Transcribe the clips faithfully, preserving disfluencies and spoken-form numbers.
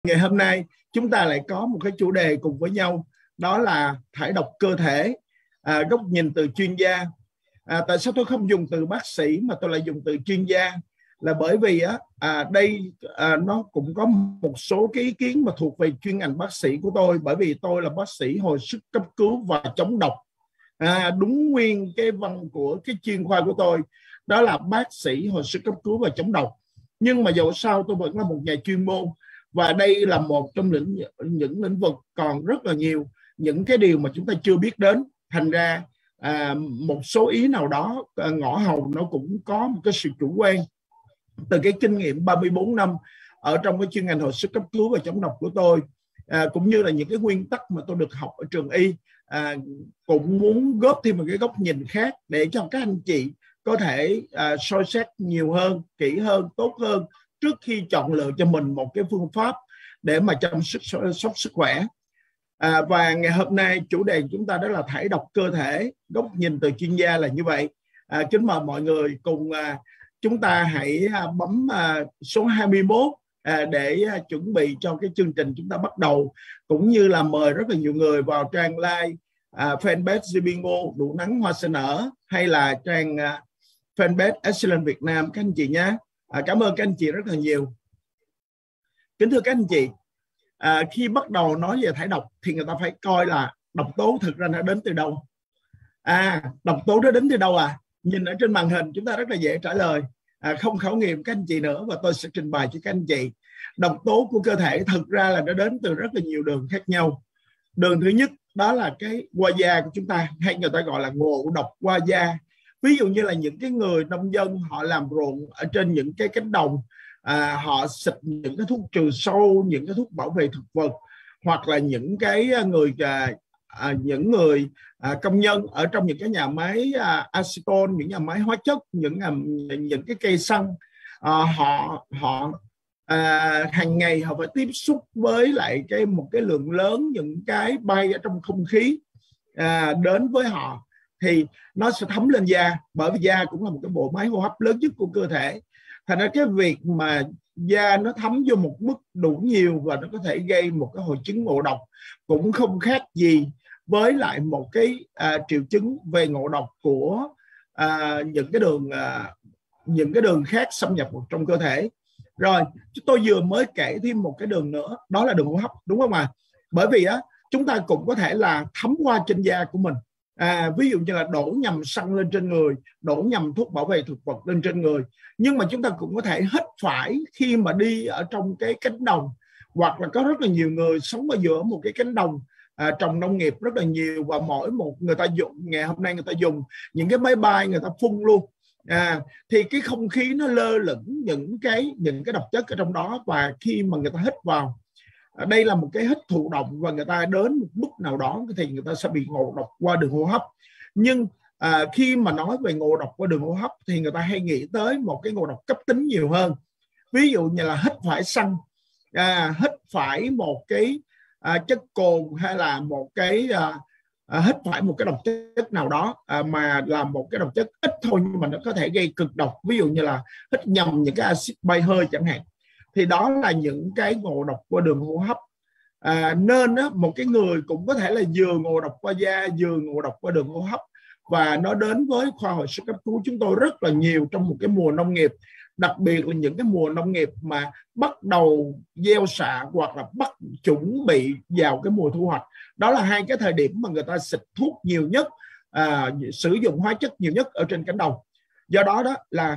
Ngày hôm nay chúng ta lại có một cái chủ đề cùng với nhau, đó là thải độc cơ thể, à, góc nhìn từ chuyên gia. À, tại sao tôi không dùng từ bác sĩ mà tôi lại dùng từ chuyên gia? Là bởi vì á, à, đây à, nó cũng có một số cái ý kiến mà thuộc về chuyên ngành bác sĩ của tôi, bởi vì tôi là bác sĩ hồi sức cấp cứu và chống độc. À, đúng nguyên cái văn của cái chuyên khoa của tôi, đó là bác sĩ hồi sức cấp cứu và chống độc. Nhưng mà dẫu sao tôi vẫn là một nhà chuyên môn, và đây là một trong lĩnh, những lĩnh vực còn rất là nhiều những cái điều mà chúng ta chưa biết đến. Thành ra à, một số ý nào đó à, ngõ hầu nó cũng có một cái sự chủ quan. Từ cái kinh nghiệm ba mươi bốn năm ở trong cái chuyên ngành hồi sức cấp cứu và chống độc của tôi, à, cũng như là những cái nguyên tắc mà tôi được học ở trường y, à, cũng muốn góp thêm một cái góc nhìn khác để cho các anh chị có thể à, soi xét nhiều hơn, kỹ hơn, tốt hơn trước khi chọn lựa cho mình một cái phương pháp để mà chăm sóc sức khỏe. À, và ngày hôm nay chủ đề của chúng ta đó là thải độc cơ thể, góc nhìn từ chuyên gia là như vậy. À, kính mời mọi người cùng à, chúng ta hãy à, bấm à, số hai mươi mốt à, để à, chuẩn bị cho cái chương trình chúng ta bắt đầu, cũng như là mời rất là nhiều người vào trang like à, fanpage giê bê Ngô Đủ Nắng Hoa Sẽ Nở, hay là trang à, fanpage Excellent Việt Nam các anh chị nhé. À, cảm ơn các anh chị rất là nhiều. Kính thưa các anh chị, à, khi bắt đầu nói về thải độc thì người ta phải coi là độc tố thực ra nó đến từ đâu. À, độc tố nó đến từ đâu à? Nhìn ở trên màn hình chúng ta rất là dễ trả lời, à, không khảo nghiệm các anh chị nữa, và tôi sẽ trình bày cho các anh chị. Độc tố của cơ thể thực ra là nó đến từ rất là nhiều đường khác nhau. Đường thứ nhất đó là cái qua da của chúng ta, hay người ta gọi là ngộ độc qua da. Ví dụ như là những cái người nông dân họ làm ruộng ở trên những cái cánh đồng, à, họ xịt những cái thuốc trừ sâu, những cái thuốc bảo vệ thực vật, hoặc là những cái người à, à, những người à, công nhân ở trong những cái nhà máy à, acetone, những nhà máy hóa chất, những à, những cái cây xăng, à, họ họ à, hàng ngày họ phải tiếp xúc với lại cái một cái lượng lớn những cái bay ở trong không khí à, đến với họ, thì nó sẽ thấm lên da, bởi vì da cũng là một cái bộ máy hô hấp lớn nhất của cơ thể. Thành ra cái việc mà da nó thấm vô một mức đủ nhiều và nó có thể gây một cái hội chứng ngộ độc cũng không khác gì với lại một cái à, triệu chứng về ngộ độc của à, những cái đường à, những cái đường khác xâm nhập vào trong cơ thể. Rồi tôi vừa mới kể thêm một cái đường nữa, đó là đường hô hấp, đúng không ạ? À? Bởi vì á, chúng ta cũng có thể là thấm qua trên da của mình. À, ví dụ như là đổ nhầm xăng lên trên người, đổ nhầm thuốc bảo vệ thực vật lên trên người. Nhưng mà chúng ta cũng có thể hít phải khi mà đi ở trong cái cánh đồng, hoặc là có rất là nhiều người sống ở giữa một cái cánh đồng à, trồng nông nghiệp rất là nhiều, và mỗi một người ta dùng, ngày hôm nay người ta dùng những cái máy bay người ta phun luôn. À, thì cái không khí nó lơ lửng những cái những cái độc chất ở trong đó, và khi mà người ta hít vào, à, đây là một cái hít thụ động, và người ta đến một mức nào đó thì người ta sẽ bị ngộ độc qua đường hô hấp. Nhưng à, khi mà nói về ngộ độc qua đường hô hấp thì người ta hay nghĩ tới một cái ngộ độc cấp tính nhiều hơn. Ví dụ như là hít phải xăng, à, hít phải một cái à, chất cồn, hay là một cái à, à, hít phải một cái độc chất nào đó à, mà là một cái độc chất ít thôi nhưng mà nó có thể gây cực độc, ví dụ như là hít nhầm những cái axit bay hơi chẳng hạn, thì đó là những cái ngộ độc qua đường hô hấp. À, nên á, một cái người cũng có thể là vừa ngộ độc qua da, vừa ngộ độc qua đường hô hấp, và nó đến với khoa hồi sức cấp cứu chúng tôi rất là nhiều trong một cái mùa nông nghiệp, đặc biệt là những cái mùa nông nghiệp mà bắt đầu gieo xạ hoặc là bắt chuẩn bị vào cái mùa thu hoạch. Đó là hai cái thời điểm mà người ta xịt thuốc nhiều nhất, à, sử dụng hóa chất nhiều nhất ở trên cánh đồng. Do đó đó là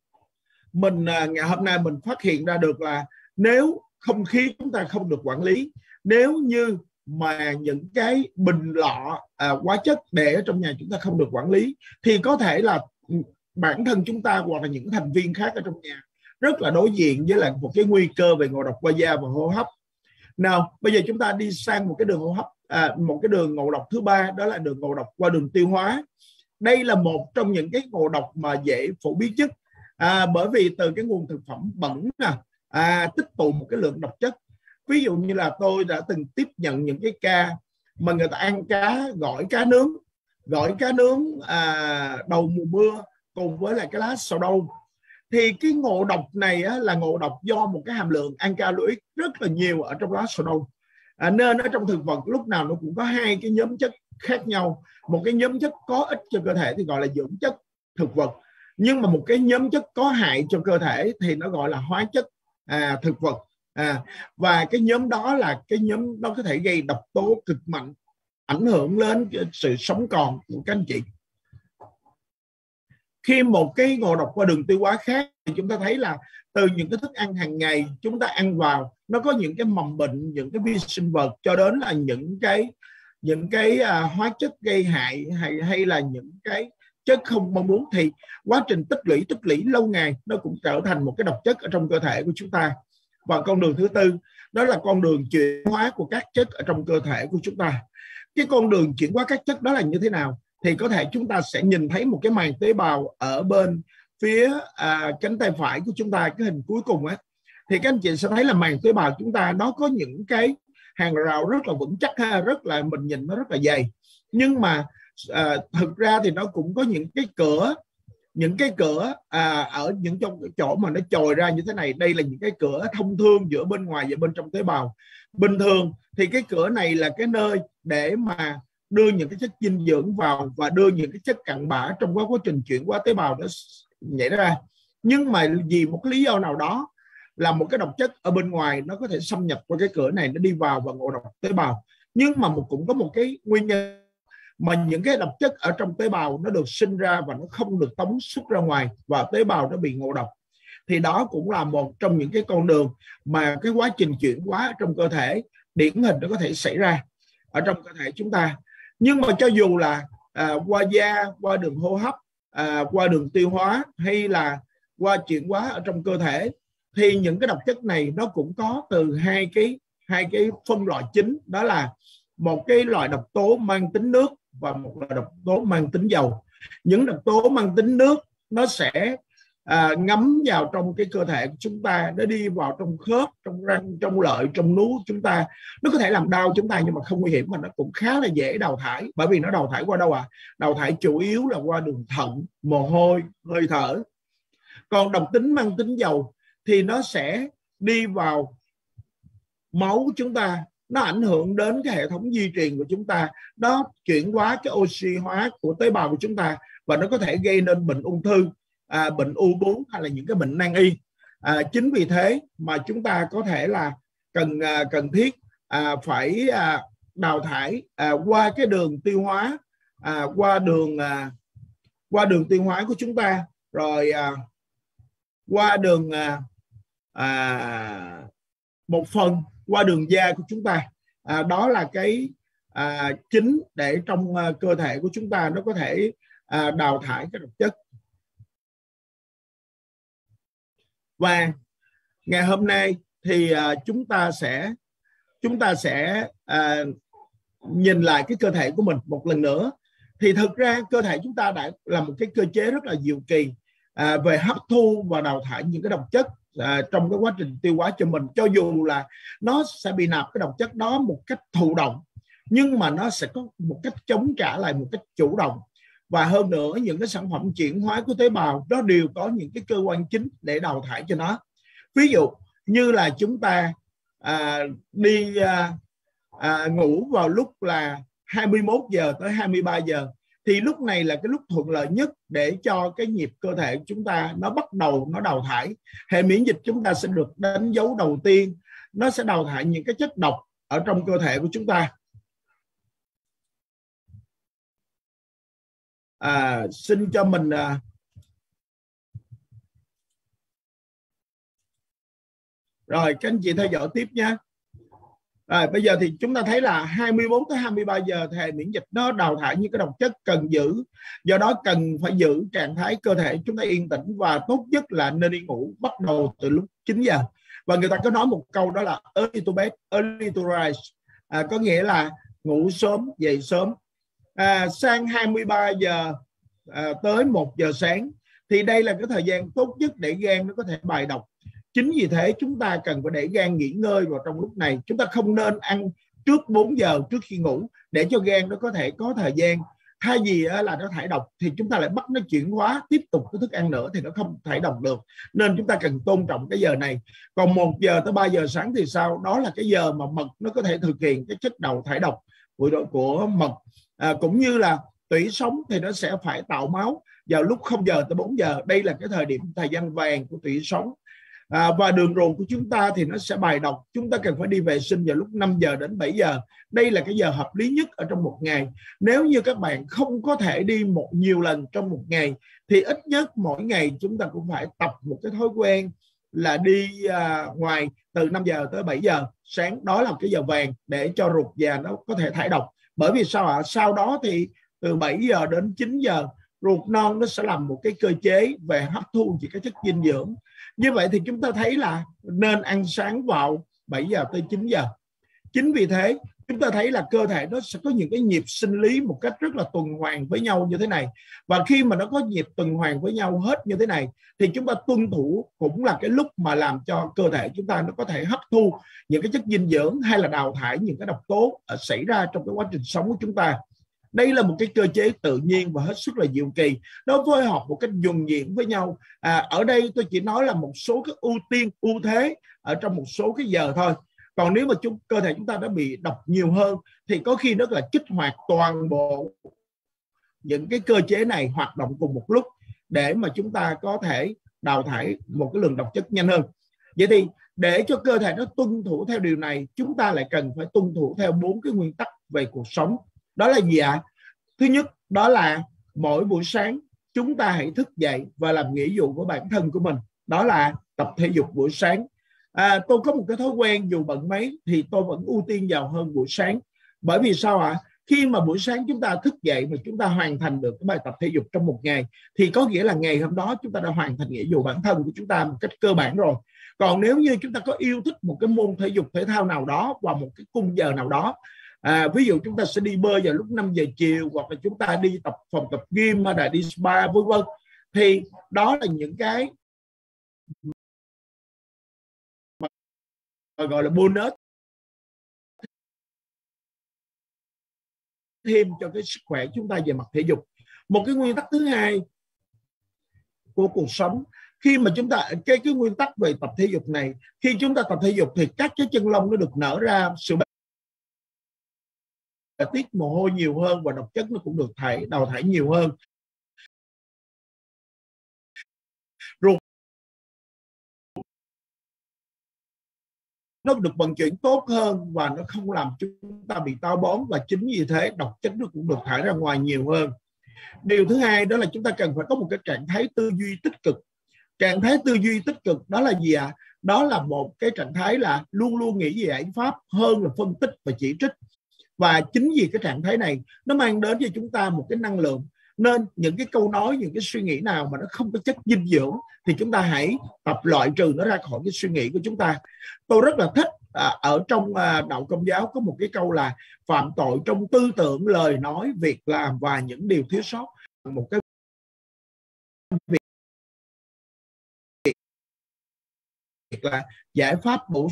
mình à, ngày hôm nay mình phát hiện ra được là nếu không khí chúng ta không được quản lý, nếu như mà những cái bình lọ à, hóa chất để ở trong nhà chúng ta không được quản lý, thì có thể là bản thân chúng ta hoặc là những thành viên khác ở trong nhà rất là đối diện với lại một cái nguy cơ về ngộ độc qua da và hô hấp. Nào, bây giờ chúng ta đi sang một cái đường hô hấp, à, một cái đường ngộ độc thứ ba, đó là đường ngộ độc qua đường tiêu hóa. Đây là một trong những cái ngộ độc mà dễ phổ biến nhất, à, bởi vì từ cái nguồn thực phẩm bẩn nè, à, tích tụ một cái lượng độc chất. Ví dụ như là tôi đã từng tiếp nhận những cái ca mà người ta ăn cá, gỏi cá nướng, gỏi cá nướng à, đầu mùa mưa cùng với lại cái lá sầu đâu, Thì cái ngộ độc này á, là ngộ độc do một cái hàm lượng alkaloid rất là nhiều ở trong lá sô đô. À, nên ở trong thực vật lúc nào nó cũng có hai cái nhóm chất khác nhau. Một cái nhóm chất có ích cho cơ thể thì gọi là dưỡng chất thực vật, nhưng mà một cái nhóm chất có hại cho cơ thể thì nó gọi là hóa chất à, thực vật. À, và cái nhóm đó là cái nhóm nó có thể gây độc tố cực mạnh, ảnh hưởng đến sự sống còn của các anh chị. Khi một cái ngộ độc qua đường tiêu hóa khác thì chúng ta thấy là từ những cái thức ăn hàng ngày chúng ta ăn vào, nó có những cái mầm bệnh, những cái vi sinh vật, cho đến là những cái những cái à, hóa chất gây hại hay hay là những cái chất không mong muốn, thì quá trình tích lũy tích lũy lâu ngày nó cũng trở thành một cái độc chất ở trong cơ thể của chúng ta. Và con đường thứ tư đó là con đường chuyển hóa của các chất ở trong cơ thể của chúng ta. Cái con đường chuyển hóa các chất đó là như thế nào? Thì có thể chúng ta sẽ nhìn thấy một cái màng tế bào ở bên phía à, cánh tay phải của chúng ta, cái hình cuối cùng á, thì các anh chị sẽ thấy là màng tế bào chúng ta nó có những cái hàng rào rất là vững chắc ha, rất là mình nhìn nó rất là dày, nhưng mà à, thực ra thì nó cũng có những cái cửa, những cái cửa à, ở những trong chỗ mà nó chồi ra như thế này. Đây là những cái cửa thông thương giữa bên ngoài và bên trong tế bào. Bình thường thì cái cửa này là cái nơi để mà đưa những cái chất dinh dưỡng vào và đưa những cái chất cặn bã trong quá trình chuyển qua tế bào đó nhảy ra. Nhưng mà vì một cái lý do nào đó là một cái độc chất ở bên ngoài nó có thể xâm nhập qua cái cửa này, nó đi vào và ngộ độc tế bào. Nhưng mà một, cũng có một cái nguyên nhân mà những cái độc chất ở trong tế bào nó được sinh ra và nó không được tống xuất ra ngoài và tế bào nó bị ngộ độc. Thì đó cũng là một trong những cái con đường mà cái quá trình chuyển hóa trong cơ thể điển hình nó có thể xảy ra ở trong cơ thể chúng ta. Nhưng mà cho dù là à, qua da, qua đường hô hấp, à, qua đường tiêu hóa hay là qua chuyển hóa ở trong cơ thể, thì những cái độc chất này nó cũng có từ hai cái hai cái phân loại chính, đó là một cái loại độc tố mang tính nước và một loại độc tố mang tính dầu. Những độc tố mang tính nước nó sẽ à, ngấm vào trong cái cơ thể của chúng ta, nó đi vào trong khớp, trong răng, trong lợi, trong nú chúng ta. Nó có thể làm đau chúng ta nhưng mà không nguy hiểm, mà nó cũng khá là dễ đào thải. Bởi vì nó đào thải qua đâu ạ? À? Đào thải chủ yếu là qua đường thận, mồ hôi, hơi thở. Còn độc tính mang tính dầu thì nó sẽ đi vào máu chúng ta, nó ảnh hưởng đến cái hệ thống di truyền của chúng ta, nó chuyển hóa cái oxy hóa của tế bào của chúng ta, và nó có thể gây nên bệnh ung thư, à, bệnh u vú hay là những cái bệnh nan y. À, chính vì thế mà chúng ta có thể là cần à, cần thiết à, phải à, đào thải à, qua cái đường tiêu hóa, à, qua đường à, qua đường tiêu hóa của chúng ta, rồi à, qua đường à, à, một phần qua đường da của chúng ta. À, đó là cái à, chính để trong à, cơ thể của chúng ta nó có thể à, đào thải các độc chất. Và ngày hôm nay thì à, chúng ta sẽ chúng ta sẽ à, nhìn lại cái cơ thể của mình một lần nữa. Thì thực ra cơ thể chúng ta đã là một cái cơ chế rất là diệu kỳ à, về hấp thu và đào thải những cái độc chất à, trong cái quá trình tiêu hóa cho mình. Cho dù là nó sẽ bị nạp cái độc chất đó một cách thụ động, nhưng mà nó sẽ có một cách chống trả lại một cách chủ động. Và hơn nữa, những cái sản phẩm chuyển hóa của tế bào nó đều có những cái cơ quan chính để đào thải cho nó. Ví dụ như là chúng ta à, đi à, à, ngủ vào lúc là hai mươi mốt giờ tới hai mươi ba giờ, thì lúc này là cái lúc thuận lợi nhất để cho cái nhịp cơ thể của chúng ta nó bắt đầu nó đào thải. Hệ miễn dịch chúng ta sẽ được đánh dấu đầu tiên, nó sẽ đào thải những cái chất độc ở trong cơ thể của chúng ta. À, xin cho mình à, rồi các anh chị theo dõi tiếp nha. À, bây giờ thì chúng ta thấy là hai mươi bốn tới hai mươi ba giờ thì hệ miễn dịch nó đào thải những cái độc chất cần giữ. Do đó cần phải giữ trạng thái cơ thể chúng ta yên tĩnh, và tốt nhất là nên đi ngủ bắt đầu từ lúc chín giờ. Và người ta có nói một câu đó là early to bed, early to rise, à, có nghĩa là ngủ sớm, dậy sớm. À, sang hai mươi ba giờ à, tới một giờ sáng thì đây là cái thời gian tốt nhất để gan nó có thể bài độc. Chính vì thế chúng ta cần phải để gan nghỉ ngơi vào trong lúc này. Chúng ta không nên ăn trước bốn giờ trước khi ngủ để cho gan nó có thể có thời gian thay vì là nó thải độc thì chúng ta lại bắt nó chuyển hóa tiếp tục cái thức ăn nữa thì nó không thải độc được, nên chúng ta cần tôn trọng cái giờ này. Còn một giờ tới ba giờ sáng thì sao? Đó là cái giờ mà mật nó có thể thực hiện cái chất đầu thải độc của, của mật. À, cũng như là tủy sống thì nó sẽ phải tạo máu vào lúc không giờ tới bốn giờ. Đây là cái thời điểm thời gian vàng của tủy sống. À, và đường ruột của chúng ta thì nó sẽ bài độc. Chúng ta cần phải đi vệ sinh vào lúc năm giờ đến bảy giờ. Đây là cái giờ hợp lý nhất ở trong một ngày. Nếu như các bạn không có thể đi một nhiều lần trong một ngày thì ít nhất mỗi ngày chúng ta cũng phải tập một cái thói quen là đi à, ngoài từ năm giờ tới bảy giờ sáng. Đó là cái giờ vàng để cho ruột già nó có thể thải độc. Bởi vì sao ạ? À? Sau đó thì từ bảy giờ đến chín giờ ruột non nó sẽ làm một cái cơ chế về hấp thu những cái chất dinh dưỡng. Như vậy thì chúng ta thấy là nên ăn sáng vào bảy giờ tới chín giờ. Chính vì thế chúng ta thấy là cơ thể nó sẽ có những cái nhịp sinh lý một cách rất là tuần hoàn với nhau như thế này. Và khi mà nó có nhịp tuần hoàn với nhau hết như thế này thì chúng ta tuân thủ cũng là cái lúc mà làm cho cơ thể chúng ta nó có thể hấp thu những cái chất dinh dưỡng hay là đào thải những cái độc tố xảy ra trong cái quá trình sống của chúng ta. Đây là một cái cơ chế tự nhiên và hết sức là diệu kỳ. Nó phối hợp một cách nhuần nhuyễn với nhau. À, ở đây tôi chỉ nói là một số cái ưu tiên, ưu thế ở trong một số cái giờ thôi. Còn nếu mà chúng, cơ thể chúng ta đã bị độc nhiều hơn thì có khi nó là kích hoạt toàn bộ những cái cơ chế này hoạt động cùng một lúc để mà chúng ta có thể đào thải một cái lượng độc chất nhanh hơn. Vậy thì để cho cơ thể nó tuân thủ theo điều này, chúng ta lại cần phải tuân thủ theo bốn cái nguyên tắc về cuộc sống. Đó là gì ạ? À? Thứ nhất, đó là mỗi buổi sáng chúng ta hãy thức dậy và làm nghĩa vụ của bản thân của mình. Đó là tập thể dục buổi sáng. À, tôi có một cái thói quen dù bận mấy thì tôi vẫn ưu tiên vào hơn buổi sáng. Bởi vì sao ạ? À? Khi mà buổi sáng chúng ta thức dậy mà chúng ta hoàn thành được cái bài tập thể dục trong một ngày thì có nghĩa là ngày hôm đó chúng ta đã hoàn thành nghĩa vụ bản thân của chúng ta một cách cơ bản rồi. Còn nếu như chúng ta có yêu thích một cái môn thể dục thể thao nào đó vào một cái khung giờ nào đó, à, ví dụ chúng ta sẽ đi bơi vào lúc năm giờ chiều, hoặc là chúng ta đi tập phòng tập gym hay là đi spa vân vân, thì đó là những cái gọi là bonus thêm cho cái sức khỏe chúng ta về mặt thể dục. Một cái nguyên tắc thứ hai của cuộc sống, khi mà chúng ta cái cái nguyên tắc về tập thể dục này, khi chúng ta tập thể dục thì các cái chân lông nó được nở ra, sự tiết mồ hôi nhiều hơn và độc chất nó cũng được thải đào thải nhiều hơn. Ruột nó được vận chuyển tốt hơn và nó không làm chúng ta bị táo bón, và chính vì thế độc chất nó cũng được thải ra ngoài nhiều hơn. Điều thứ hai đó là chúng ta cần phải có một cái trạng thái tư duy tích cực. Trạng thái tư duy tích cực đó là gì ạ? À? Đó là một cái trạng thái là luôn luôn nghĩ về giải pháp hơn là phân tích và chỉ trích. Và chính vì cái trạng thái này nó mang đến cho chúng ta một cái năng lượng. Nên những cái câu nói, những cái suy nghĩ nào mà nó không có chất dinh dưỡng thì chúng ta hãy tập loại trừ nó ra khỏi cái suy nghĩ của chúng ta. Tôi rất là thích à, ở trong à, đạo Công giáo có một cái câu là phạm tội trong tư tưởng, lời nói, việc làm và những điều thiếu sót. Một cái việc là giải pháp bổ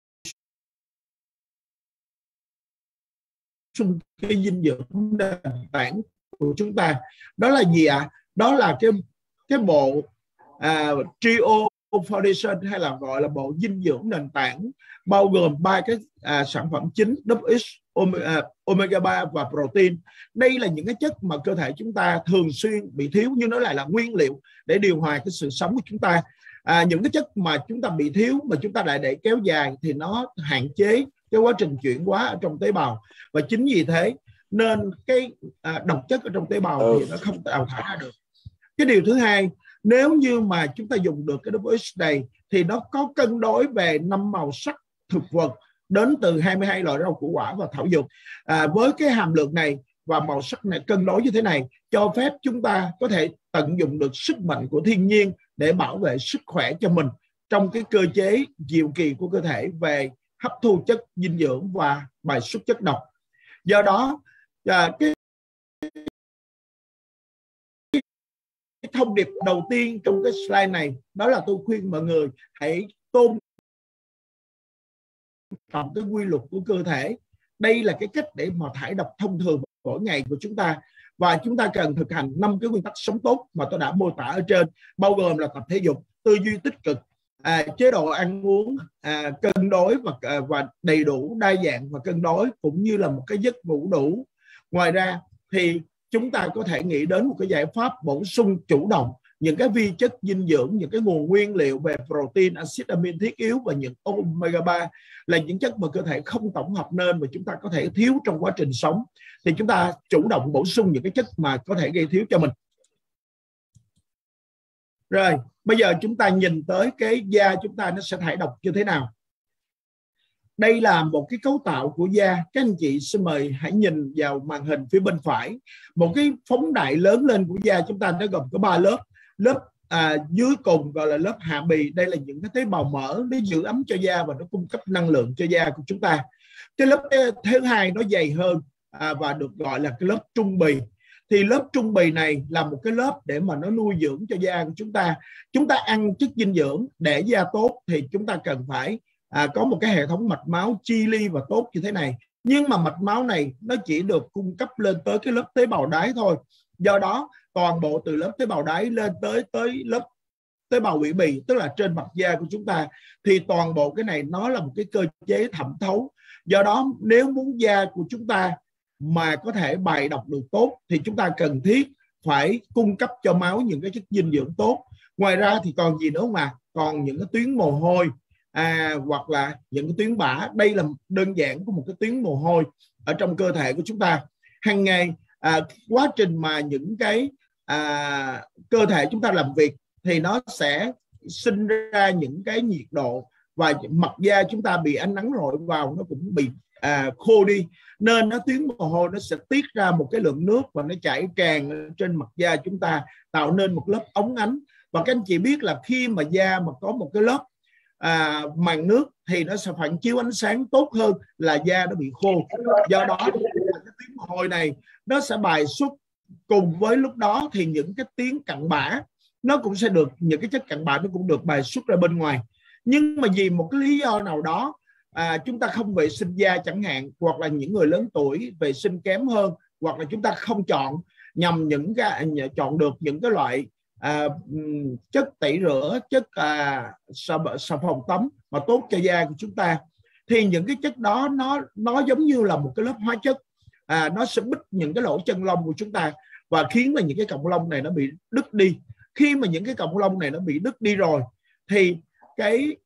sung cái dinh dưỡng nền tảng của chúng ta. Đó là gì ạ? À? Đó là cái cái bộ à, Trio Foundation, hay là gọi là bộ dinh dưỡng nền tảng, bao gồm ba cái à, sản phẩm chính: double X, omega ba và protein. Đây là những cái chất mà cơ thể chúng ta thường xuyên bị thiếu, nhưng nó lại là nguyên liệu để điều hòa cái sự sống của chúng ta. À, những cái chất mà chúng ta bị thiếu mà chúng ta lại để kéo dài thì nó hạn chế cái quá trình chuyển hóa ở trong tế bào, và chính vì thế nên cái à, độc chất ở trong tế bào ừ. thì nó không đào thải ra được. Cái điều thứ hai, nếu như mà chúng ta dùng được cái double X này thì nó có cân đối về năm màu sắc thực vật đến từ hai mươi hai loại rau củ quả và thảo dược. À, với cái hàm lượng này và màu sắc này cân đối như thế này, cho phép chúng ta có thể tận dụng được sức mạnh của thiên nhiên để bảo vệ sức khỏe cho mình trong cái cơ chế diệu kỳ của cơ thể về hấp thu chất dinh dưỡng và bài xuất chất độc. Do đó à, cái, cái thông điệp đầu tiên trong cái slide này đó là tôi khuyên mọi người hãy tôn trọng cái quy luật của cơ thể. Đây là cái cách để mà thải độc thông thường mỗi ngày của chúng ta. Và chúng ta cần thực hành năm cái nguyên tắc sống tốt mà tôi đã mô tả ở trên, bao gồm là tập thể dục, tư duy tích cực, à, chế độ ăn uống à, cân đối và, à, và đầy đủ, đa dạng và cân đối, cũng như là một cái giấc ngủ đủ. Ngoài ra thì chúng ta có thể nghĩ đến một cái giải pháp bổ sung chủ động những cái vi chất dinh dưỡng, những cái nguồn nguyên liệu về protein, axit amin thiết yếu và những omega ba, là những chất mà cơ thể không tổng hợp nên và chúng ta có thể thiếu trong quá trình sống. Thì chúng ta chủ động bổ sung những cái chất mà có thể gây thiếu cho mình. Rồi, bây giờ chúng ta nhìn tới cái da chúng ta nó sẽ thải độc như thế nào. Đây là một cái cấu tạo của da. Các anh chị xin mời hãy nhìn vào màn hình phía bên phải. Một cái phóng đại lớn lên của da chúng ta nó gồm có ba lớp. Lớp à, dưới cùng gọi là lớp hạ bì. Đây là những cái tế bào mỡ, nó giữ ấm cho da và nó cung cấp năng lượng cho da của chúng ta. Cái lớp thứ hai nó dày hơn à, và được gọi là cái lớp trung bì. Thì lớp trung bì này là một cái lớp để mà nó nuôi dưỡng cho da của chúng ta. Chúng ta ăn chất dinh dưỡng để da tốt thì chúng ta cần phải à, có một cái hệ thống mạch máu chi li và tốt như thế này. Nhưng mà mạch máu này nó chỉ được cung cấp lên tới cái lớp tế bào đáy thôi. Do đó toàn bộ từ lớp tế bào đáy lên tới tới lớp tế bào ủy bì, tức là trên mặt da của chúng ta, thì toàn bộ cái này nó là một cái cơ chế thẩm thấu. Do đó nếu muốn da của chúng ta mà có thể bài độc được tốt thì chúng ta cần thiết phải cung cấp cho máu những cái chất dinh dưỡng tốt. Ngoài ra thì còn gì nữa mà còn những cái tuyến mồ hôi à, hoặc là những cái tuyến bã. Đây là đơn giản của một cái tuyến mồ hôi ở trong cơ thể của chúng ta. Hàng ngày à, quá trình mà những cái à, cơ thể chúng ta làm việc thì nó sẽ sinh ra những cái nhiệt độ, và mặt da chúng ta bị ánh nắng rọi vào nó cũng bị à, khô đi, nên nó tuyến mồ hôi nó sẽ tiết ra một cái lượng nước và nó chảy tràn trên mặt da chúng ta, tạo nên một lớp óng ánh. Và các anh chị biết là khi mà da mà có một cái lớp à, màng nước thì nó sẽ phản chiếu ánh sáng tốt hơn là da nó bị khô. Do đó cái tuyến mồ hôi này nó sẽ bài xuất, cùng với lúc đó thì những cái tuyến cặn bã nó cũng sẽ được, những cái chất cặn bã nó cũng được bài xuất ra bên ngoài. Nhưng mà vì một cái lý do nào đó à, chúng ta không vệ sinh da chẳng hạn, hoặc là những người lớn tuổi vệ sinh kém hơn, hoặc là chúng ta không chọn nhằm những cái chọn được những cái loại à, chất tẩy rửa, chất à, xà, xà phòng tắm mà tốt cho da của chúng ta, thì những cái chất đó nó nó giống như là một cái lớp hóa chất à, nó sẽ bít những cái lỗ chân lông của chúng ta và khiến là những cái cọng lông này nó bị đứt đi. Khi mà những cái cọng lông này nó bị đứt đi rồi thì cái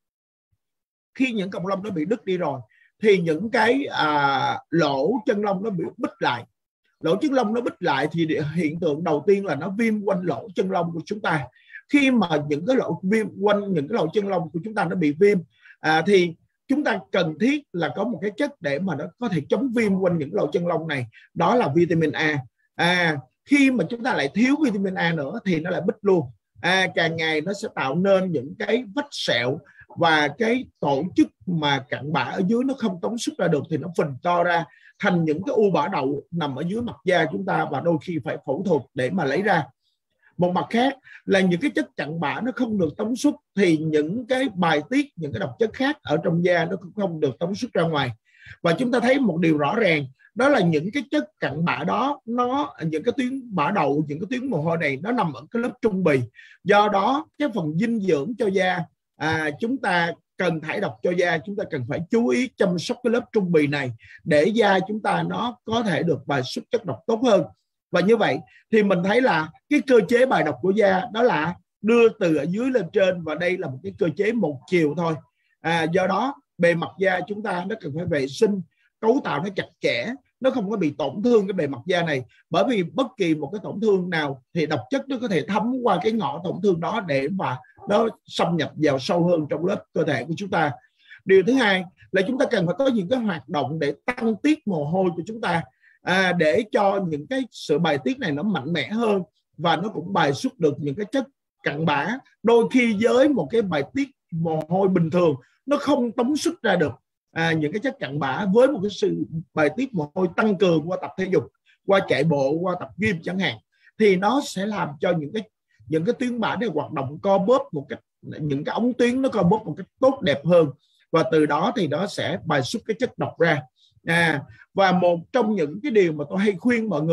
khi những cọng lông nó bị đứt đi rồi thì những cái à, lỗ chân lông nó bị bít lại. Lỗ chân lông nó bít lại thì hiện tượng đầu tiên là nó viêm quanh lỗ chân lông của chúng ta. Khi mà những cái lỗ viêm quanh những cái lỗ chân lông của chúng ta nó bị viêm à, thì chúng ta cần thiết là có một cái chất để mà nó có thể chống viêm quanh những lỗ chân lông này, đó là vitamin A. À, khi mà chúng ta lại thiếu vitamin A nữa thì nó lại bít luôn. À, càng ngày nó sẽ tạo nên những cái vết sẹo, và cái tổ chức mà cặn bã ở dưới nó không tống xuất ra được thì nó phình to ra thành những cái u bã đậu nằm ở dưới mặt da chúng ta, và đôi khi phải phẫu thuật để mà lấy ra. Một mặt khác là những cái chất cặn bã nó không được tống xuất thì những cái bài tiết, những cái độc chất khác ở trong da nó cũng không được tống xuất ra ngoài. Và chúng ta thấy một điều rõ ràng, đó là những cái chất cặn bã đó, nó những cái tuyến bã đậu, những cái tuyến mồ hôi này nó nằm ở cái lớp trung bì. Do đó cái phần dinh dưỡng cho da à, chúng ta cần thải độc cho da, chúng ta cần phải chú ý chăm sóc cái lớp trung bì này để da chúng ta nó có thể được bài xuất chất độc tốt hơn. Và như vậy thì mình thấy là cái cơ chế bài độc của da đó là đưa từ ở dưới lên trên, và đây là một cái cơ chế một chiều thôi. À, do đó bề mặt da chúng ta nó cần phải vệ sinh, cấu tạo nó chặt chẽ, nó không có bị tổn thương cái bề mặt da này, bởi vì bất kỳ một cái tổn thương nào thì độc chất nó có thể thấm qua cái ngõ tổn thương đó để mà nó xâm nhập vào sâu hơn trong lớp cơ thể của chúng ta. Điều thứ hai là chúng ta cần phải có những cái hoạt động để tăng tiết mồ hôi của chúng ta, à, để cho những cái sự bài tiết này nó mạnh mẽ hơn, và nó cũng bài xuất được những cái chất cặn bã. Đôi khi với một cái bài tiết mồ hôi bình thường nó không tống xuất ra được à, những cái chất cặn bã, với một cái sự bài tiết mồ hôi tăng cường qua tập thể dục, qua chạy bộ, qua tập gym chẳng hạn, thì nó sẽ làm cho những cái những cái tuyến bã này hoạt động co bóp một cách, những cái ống tuyến nó co bóp một cách tốt đẹp hơn, và từ đó thì nó sẽ bài xuất cái chất độc ra. À, và một trong những cái điều mà tôi hay khuyên mọi người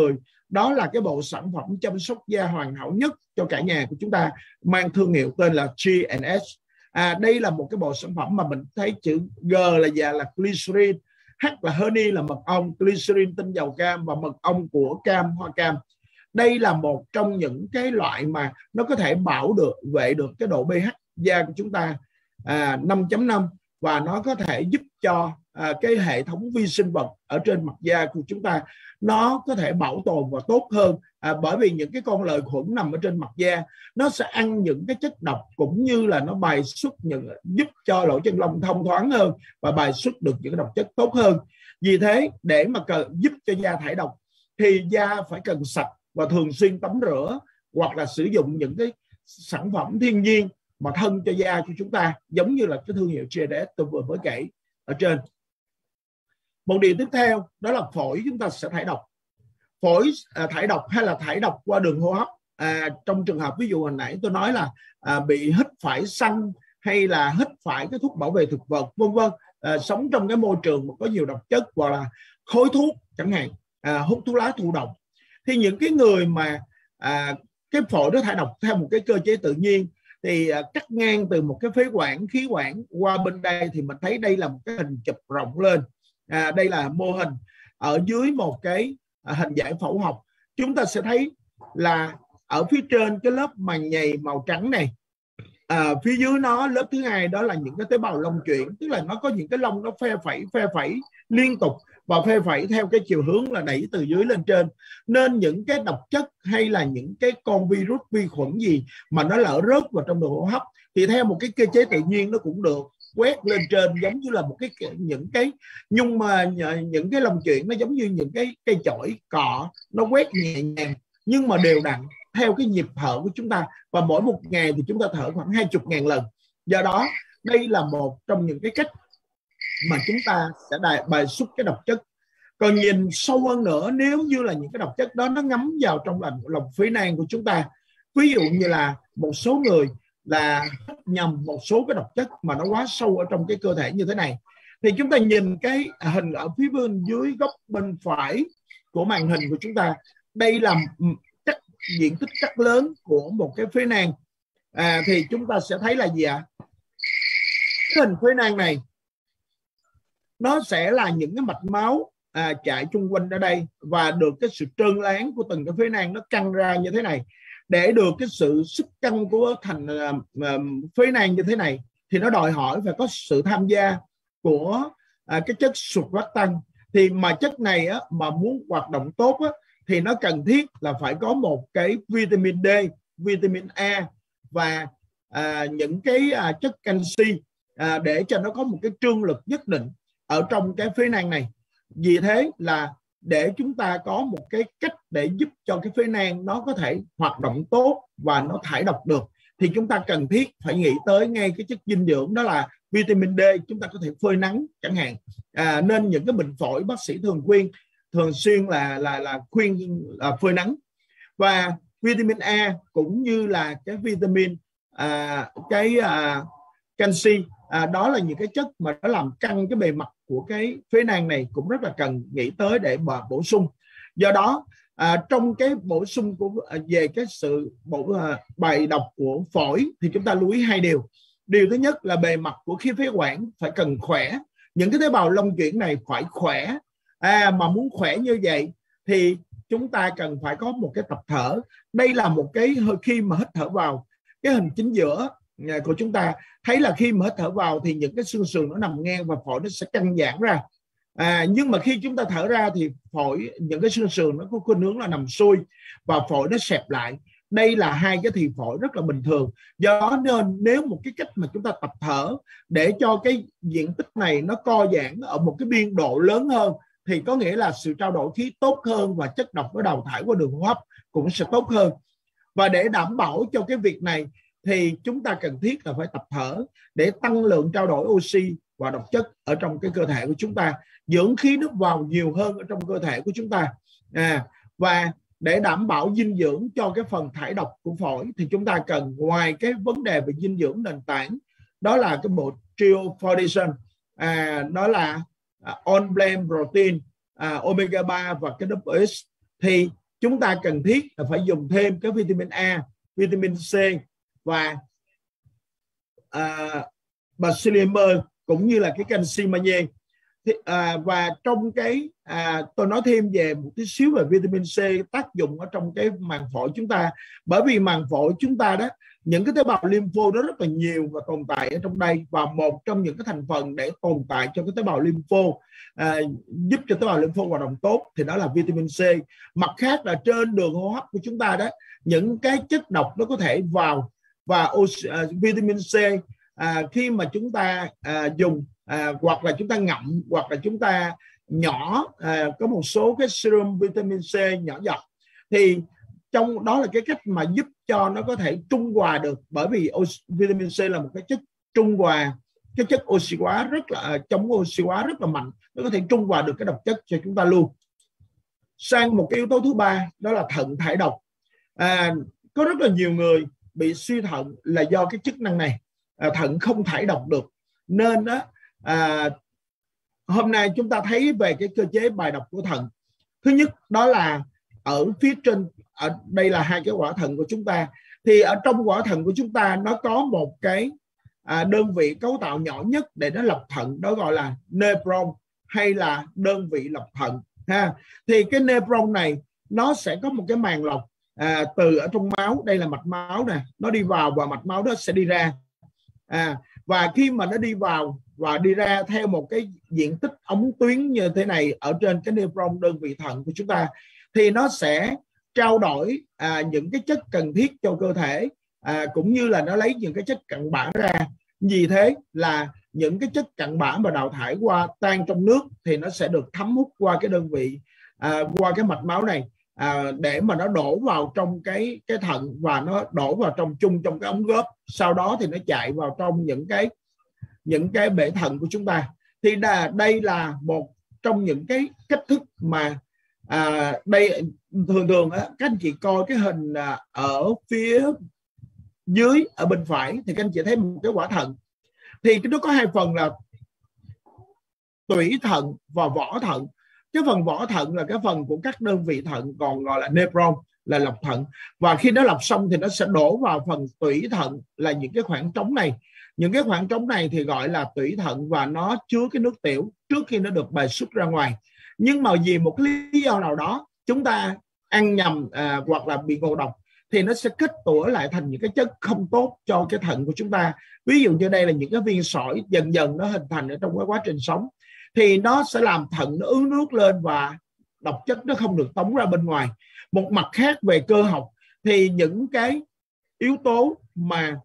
đó là cái bộ sản phẩm chăm sóc da hoàn hảo nhất cho cả nhà của chúng ta, mang thương hiệu tên là G and S. À, đây là một cái bộ sản phẩm mà mình thấy chữ G là già là glycerin, H là honey là mật ong, glycerin tinh dầu cam và mật ong của cam, hoa cam. Đây là một trong những cái loại mà nó có thể bảo được vệ được cái độ pH da của chúng ta à, năm chấm năm, và nó có thể giúp cho à, cái hệ thống vi sinh vật ở trên mặt da của chúng ta nó có thể bảo tồn và tốt hơn, à, bởi vì những cái con lợi khuẩn nằm ở trên mặt da nó sẽ ăn những cái chất độc, cũng như là nó bài xuất những giúp cho lỗ chân lông thông thoáng hơn và bài xuất được những cái độc chất tốt hơn. Vì thế để mà cần giúp cho da thải độc thì da phải cần sạch và thường xuyên tắm rửa, hoặc là sử dụng những cái sản phẩm thiên nhiên mà thân cho da của chúng ta, giống như là cái thương hiệu G and S tôi vừa mới kể ở trên. Một điều tiếp theo đó là phổi chúng ta sẽ thải độc. Phổi à, thải độc hay là thải độc qua đường hô hấp, à, trong trường hợp ví dụ hồi nãy tôi nói là à, bị hít phải xăng hay là hít phải cái thuốc bảo vệ thực vật vân vân, à, sống trong cái môi trường mà có nhiều độc chất, hoặc là khói thuốc chẳng hạn, à, hút thuốc lá thụ động, thì những cái người mà à, cái phổi nó thải độc theo một cái cơ chế tự nhiên thì à, cắt ngang từ một cái phế quản, khí quản qua bên đây, thì mình thấy đây là một cái hình chụp rộng lên. À, đây là mô hình ở dưới một cái à, hình giải phẫu học. Chúng ta sẽ thấy là ở phía trên cái lớp màng nhầy màu trắng này, à, phía dưới nó lớp thứ hai đó là những cái tế bào lông chuyển, tức là nó có những cái lông nó phe phẩy phe phẩy liên tục và phe phẩy theo cái chiều hướng là đẩy từ dưới lên trên, nên những cái độc chất hay là những cái con virus vi khuẩn gì mà nó lỡ rớt vào trong đường hô hấp thì theo một cái cơ chế tự nhiên nó cũng được quét lên trên, giống như là một cái những cái nhưng mà những cái lông chuyển nó giống như những cái cây chổi cọ, nó quét nhẹ nhàng nhưng mà đều đặn theo cái nhịp thở của chúng ta, và mỗi một ngày thì chúng ta thở khoảng hai mươi ngàn lần. Do đó đây là một trong những cái cách mà chúng ta sẽ bài xuất cái độc chất. Còn nhìn sâu hơn nữa, nếu như là những cái độc chất đó nó ngấm vào trong lòng, lòng phế nang của chúng ta, ví dụ như là một số người là nhầm một số cái độc chất mà nó quá sâu ở trong cái cơ thể như thế này, thì chúng ta nhìn cái hình ở phía bên dưới góc bên phải của màn hình của chúng ta, đây là cắt diện tích cắt lớn của một cái phế nang. À, thì chúng ta sẽ thấy là gì ạ? Cái hình phế nang này nó sẽ là những cái mạch máu à, chạy chung quanh ở đây, và được cái sự trơn láng của từng cái phế nang nó căng ra như thế này. Để được cái sự sức căng của thành uh, phế nang như thế này thì nó đòi hỏi phải có sự tham gia của uh, cái chất surfactant. Thì mà chất này á, mà muốn hoạt động tốt á, thì nó cần thiết là phải có một cái vitamin D, vitamin A và uh, những cái uh, chất canxi uh, để cho nó có một cái trương lực nhất định ở trong cái phế nang này. Vì thế là để chúng ta có một cái cách để giúp cho cái phế nang nó có thể hoạt động tốt và nó thải độc được, thì chúng ta cần thiết phải nghĩ tới ngay cái chất dinh dưỡng, đó là vitamin D. Chúng ta có thể phơi nắng chẳng hạn, à, nên những cái bệnh phổi bác sĩ thường khuyên thường xuyên là là là khuyên là phơi nắng. Và vitamin A cũng như là cái vitamin à, cái à, canxi, à, đó là những cái chất mà nó làm căng cái bề mặt của cái phế nang này, cũng rất là cần nghĩ tới để mà bổ sung. Do đó à, trong cái bổ sung của à, về cái sự bổ à, bài độc của phổi thì chúng ta lưu ý hai điều. Điều thứ nhất là bề mặt của khí phế quản phải cần khỏe, những cái tế bào lông chuyển này phải khỏe. À, mà muốn khỏe như vậy thì chúng ta cần phải có một cái tập thở. Đây là một cái khi mà hít thở vào, cái hình chính giữa của chúng ta thấy là khi mà hít thở vào thì những cái xương sườn nó nằm ngang và phổi nó sẽ căng giãn ra. À, nhưng mà khi chúng ta thở ra thì phổi, những cái xương sườn nó có khuynh hướng là nằm xuôi và phổi nó xẹp lại. Đây là hai cái thì phổi rất là bình thường. Do đó nên nếu một cái cách mà chúng ta tập thở để cho cái diện tích này nó co giãn ở một cái biên độ lớn hơn, thì có nghĩa là sự trao đổi khí tốt hơn và chất độc nó đào thải qua đường hô hấp cũng sẽ tốt hơn. Và để đảm bảo cho cái việc này thì chúng ta cần thiết là phải tập thở để tăng lượng trao đổi oxy và độc chất ở trong cái cơ thể của chúng ta, dưỡng khí nước vào nhiều hơn ở trong cơ thể của chúng ta. À, và để đảm bảo dinh dưỡng cho cái phần thải độc của phổi thì chúng ta cần, ngoài cái vấn đề về dinh dưỡng nền tảng, đó là cái bộ Trio Foundation, à, đó là uh, on blend protein, uh, omega ba và cái double H, thì chúng ta cần thiết là phải dùng thêm cái vitamin A, vitamin C và uh, và selenium cũng như là cái canxi magie. À, và trong cái à, tôi nói thêm về một tí xíu về vitamin C tác dụng ở trong cái màng phổi chúng ta, bởi vì màng phổi chúng ta đó, những cái tế bào lympho nó rất là nhiều và tồn tại ở trong đây, và một trong những cái thành phần để tồn tại cho cái tế bào lympho, à, giúp cho tế bào lympho hoạt động tốt thì đó là vitamin C. Mặt khác là trên đường hô hấp của chúng ta đó, những cái chất độc nó có thể vào, và oxy, uh, vitamin C à, khi mà chúng ta à, dùng à, hoặc là chúng ta ngậm, hoặc là chúng ta nhỏ, à, có một số cái serum vitamin C nhỏ giọt, thì trong đó là cái cách mà giúp cho nó có thể trung hòa được, bởi vì vitamin C là một cái chất trung hòa, cái chất oxy hóa rất là chống oxy hóa rất là mạnh, nó có thể trung hòa được cái độc chất cho chúng ta luôn. Sang một cái yếu tố thứ ba, đó là thận thải độc. À, có rất là nhiều người bị suy thận là do cái chức năng này, à, thận không thải độc được, nên đó à, hôm nay chúng ta thấy về cái cơ chế bài độc của thận. Thứ nhất đó là ở phía trên, ở đây là hai cái quả thận của chúng ta, thì ở trong quả thận của chúng ta nó có một cái à, đơn vị cấu tạo nhỏ nhất để nó lọc thận, đó gọi là nephron hay là đơn vị lọc thận ha. Thì cái nephron này nó sẽ có một cái màng lọc à, từ ở trong máu, đây là mạch máu nè, nó đi vào và mạch máu đó sẽ đi ra, à, và khi mà nó đi vào và đi ra theo một cái diện tích ống tuyến như thế này ở trên cái nephron đơn vị thận của chúng ta, thì nó sẽ trao đổi à, những cái chất cần thiết cho cơ thể, à, cũng như là nó lấy những cái chất cặn bã ra. Vì thế là những cái chất cặn bã mà đào thải qua tan trong nước thì nó sẽ được thấm hút qua cái đơn vị, à, qua cái mạch máu này, à, để mà nó đổ vào trong cái cái thận, và nó đổ vào trong chung trong cái ống góp, sau đó thì nó chạy vào trong những cái những cái bể thận của chúng ta. Thì đà, đây là một trong những cái cách thức mà à, đây thường thường á, các anh chị coi cái hình à, ở phía dưới ở bên phải thì các anh chị thấy một cái quả thận, thì nó có hai phần là tủy thận và vỏ thận. Cái phần vỏ thận là cái phần của các đơn vị thận, còn gọi là nephron là lọc thận, và khi nó lọc xong thì nó sẽ đổ vào phần tủy thận là những cái khoảng trống này. Những cái khoảng trống này thì gọi là tủy thận, và nó chứa cái nước tiểu trước khi nó được bài xuất ra ngoài. Nhưng mà vì một lý do nào đó chúng ta ăn nhầm à, hoặc là bị ngộ độc, thì nó sẽ kết tủa lại thành những cái chất không tốt cho cái thận của chúng ta. Ví dụ như đây là những cái viên sỏi dần dần nó hình thành ở trong cái quá trình sống, thì nó sẽ làm thận nó ứ nước lên và độc chất nó không được tống ra bên ngoài. Một mặt khác về cơ học thì những cái yếu tố mà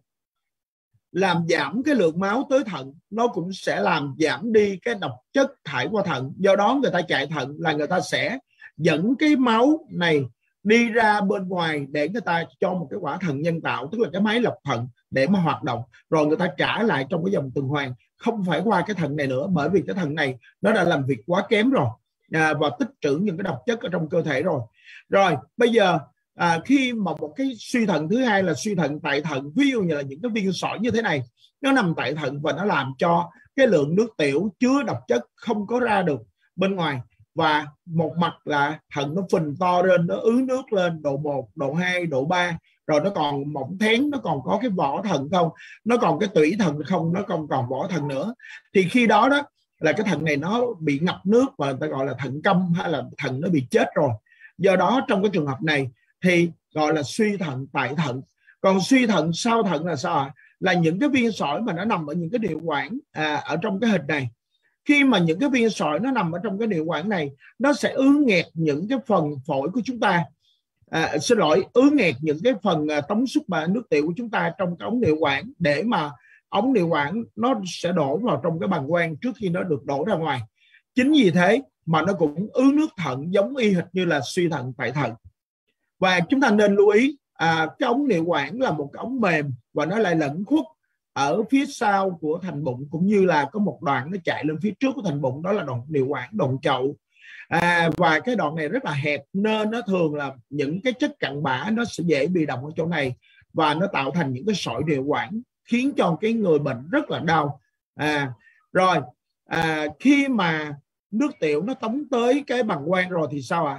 làm giảm cái lượng máu tới thận nó cũng sẽ làm giảm đi cái độc chất thải qua thận. Do đó người ta chạy thận là người ta sẽ dẫn cái máu này đi ra bên ngoài để người ta cho một cái quả thận nhân tạo, tức là cái máy lọc thận để mà hoạt động, rồi người ta trả lại trong cái dòng tuần hoàn, không phải qua cái thận này nữa, bởi vì cái thận này nó đã làm việc quá kém rồi, à, và tích trữ những cái độc chất ở trong cơ thể rồi. Rồi bây giờ à, khi mà một cái suy thận thứ hai là suy thận tại thận, ví dụ như là những cái viên sỏi như thế này nó nằm tại thận và nó làm cho cái lượng nước tiểu chứa độc chất không có ra được bên ngoài, và một mặt là thận nó phình to lên, nó ứ nước lên độ một, độ hai, độ ba, rồi nó còn mỏng thén, nó còn có cái vỏ thận không, nó còn cái tủy thận không, nó không còn vỏ thận nữa. Thì khi đó đó là cái thận này nó bị ngập nước và người ta gọi là thận câm, hay là thận nó bị chết rồi. Do đó trong cái trường hợp này thì gọi là suy thận tại thận. Còn suy thận sau thận là sao ạ? Là những cái viên sỏi mà nó nằm ở những cái niệu quản à, ở trong cái hình này. Khi mà những cái viên sỏi nó nằm ở trong cái niệu quản này, nó sẽ ứ nghẹt những cái phần phổi của chúng ta, à, xin lỗi, ứ nghẹt những cái phần à, tống xuất mà nước tiểu của chúng ta trong cái ống niệu quản, để mà ống niệu quản nó sẽ đổ vào trong cái bàng quang trước khi nó được đổ ra ngoài. Chính vì thế mà nó cũng ứ nước thận giống y hệt như là suy thận tại thận. Và chúng ta nên lưu ý à, cái ống niệu quản là một cái ống mềm và nó lại lẫn khuất ở phía sau của thành bụng, cũng như là có một đoạn nó chạy lên phía trước của thành bụng, đó là đoạn niệu quản, đoạn chậu. À, và cái đoạn này rất là hẹp, nên nó thường là những cái chất cặn bã nó sẽ dễ bị động ở chỗ này, và nó tạo thành những cái sỏi niệu quản, khiến cho cái người bệnh rất là đau. À, rồi à, khi mà nước tiểu nó tống tới cái bàng quang rồi thì sao ạ? À?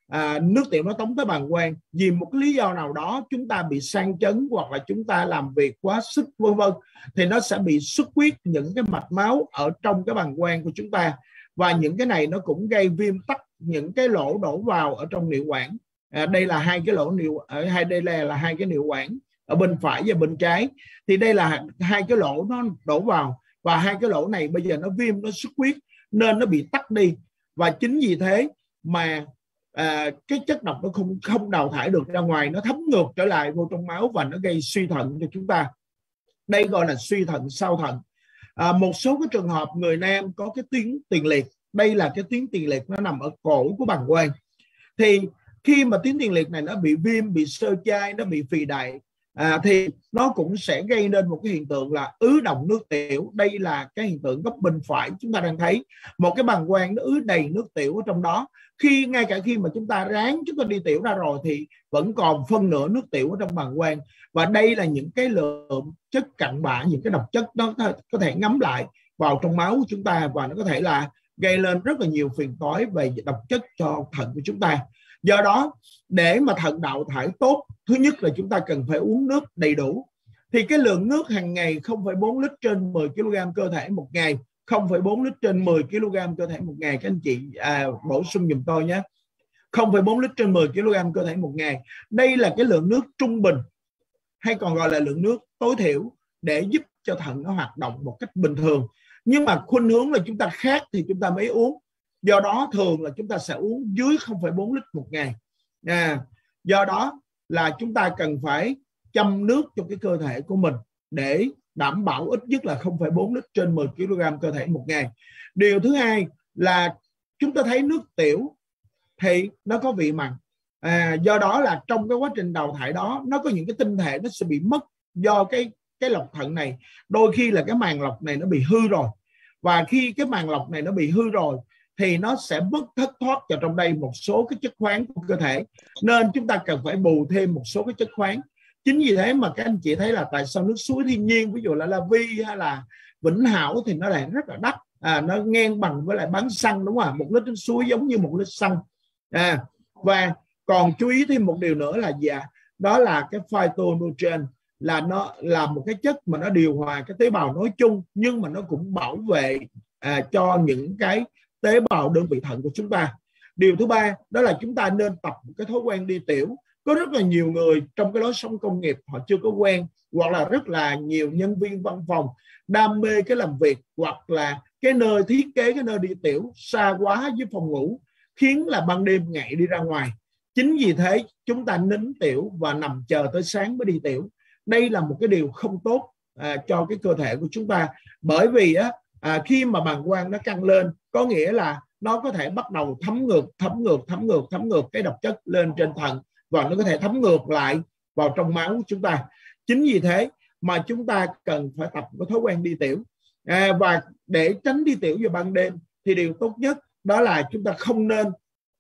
à, nước tiểu nó tống tới bàng quang, vì một cái lý do nào đó chúng ta bị sang chấn hoặc là chúng ta làm việc quá sức vân vân, thì nó sẽ bị xuất huyết những cái mạch máu ở trong cái bàng quang của chúng ta, và những cái này nó cũng gây viêm tắc những cái lỗ đổ vào ở trong niệu quản. À, đây là hai cái lỗ niệu ở hai đây là, là hai cái niệu quản ở bên phải và bên trái, thì đây là hai cái lỗ nó đổ vào, và hai cái lỗ này bây giờ nó viêm, nó xuất huyết nên nó bị tắc đi, và chính vì thế mà à, cái chất độc nó không không đào thải được ra ngoài, nó thấm ngược trở lại vô trong máu và nó gây suy thận cho chúng ta. Đây gọi là suy thận sau thận. À, một số cái trường hợp người nam có cái tuyến tiền liệt, đây là cái tuyến tiền liệt nó nằm ở cổ của bàng quang, thì khi mà tuyến tiền liệt này nó bị viêm, bị xơ chai, nó bị phì đại, à, thì nó cũng sẽ gây nên một cái hiện tượng là ứ đọng nước tiểu. Đây là cái hiện tượng góc bên phải chúng ta đang thấy, một cái bàng quang nó ứ đầy nước tiểu ở trong đó. Khi ngay cả khi mà chúng ta ráng chúng ta đi tiểu ra rồi thì vẫn còn phân nửa nước tiểu ở trong bàng quang, và đây là những cái lượng chất cặn bã, những cái độc chất nó có thể ngấm lại vào trong máu của chúng ta, và nó có thể là gây lên rất là nhiều phiền toái về độc chất cho thận của chúng ta. Do đó để mà thận đào thải tốt, thứ nhất là chúng ta cần phải uống nước đầy đủ. Thì cái lượng nước hàng ngày không phẩy bốn lít trên mười ki lô gam cơ thể một ngày, không phẩy bốn lít trên mười ki lô gam cơ thể một ngày, các anh chị à, bổ sung giùm tôi nhé. không phẩy bốn lít trên mười ki lô gam cơ thể một ngày. Đây là cái lượng nước trung bình, hay còn gọi là lượng nước tối thiểu để giúp cho thận nó hoạt động một cách bình thường. Nhưng mà khuynh hướng là chúng ta khát thì chúng ta mới uống. Do đó thường là chúng ta sẽ uống dưới không phẩy bốn lít một ngày. À, do đó là chúng ta cần phải chăm nước cho cái cơ thể của mình để đảm bảo ít nhất là không phẩy bốn lít trên mười ki lô gam cơ thể một ngày. Điều thứ hai là chúng ta thấy nước tiểu thì nó có vị mặn. À, do đó là trong cái quá trình đào thải đó, nó có những cái tinh thể nó sẽ bị mất do cái cái lọc thận này. Đôi khi là cái màng lọc này nó bị hư rồi, và khi cái màng lọc này nó bị hư rồi thì nó sẽ mất thất thoát vào trong đây một số cái chất khoáng của cơ thể, nên chúng ta cần phải bù thêm một số cái chất khoáng. Chính vì thế mà các anh chị thấy là tại sao nước suối thiên nhiên, ví dụ là La Vi hay là Vĩnh Hảo thì nó lại rất là đắt, à, nó ngang bằng với lại bán xăng, đúng không ạ? Một lít nước suối giống như một lít xăng. À, và còn chú ý thêm một điều nữa là gì ạ? Đó là cái phytonutrient, là nó là một cái chất mà nó điều hòa cái tế bào nói chung, nhưng mà nó cũng bảo vệ à, cho những cái tế bào đơn vị thận của chúng ta. Điều thứ ba đó là chúng ta nên tập một cái thói quen đi tiểu. Có rất là nhiều người trong cái lối sống công nghiệp họ chưa có quen, hoặc là rất là nhiều nhân viên văn phòng đam mê cái làm việc, hoặc là cái nơi thiết kế cái nơi đi tiểu xa quá với phòng ngủ, khiến là ban đêm ngại đi ra ngoài. Chính vì thế chúng ta nín tiểu và nằm chờ tới sáng mới đi tiểu. Đây là một cái điều không tốt à, cho cái cơ thể của chúng ta, bởi vì á, à, khi mà bàng quang nó căng lên có nghĩa là nó có thể bắt đầu thấm ngược thấm ngược thấm ngược thấm ngược cái độc chất lên trên thận, và nó có thể thấm ngược lại vào trong máu của chúng ta. Chính vì thế mà chúng ta cần phải tập cái thói quen đi tiểu. À, và để tránh đi tiểu vào ban đêm thì điều tốt nhất đó là chúng ta không nên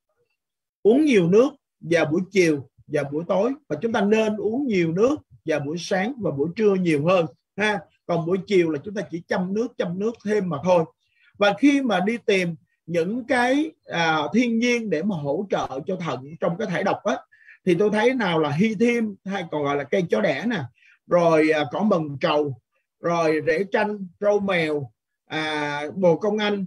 uống nhiều nước vào buổi chiều và buổi tối, và chúng ta nên uống nhiều nước vào buổi sáng và buổi trưa nhiều hơn ha. Còn buổi chiều là chúng ta chỉ chăm nước chăm nước thêm mà thôi. Và khi mà đi tìm những cái à, thiên nhiên để mà hỗ trợ cho thận trong cái thải độc á, thì tôi thấy nào là hy thiêm, hay còn gọi là cây chó đẻ nè, rồi à, cỏ mần trầu, rồi rễ chanh, rau mèo, à, bồ công anh,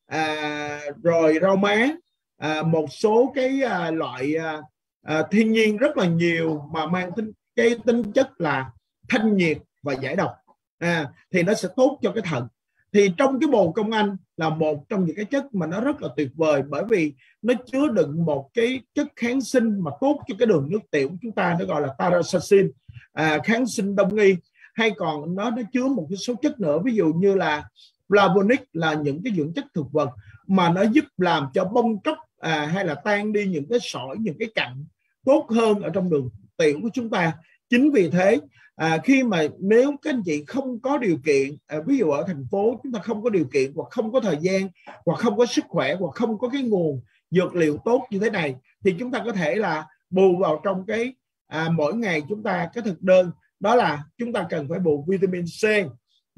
à, rồi rau má, à, một số cái à, loại à, à, thiên nhiên rất là nhiều mà mang tính cái tính chất là thanh nhiệt và giải độc, à, thì nó sẽ tốt cho cái thận. Thì trong cái bồ công anh là một trong những cái chất mà nó rất là tuyệt vời, bởi vì nó chứa đựng một cái chất kháng sinh mà tốt cho cái đường nước tiểu của chúng ta, nó gọi là taraxacin, à, kháng sinh đông y. Hay còn nó nó chứa một cái số chất nữa, ví dụ như là flavonoid, là những cái dưỡng chất thực vật mà nó giúp làm cho bong tróc à, hay là tan đi những cái sỏi, những cái cặn tốt hơn ở trong đường tiểu của chúng ta. Chính vì thế à, khi mà nếu các anh chị không có điều kiện, à, ví dụ ở thành phố chúng ta không có điều kiện, hoặc không có thời gian, hoặc không có sức khỏe, hoặc không có cái nguồn dược liệu tốt như thế này, thì chúng ta có thể là bù vào trong cái à, mỗi ngày chúng ta cái thực đơn, đó là chúng ta cần phải bù vitamin C,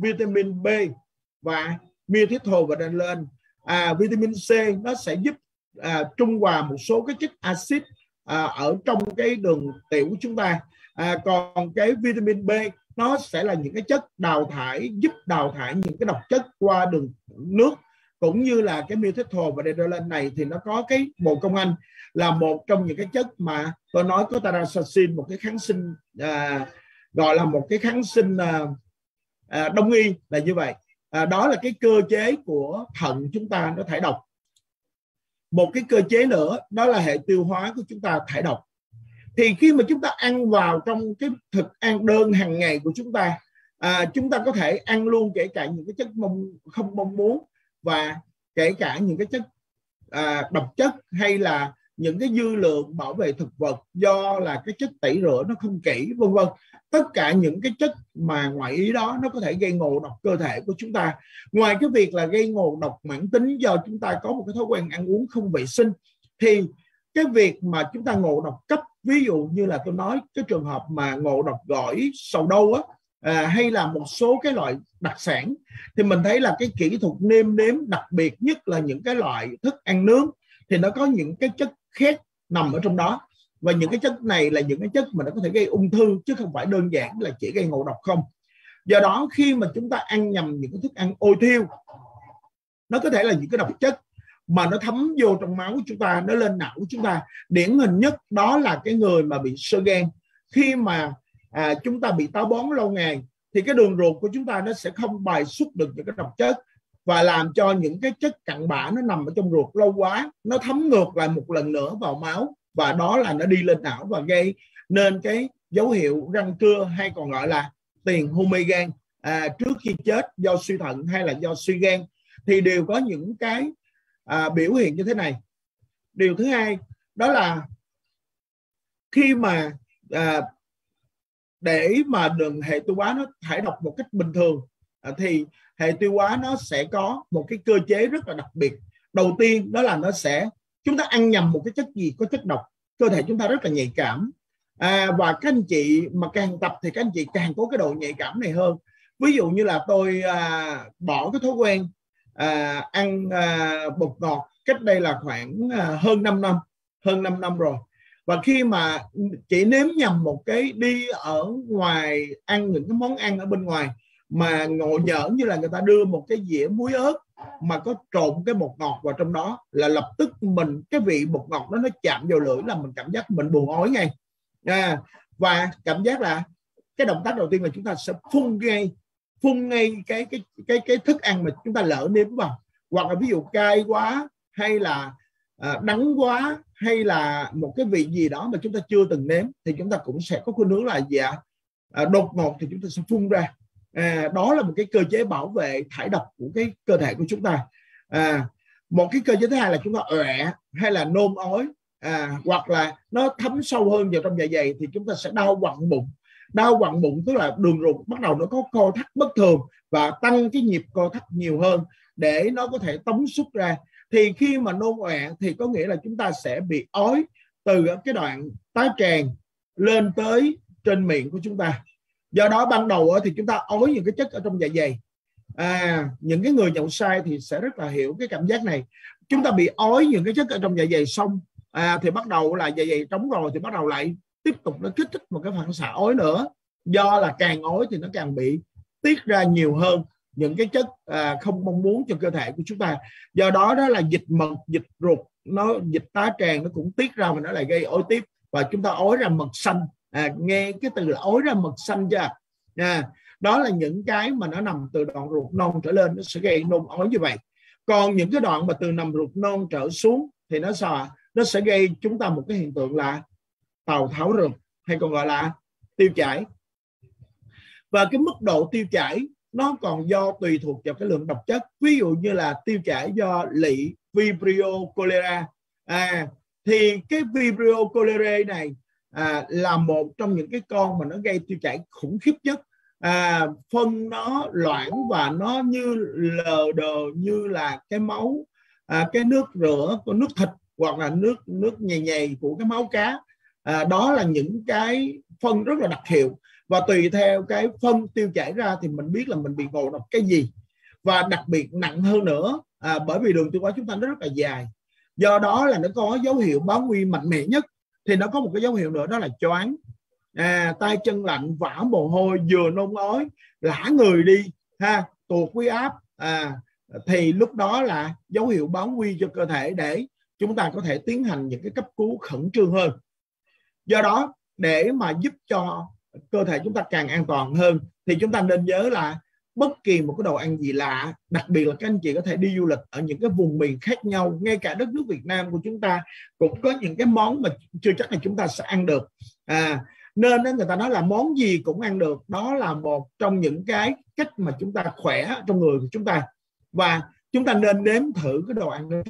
vitamin B và methylphenidate lên. À, vitamin C nó sẽ giúp à, trung hòa một số cái chất axit à, ở trong cái đường tiểu của chúng ta. À, còn cái vitamin B nó sẽ là những cái chất đào thải, giúp đào thải những cái độc chất qua đường nước, cũng như là cái miltitol và dedolin này thì nó có cái bồ công anh là một trong những cái chất mà tôi nói có taraxacin, một cái kháng sinh à, gọi là một cái kháng sinh à, à, đông y là như vậy. À, đó là cái cơ chế của thận chúng ta nó thải độc. Một cái cơ chế nữa đó là hệ tiêu hóa của chúng ta thải độc. Thì khi mà chúng ta ăn vào trong cái thực ăn đơn hàng ngày của chúng ta, à, chúng ta có thể ăn luôn kể cả những cái chất mong, không mong muốn, và kể cả những cái chất à, độc chất hay là những cái dư lượng bảo vệ thực vật do là cái chất tẩy rửa nó không kỹ, vân vân. Tất cả những cái chất mà ngoại ý đó nó có thể gây ngộ độc cơ thể của chúng ta. Ngoài cái việc là gây ngộ độc mãn tính do chúng ta có một cái thói quen ăn uống không vệ sinh, thì cái việc mà chúng ta ngộ độc cấp, ví dụ như là tôi nói cái trường hợp mà ngộ độc gỏi sầu đâu á, à, hay là một số cái loại đặc sản, thì mình thấy là cái kỹ thuật nêm nếm, đặc biệt nhất là những cái loại thức ăn nướng, thì nó có những cái chất khác nằm ở trong đó. Và những cái chất này là những cái chất mà nó có thể gây ung thư, chứ không phải đơn giản là chỉ gây ngộ độc không. Do đó khi mà chúng ta ăn nhầm những cái thức ăn ôi thiêu, nó có thể là những cái độc chất mà nó thấm vô trong máu của chúng ta, nó lên não của chúng ta. Điển hình nhất đó là cái người mà bị xơ gan. Khi mà à, chúng ta bị táo bón lâu ngày thì cái đường ruột của chúng ta nó sẽ không bài xuất được những cái độc chất, và làm cho những cái chất cặn bã nó nằm ở trong ruột lâu quá, nó thấm ngược lại một lần nữa vào máu, và đó là nó đi lên não và gây nên cái dấu hiệu răng cưa, hay còn gọi là tiền hôn mê gan à, trước khi chết do suy thận hay là do suy gan, thì đều có những cái à, biểu hiện như thế này. Điều thứ hai đó là khi mà à, để mà đường hệ tiêu hóa nó thải độc một cách bình thường à, thì hệ tiêu hóa nó sẽ có một cái cơ chế rất là đặc biệt. Đầu tiên đó là nó sẽ, chúng ta ăn nhầm một cái chất gì có chất độc, cơ thể chúng ta rất là nhạy cảm, à, và các anh chị mà càng tập thì các anh chị càng có cái độ nhạy cảm này hơn. Ví dụ như là tôi à, bỏ cái thói quen à, ăn à, bột ngọt cách đây là khoảng à, hơn năm năm hơn năm năm rồi, và khi mà chỉ nếm nhầm một cái, đi ở ngoài ăn những cái món ăn ở bên ngoài mà ngộ nhỡ như là người ta đưa một cái dĩa muối ớt mà có trộn cái bột ngọt vào trong đó, là lập tức mình cái vị bột ngọt đó nó chạm vào lưỡi là mình cảm giác mình buồn ói ngay à, và cảm giác là cái động tác đầu tiên là chúng ta sẽ phun ngay phun ngay cái cái cái cái thức ăn mà chúng ta lỡ nếm vào, hoặc là ví dụ cay quá hay là à, đắng quá hay là một cái vị gì đó mà chúng ta chưa từng nếm, thì chúng ta cũng sẽ có khuynh hướng là dạ à, đột ngột thì chúng ta sẽ phun ra. À, đó là một cái cơ chế bảo vệ thải độc của cái cơ thể của chúng ta. À, một cái cơ chế thứ hai là chúng ta ọe hay là nôn ói, à, hoặc là nó thấm sâu hơn vào trong dạ dày thì chúng ta sẽ đau quặn bụng. Đau quặn bụng tức là đường ruột bắt đầu nó có co thắt bất thường và tăng cái nhịp co thắt nhiều hơn để nó có thể tống xuất ra. Thì khi mà nôn ọe thì có nghĩa là chúng ta sẽ bị ói từ cái đoạn tá tràng lên tới trên miệng của chúng ta. Do đó ban đầu thì chúng ta ói những cái chất ở trong dạ dày. À, những cái người nhậu sai thì sẽ rất là hiểu cái cảm giác này. Chúng ta bị ói những cái chất ở trong dạ dày xong à, thì bắt đầu là dạ dày trống rồi thì bắt đầu lại tiếp tục nó kích thích một cái phản xạ ói nữa. Do là càng ói thì nó càng bị tiết ra nhiều hơn những cái chất à, không mong muốn cho cơ thể của chúng ta. Do đó đó là dịch mật, dịch ruột, nó dịch tá tràng nó cũng tiết ra và nó lại gây ói tiếp, và chúng ta ói ra mật xanh. À, nghe cái từ là ói ra mật xanh chưa? À, đó là những cái mà nó nằm từ đoạn ruột non trở lên, nó sẽ gây nôn ói như vậy. Còn những cái đoạn mà từ nằm ruột non trở xuống thì nó sao? Nó sẽ gây chúng ta một cái hiện tượng là tào tháo rượt, hay còn gọi là tiêu chảy. Và cái mức độ tiêu chảy nó còn do tùy thuộc vào cái lượng độc chất. Ví dụ như là tiêu chảy do lỵ Vibrio cholera, à, thì cái Vibrio cholerae này à, là một trong những cái con mà nó gây tiêu chảy khủng khiếp nhất. À, phân nó loãng và nó như lờ đờ như là cái máu, à, cái nước rửa, cái nước thịt hoặc là nước nước nhầy nhầy của cái máu cá. À, đó là những cái phân rất là đặc hiệu, và tùy theo cái phân tiêu chảy ra thì mình biết là mình bị ngộ độc cái gì. Và đặc biệt nặng hơn nữa, à, bởi vì đường tiêu hóa chúng ta nó rất là dài, Do đó là nó có dấu hiệu báo nguy mạnh mẽ nhất. Thì nó có một cái dấu hiệu nữa, đó là choáng, à, tay chân lạnh, vã mồ hôi, vừa nôn ói, lả người đi, ha, tụt huyết áp, à, thì lúc đó là dấu hiệu báo nguy cho cơ thể để chúng ta có thể tiến hành những cái cấp cứu khẩn trương hơn. Do đó để mà giúp cho cơ thể chúng ta càng an toàn hơn thì chúng ta nên nhớ là bất kỳ một cái đồ ăn gì lạ, đặc biệt là các anh chị có thể đi du lịch ở những cái vùng miền khác nhau, ngay cả đất nước Việt Nam của chúng ta cũng có những cái món mà chưa chắc là chúng ta sẽ ăn được, à, nên người ta nói là món gì cũng ăn được. Đó là một trong những cái cách mà chúng ta khỏe trong người của chúng ta, và chúng ta nên nếm thử cái đồ ăn đó,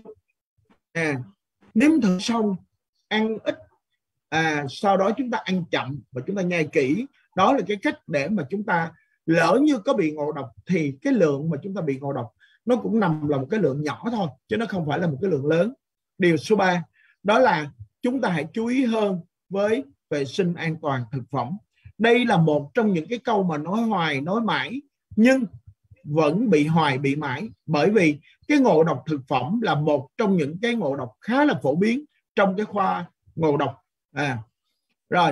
à, nếm thử xong ăn ít, à, sau đó chúng ta ăn chậm và chúng ta nhai kỹ. Đó là cái cách để mà chúng ta lỡ như có bị ngộ độc thì cái lượng mà chúng ta bị ngộ độc nó cũng nằm là một cái lượng nhỏ thôi, chứ nó không phải là một cái lượng lớn. Điều số ba đó là chúng ta hãy chú ý hơn với vệ sinh an toàn thực phẩm. Đây là một trong những cái câu mà nói hoài nói mãi nhưng vẫn bị hoài bị mãi, bởi vì cái ngộ độc thực phẩm là một trong những cái ngộ độc khá là phổ biến trong cái khoa ngộ độc. À, rồi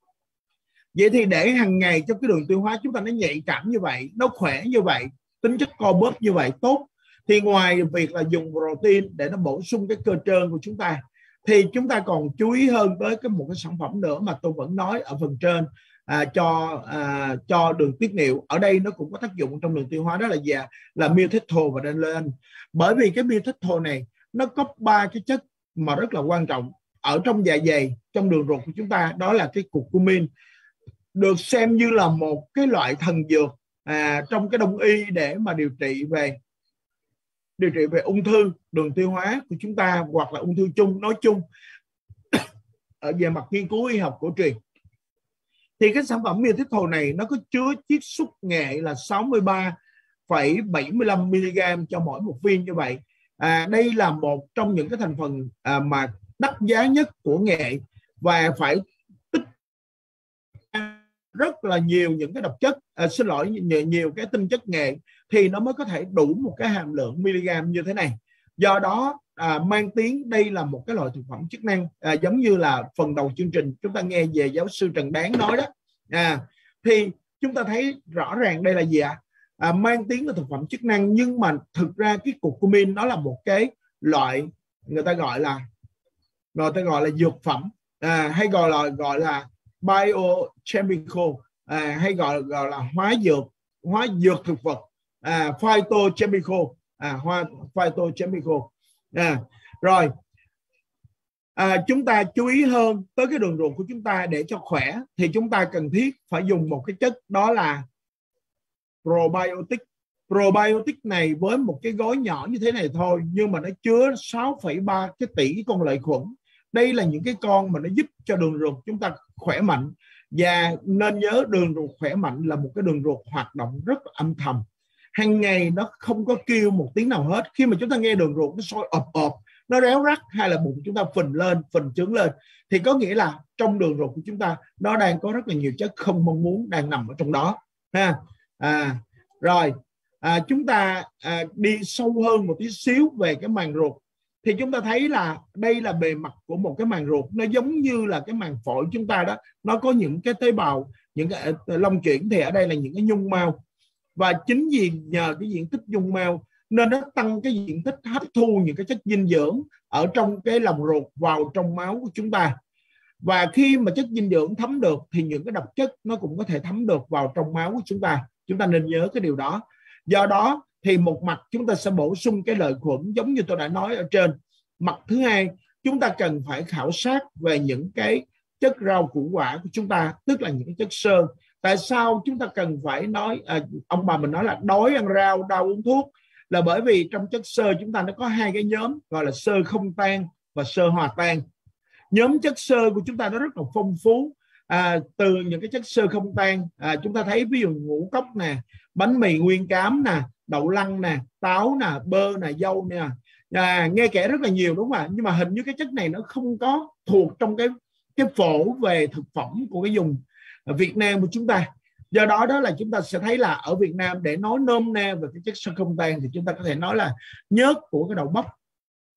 vậy thì để hàng ngày trong cái đường tiêu hóa chúng ta nó nhạy cảm như vậy, nó khỏe như vậy, tính chất co bóp như vậy tốt, thì ngoài việc là dùng protein để nó bổ sung cái cơ trơn của chúng ta, thì chúng ta còn chú ý hơn tới cái một cái sản phẩm nữa mà tôi vẫn nói ở phần trên, à, cho à, cho đường tiết niệu. Ở đây nó cũng có tác dụng trong đường tiêu hóa, đó là gì ạ? Là miltitol và danlen. Bởi vì cái miltitol này nó có ba cái chất mà rất là quan trọng ở trong dạ dày, trong đường ruột của chúng ta, đó là cái curcumin, được xem như là một cái loại thần dược, à, trong cái đông y để mà điều trị về điều trị về ung thư đường tiêu hóa của chúng ta, hoặc là ung thư chung nói chung ở về mặt nghiên cứu y học cổ truyền. Thì cái sản phẩm miltitol này nó có chứa chiết xuất nghệ là sáu mươi ba phẩy bảy mươi lăm mi-li-gam cho mỗi một viên như vậy. À, đây là một trong những cái thành phần à, mà đắt giá nhất của nghệ, và phải tích rất là nhiều những cái độc chất, à, xin lỗi nhiều, nhiều cái tinh chất nghệ thì nó mới có thể đủ một cái hàm lượng miligam như thế này. Do đó à, mang tiếng đây là một cái loại thực phẩm chức năng, à, giống như là phần đầu chương trình chúng ta nghe về giáo sư Trần Đáng nói đó, à, thì chúng ta thấy rõ ràng đây là gì ạ? À, mang tiếng là thực phẩm chức năng, nhưng mà thực ra cái curcumin nó là một cái loại người ta gọi là người ta gọi là dược phẩm, à, hay gọi là gọi là biochemical, à, hay gọi gọi là hóa dược hóa dược thực vật, à, phytochemical, à, hoa phytochemical, à, rồi à, chúng ta chú ý hơn tới cái đường ruột của chúng ta để cho khỏe thì chúng ta cần thiết phải dùng một cái chất, đó là probiotic. Probiotic này với một cái gói nhỏ như thế này thôi, nhưng mà nó chứa sáu phẩy ba cái tỷ con lợi khuẩn. Đây là những cái con mà nó giúp cho đường ruột chúng ta khỏe mạnh. Và nên nhớ đường ruột khỏe mạnh là một cái đường ruột hoạt động rất âm thầm. Hàng ngày nó không có kêu một tiếng nào hết. Khi mà chúng ta nghe đường ruột nó sôi ộp ộp, nó réo rắt, hay là bụng chúng ta phình lên, phình trướng lên, thì có nghĩa là trong đường ruột của chúng ta nó đang có rất là nhiều chất không mong muốn đang nằm ở trong đó. Ha. À, rồi à, chúng ta à, đi sâu hơn một tí xíu về cái màng ruột, thì chúng ta thấy là đây là bề mặt của một cái màng ruột, nó giống như là cái màng phổi chúng ta đó, nó có những cái tế bào, những cái long chuyển, thì ở đây là những cái nhung mao, và chính vì nhờ cái diện tích nhung mao nên nó tăng cái diện tích hấp thu những cái chất dinh dưỡng ở trong cái lòng ruột vào trong máu của chúng ta. Và khi mà chất dinh dưỡng thấm được thì những cái độc chất nó cũng có thể thấm được vào trong máu của chúng ta. Chúng ta nên nhớ cái điều đó. Do đó thì một mặt chúng ta sẽ bổ sung cái lợi khuẩn giống như tôi đã nói ở trên. Mặt thứ hai, chúng ta cần phải khảo sát về những cái chất rau củ quả của chúng ta, tức là những cái chất xơ. Tại sao chúng ta cần phải nói, à, ông bà mình nói là đói ăn rau, đau uống thuốc, là bởi vì trong chất xơ chúng ta nó có hai cái nhóm gọi là xơ không tan và xơ hòa tan. Nhóm chất xơ của chúng ta nó rất là phong phú, à, từ những cái chất xơ không tan, à, chúng ta thấy ví dụ ngũ cốc nè, bánh mì nguyên cám nè, đậu lăng nè, táo nè, bơ nè, dâu nè, à, nghe kể rất là nhiều đúng không ạ? Nhưng mà hình như cái chất này nó không có thuộc trong cái cái phổ về thực phẩm của cái vùng Việt Nam của chúng ta. Do đó đó là chúng ta sẽ thấy là ở Việt Nam, để nói nôm na về cái chất xơ không tan thì chúng ta có thể nói là nhớt của cái đậu bắp,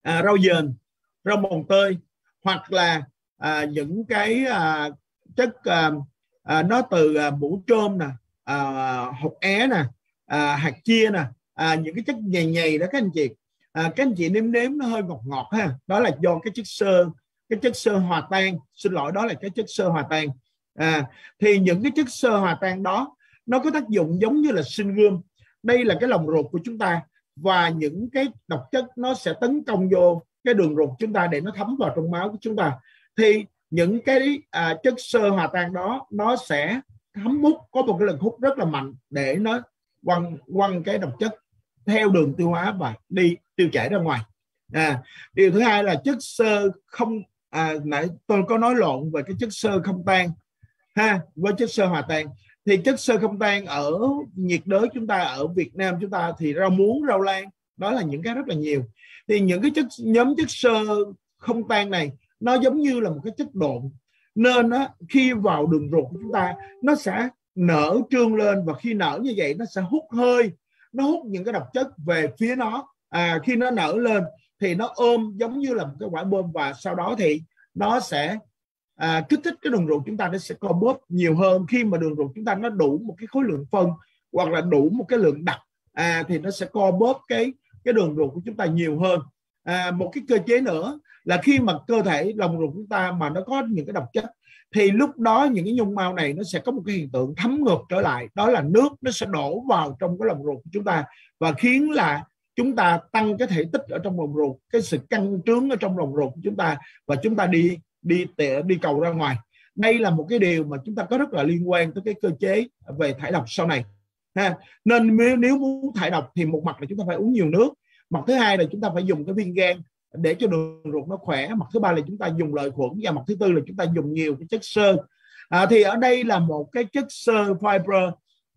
à, rau dền, rau mồng tơi, hoặc là à, những cái à, chất à, à, nó từ à, mũ trôm nè, à, hột é nè, à, hạt chia nè, à, những cái chất nhầy nhầy đó các anh chị. À, các anh chị nếm nếm nó hơi ngọt ngọt ha, đó là do cái chất xơ, cái chất xơ hòa tan, xin lỗi, đó là cái chất xơ hòa tan. À, thì những cái chất xơ hòa tan đó nó có tác dụng giống như là sinh gươm. Đây là cái lồng ruột của chúng ta, và những cái độc chất nó sẽ tấn công vô cái đường ruột chúng ta để nó thấm vào trong máu của chúng ta. Thì những cái à, chất xơ hòa tan đó nó sẽ thấm hút, có một cái lực hút rất là mạnh để nó quăng quăng cái độc chất theo đường tiêu hóa và đi tiêu chảy ra ngoài. À, điều thứ hai là chất xơ không, à, nãy tôi có nói lộn về cái chất xơ không tan ha, với chất xơ hòa tan. Thì chất xơ không tan ở nhiệt đới chúng ta, ở Việt Nam chúng ta thì rau muống, rau lan, đó là những cái rất là nhiều. Thì những cái chất nhóm chất xơ không tan này nó giống như là một cái chất độn, nên đó, khi vào đường ruột của chúng ta nó sẽ nở trương lên, và khi nở như vậy nó sẽ hút hơi, nó hút những cái độc chất về phía nó. À, khi nó nở lên thì nó ôm giống như là một cái quả bom, và sau đó thì nó sẽ à, kích thích cái đường ruột chúng ta, nó sẽ co bóp nhiều hơn. Khi mà đường ruột chúng ta nó đủ một cái khối lượng phân hoặc là đủ một cái lượng đặc, à, thì nó sẽ co bóp cái cái đường ruột của chúng ta nhiều hơn. À, một cái cơ chế nữa là khi mà cơ thể lòng ruột chúng ta mà nó có những cái độc chất, thì lúc đó những cái nhung mao này nó sẽ có một cái hiện tượng thấm ngược trở lại, đó là nước nó sẽ đổ vào trong cái lòng ruột của chúng ta, và khiến là chúng ta tăng cái thể tích ở trong lòng ruột, cái sự căng trướng ở trong lòng ruột của chúng ta, và chúng ta đi đi đi cầu ra ngoài. Đây là một cái điều mà chúng ta có rất là liên quan tới cái cơ chế về thải độc sau này ha. Nên nếu muốn thải độc thì một mặt là chúng ta phải uống nhiều nước, mặt thứ hai là chúng ta phải dùng cái viên gan để cho đường ruột nó khỏe, mặt thứ ba là chúng ta dùng lợi khuẩn, và mặt thứ tư là chúng ta dùng nhiều cái chất xơ. À, thì ở đây là một cái chất xơ fiber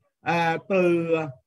à, từ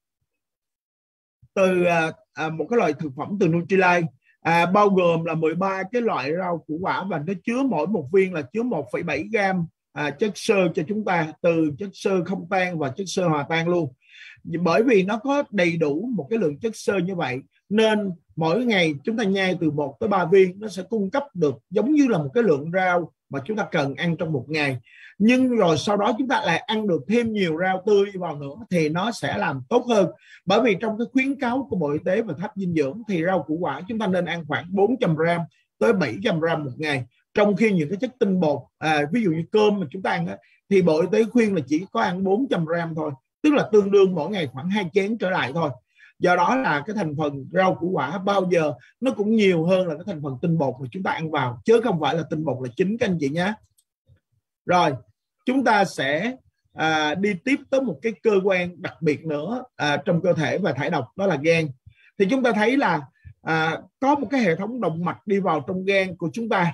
từ à, một cái loại thực phẩm từ Nutrilite, à, bao gồm là mười ba cái loại rau củ quả, và nó chứa mỗi một viên là chứa một phẩy bảy gam à, chất xơ cho chúng ta, từ chất xơ không tan và chất xơ hòa tan luôn. Bởi vì nó có đầy đủ một cái lượng chất xơ như vậy, nên mỗi ngày chúng ta nhai từ một tới ba viên, nó sẽ cung cấp được giống như là một cái lượng rau mà chúng ta cần ăn trong một ngày. Nhưng rồi sau đó chúng ta lại ăn được thêm nhiều rau tươi vào nữa thì nó sẽ làm tốt hơn. Bởi vì trong cái khuyến cáo của Bộ Y tế về tháp dinh dưỡng thì rau củ quả chúng ta nên ăn khoảng bốn trăm gram tới bảy trăm gram một ngày. Trong khi những cái chất tinh bột, à, ví dụ như cơm mà chúng ta ăn á, thì Bộ Y tế khuyên là chỉ có ăn bốn trăm gram thôi, tức là tương đương mỗi ngày khoảng hai chén trở lại thôi. Do đó là cái thành phần rau củ quả bao giờ nó cũng nhiều hơn là cái thành phần tinh bột mà chúng ta ăn vào, chứ không phải là tinh bột là chính các anh chị nhé. Rồi chúng ta sẽ à, đi tiếp tới một cái cơ quan đặc biệt nữa à, trong cơ thể và thải độc, đó là gan. Thì chúng ta thấy là à, có một cái hệ thống động mạch đi vào trong gan của chúng ta.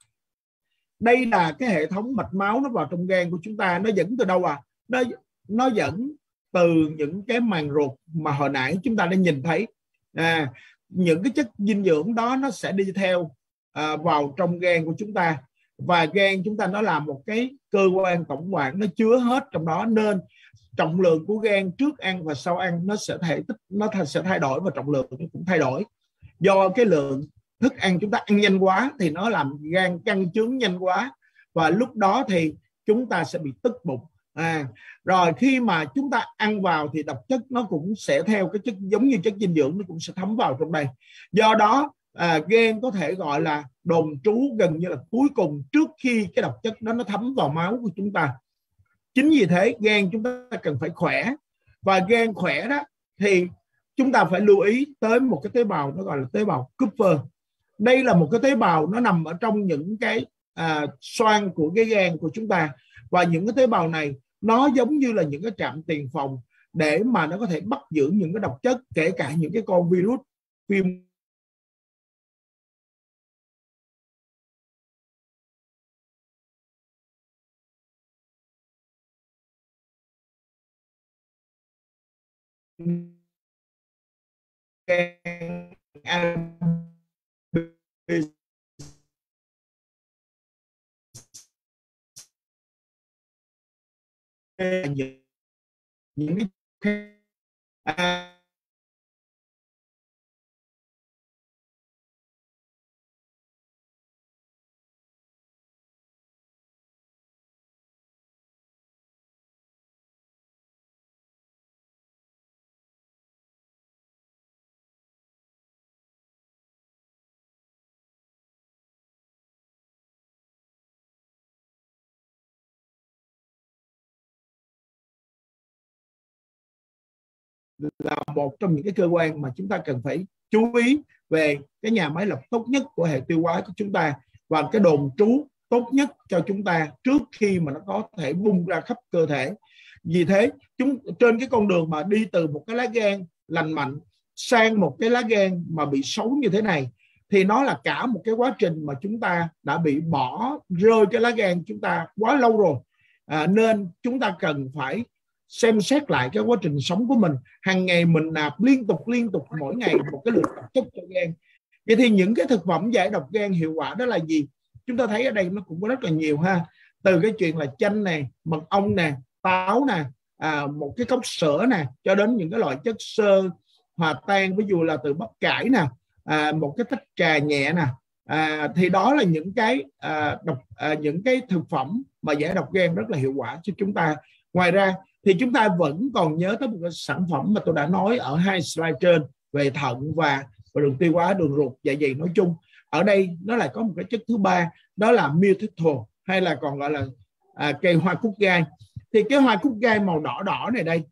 Đây là cái hệ thống mạch máu nó vào trong gan của chúng ta. Nó dẫn từ đâu à? Nó nó dẫn từ những cái màng ruột mà hồi nãy chúng ta đã nhìn thấy. À, những cái chất dinh dưỡng đó nó sẽ đi theo à, vào trong gan của chúng ta, và gan chúng ta nó là một cái cơ quan tổng quản, nó chứa hết trong đó, nên trọng lượng của gan trước ăn và sau ăn nó sẽ thể tích nó sẽ thay đổi, và trọng lượng nó cũng thay đổi. Do cái lượng thức ăn chúng ta ăn nhanh quá thì nó làm gan căng trướng nhanh quá, và lúc đó thì chúng ta sẽ bị tức bụng. À, rồi khi mà chúng ta ăn vào thì độc chất nó cũng sẽ theo cái chất giống như chất dinh dưỡng, nó cũng sẽ thấm vào trong đây. Do đó à, gan có thể gọi là đồn trú gần như là cuối cùng trước khi cái độc chất đó nó thấm vào máu của chúng ta. Chính vì thế gan chúng ta cần phải khỏe, và gan khỏe đó thì chúng ta phải lưu ý tới một cái tế bào nó gọi là tế bào Kupffer. Đây là một cái tế bào nó nằm ở trong những cái à, xoang của cái gan của chúng ta, và những cái tế bào này nó giống như là những cái trạm tiền phòng để mà nó có thể bắt giữ những cái độc chất, kể cả những cái con virus viêm những, những cái à, là một trong những cái cơ quan mà chúng ta cần phải chú ý về cái nhà máy lọc tốt nhất của hệ tiêu hóa của chúng ta và cái đồn trú tốt nhất cho chúng ta trước khi mà nó có thể bung ra khắp cơ thể. Vì thế chúng trên cái con đường mà đi từ một cái lá gan lành mạnh sang một cái lá gan mà bị xấu như thế này thì nó là cả một cái quá trình mà chúng ta đã bị bỏ rơi cái lá gan chúng ta quá lâu rồi. À, nên chúng ta cần phải xem xét lại cái quá trình sống của mình. Hàng ngày mình nạp liên tục liên tục mỗi ngày một cái lượng độc chất cho gan. Vậy thì những cái thực phẩm giải độc gan hiệu quả đó là gì? Chúng ta thấy ở đây nó cũng có rất là nhiều ha. Từ cái chuyện là chanh nè, mật ong nè, táo nè, à, một cái cốc sữa nè, cho đến những cái loại chất xơ hòa tan, ví dụ là từ bắp cải nè, à, một cái tách trà nhẹ nè, à, thì đó là những cái à, độc à, những cái thực phẩm mà giải độc gan rất là hiệu quả cho chúng ta. Ngoài ra thì chúng ta vẫn còn nhớ tới một cái sản phẩm mà tôi đã nói ở hai slide trên về thận và, và đường tiêu hóa, đường ruột, dạ dày nói chung. Ở đây nó lại có một cái chất thứ ba, đó là miltitol, hay là còn gọi là à, cây hoa cúc gai. Thì cái hoa cúc gai màu đỏ đỏ này đây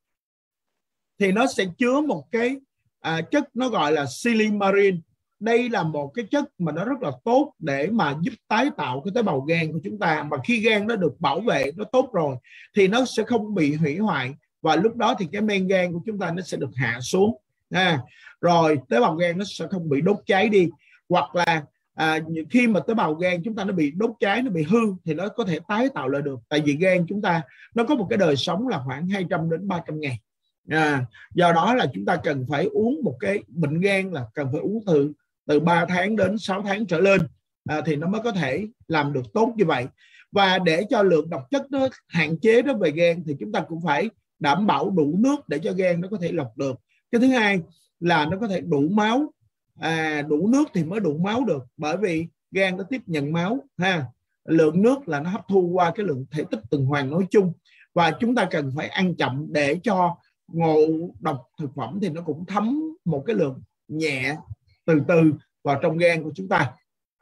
thì nó sẽ chứa một cái à, chất nó gọi là silimarin. Đây là một cái chất mà nó rất là tốt để mà giúp tái tạo cái tế bào gan của chúng ta. Mà khi gan nó được bảo vệ, nó tốt rồi thì nó sẽ không bị hủy hoại, và lúc đó thì cái men gan của chúng ta nó sẽ được hạ xuống. À, rồi tế bào gan nó sẽ không bị đốt cháy đi, hoặc là à, khi mà tế bào gan chúng ta nó bị đốt cháy, nó bị hư thì nó có thể tái tạo lại được. Tại vì gan chúng ta nó có một cái đời sống là khoảng hai trăm đến ba trăm ngày. À, do đó là chúng ta cần phải uống một cái bệnh gan là cần phải uống từ từ ba tháng đến sáu tháng trở lên, à, thì nó mới có thể làm được tốt như vậy. Và để cho lượng độc chất nó hạn chế đó về gan thì chúng ta cũng phải đảm bảo đủ nước để cho gan nó có thể lọc được. Cái thứ hai là nó có thể đủ máu, à, đủ nước thì mới đủ máu được, bởi vì gan nó tiếp nhận máu ha. Lượng nước là nó hấp thu qua cái lượng thể tích tuần hoàn nói chung, và chúng ta cần phải ăn chậm để cho ngộ độc thực phẩm thì nó cũng thấm một cái lượng nhẹ từ từ vào trong gan của chúng ta.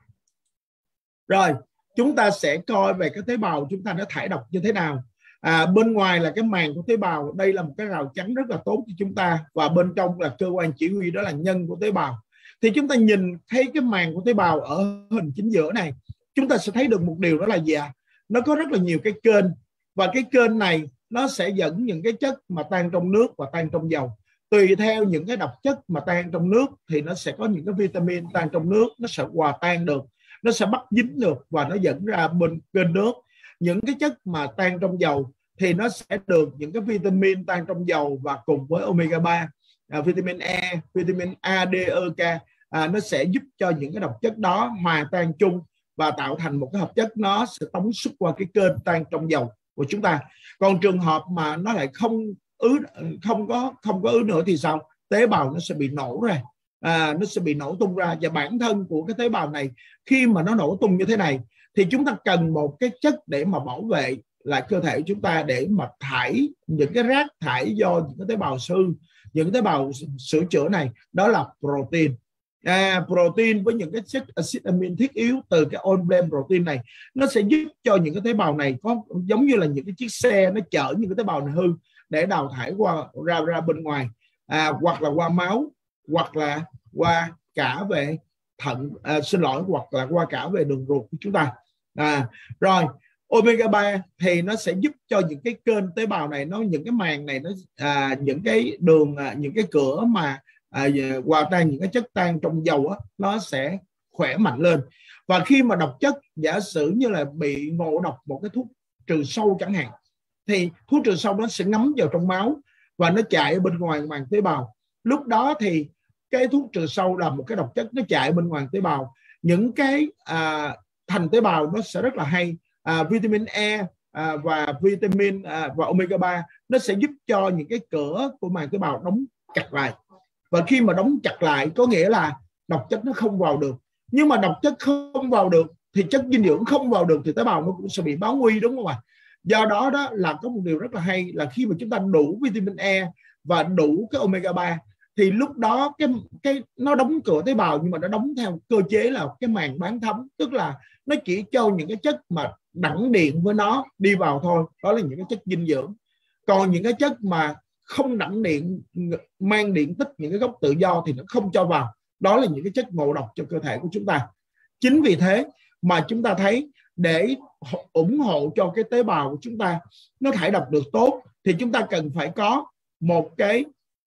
Rồi chúng ta sẽ coi về cái tế bào chúng ta nó thải độc như thế nào. À, bên ngoài là cái màng của tế bào, đây là một cái rào chắn rất là tốt cho chúng ta, và bên trong là cơ quan chỉ huy, đó là nhân của tế bào. Thì chúng ta nhìn thấy cái màng của tế bào ở hình chính giữa này, chúng ta sẽ thấy được một điều, đó là gì ạ? Nó có rất là nhiều cái kênh, và cái kênh này nó sẽ dẫn những cái chất mà tan trong nước và tan trong dầu. Tùy theo những cái độc chất mà tan trong nước thì nó sẽ có những cái vitamin tan trong nước, nó sẽ hòa tan được, nó sẽ bắt dính được và nó dẫn ra bên kênh nước. Những cái chất mà tan trong dầu thì nó sẽ được những cái vitamin tan trong dầu, và cùng với omega ba, à, vitamin E, vitamin A, D, E, K, à, nó sẽ giúp cho những cái độc chất đó hòa tan chung và tạo thành một cái hợp chất, nó sẽ tống xuất qua cái kênh tan trong dầu của chúng ta. Còn trường hợp mà nó lại không ứ, không có không có ứ nữa thì sao? Tế bào nó sẽ bị nổ ra, à, nó sẽ bị nổ tung ra. Và bản thân của cái tế bào này khi mà nó nổ tung như thế này thì chúng ta cần một cái chất để mà bảo vệ lại cơ thể chúng ta, để mà thải những cái rác thải do những cái tế bào hư, những cái tế bào sửa chữa này, đó là protein. À, protein với những cái chất acid amin thiết yếu từ cái on-blend protein này, nó sẽ giúp cho những cái tế bào này có giống như là những cái chiếc xe, nó chở những cái tế bào này hư để đào thải qua ra ra bên ngoài, à, hoặc là qua máu, hoặc là qua cả về thận, à, xin lỗi, hoặc là qua cả về đường ruột của chúng ta. À, rồi omega ba thì nó sẽ giúp cho những cái kênh tế bào này, nó những cái màng này, nó à, những cái đường, à, những cái cửa mà à, hòa tan những cái chất tan trong dầu á, nó sẽ khỏe mạnh lên. Và khi mà độc chất, giả sử như là bị ngộ độc một cái thuốc trừ sâu chẳng hạn, thì thuốc trừ sâu nó sẽ ngấm vào trong máu và nó chạy ở bên ngoài màng tế bào. Lúc đó thì cái thuốc trừ sâu là một cái độc chất, nó chạy bên ngoài tế bào, những cái à, thành tế bào nó sẽ rất là hay. À, vitamin E à, và vitamin à, và omega ba nó sẽ giúp cho những cái cửa của màng tế bào đóng chặt lại. Và khi mà đóng chặt lại có nghĩa là độc chất nó không vào được. Nhưng mà độc chất không vào được thì chất dinh dưỡng không vào được thì tế bào nó cũng sẽ bị báo nguy, đúng không ạ? Do đó đó là có một điều rất là hay là khi mà chúng ta đủ vitamin E và đủ cái omega ba thì lúc đó cái cái nó đóng cửa tế bào, nhưng mà nó đóng theo cơ chế là cái màng bán thấm, tức là nó chỉ cho những cái chất mà đẳng điện với nó đi vào thôi, đó là những cái chất dinh dưỡng. Còn những cái chất mà không đậm điện, mang điện tích, những cái gốc tự do thì nó không cho vào. Đó là những cái chất ngộ độc cho cơ thể của chúng ta. Chính vì thế mà chúng ta thấy để ủng hộ cho cái tế bào của chúng ta nó thải độc được tốt thì chúng ta cần phải có một cái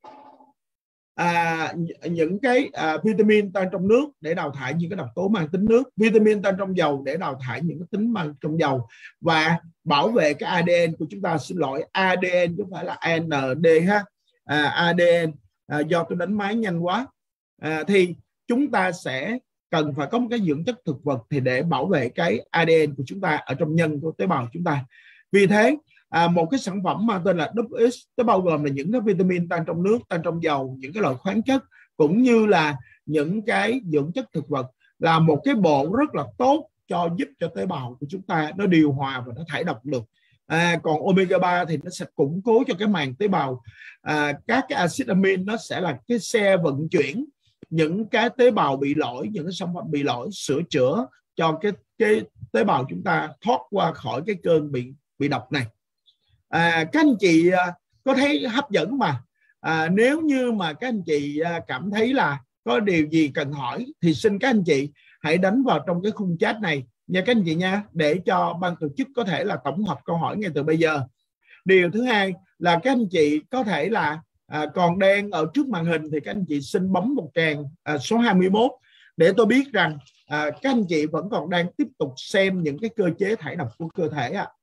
à, những cái à, vitamin tan trong nước để đào thải những cái độc tố mang tính nước, vitamin tan trong dầu để đào thải những cái tính mang trong dầu, và bảo vệ cái a đê en của chúng ta. Xin lỗi, a đê en chứ không phải là en đê ha. à, a đê en à, do tôi đánh máy nhanh quá. à, thì chúng ta sẽ cần phải có một cái dưỡng chất thực vật thì để bảo vệ cái a đê en của chúng ta ở trong nhân của tế bào của chúng ta. Vì thế à, một cái sản phẩm mang tên là double X nó bao gồm là những cái vitamin tan trong nước, tan trong dầu, những cái loại khoáng chất cũng như là những cái dưỡng chất thực vật, là một cái bộ rất là tốt cho giúp cho tế bào của chúng ta nó điều hòa và nó thải độc được. À, còn omega ba thì nó sẽ củng cố cho cái màng tế bào. À, các cái acid amin nó sẽ là cái xe vận chuyển những cái tế bào bị lỗi, những cái sản phẩm bị lỗi, sửa chữa cho cái cái tế bào chúng ta thoát qua khỏi cái cơn bị bị độc này. À, các anh chị à, có thấy hấp dẫn mà. À, nếu như mà các anh chị à, cảm thấy là có điều gì cần hỏi thì xin các anh chị hãy đánh vào trong cái khung chat này nha các anh chị nha, để cho ban tổ chức có thể là tổng hợp câu hỏi ngay từ bây giờ. Điều thứ hai là các anh chị có thể là à, còn đang ở trước màn hình thì các anh chị xin bấm một tràng à, số hai mươi mốt để tôi biết rằng à, các anh chị vẫn còn đang tiếp tục xem những cái cơ chế thải độc của cơ thể ạ. À.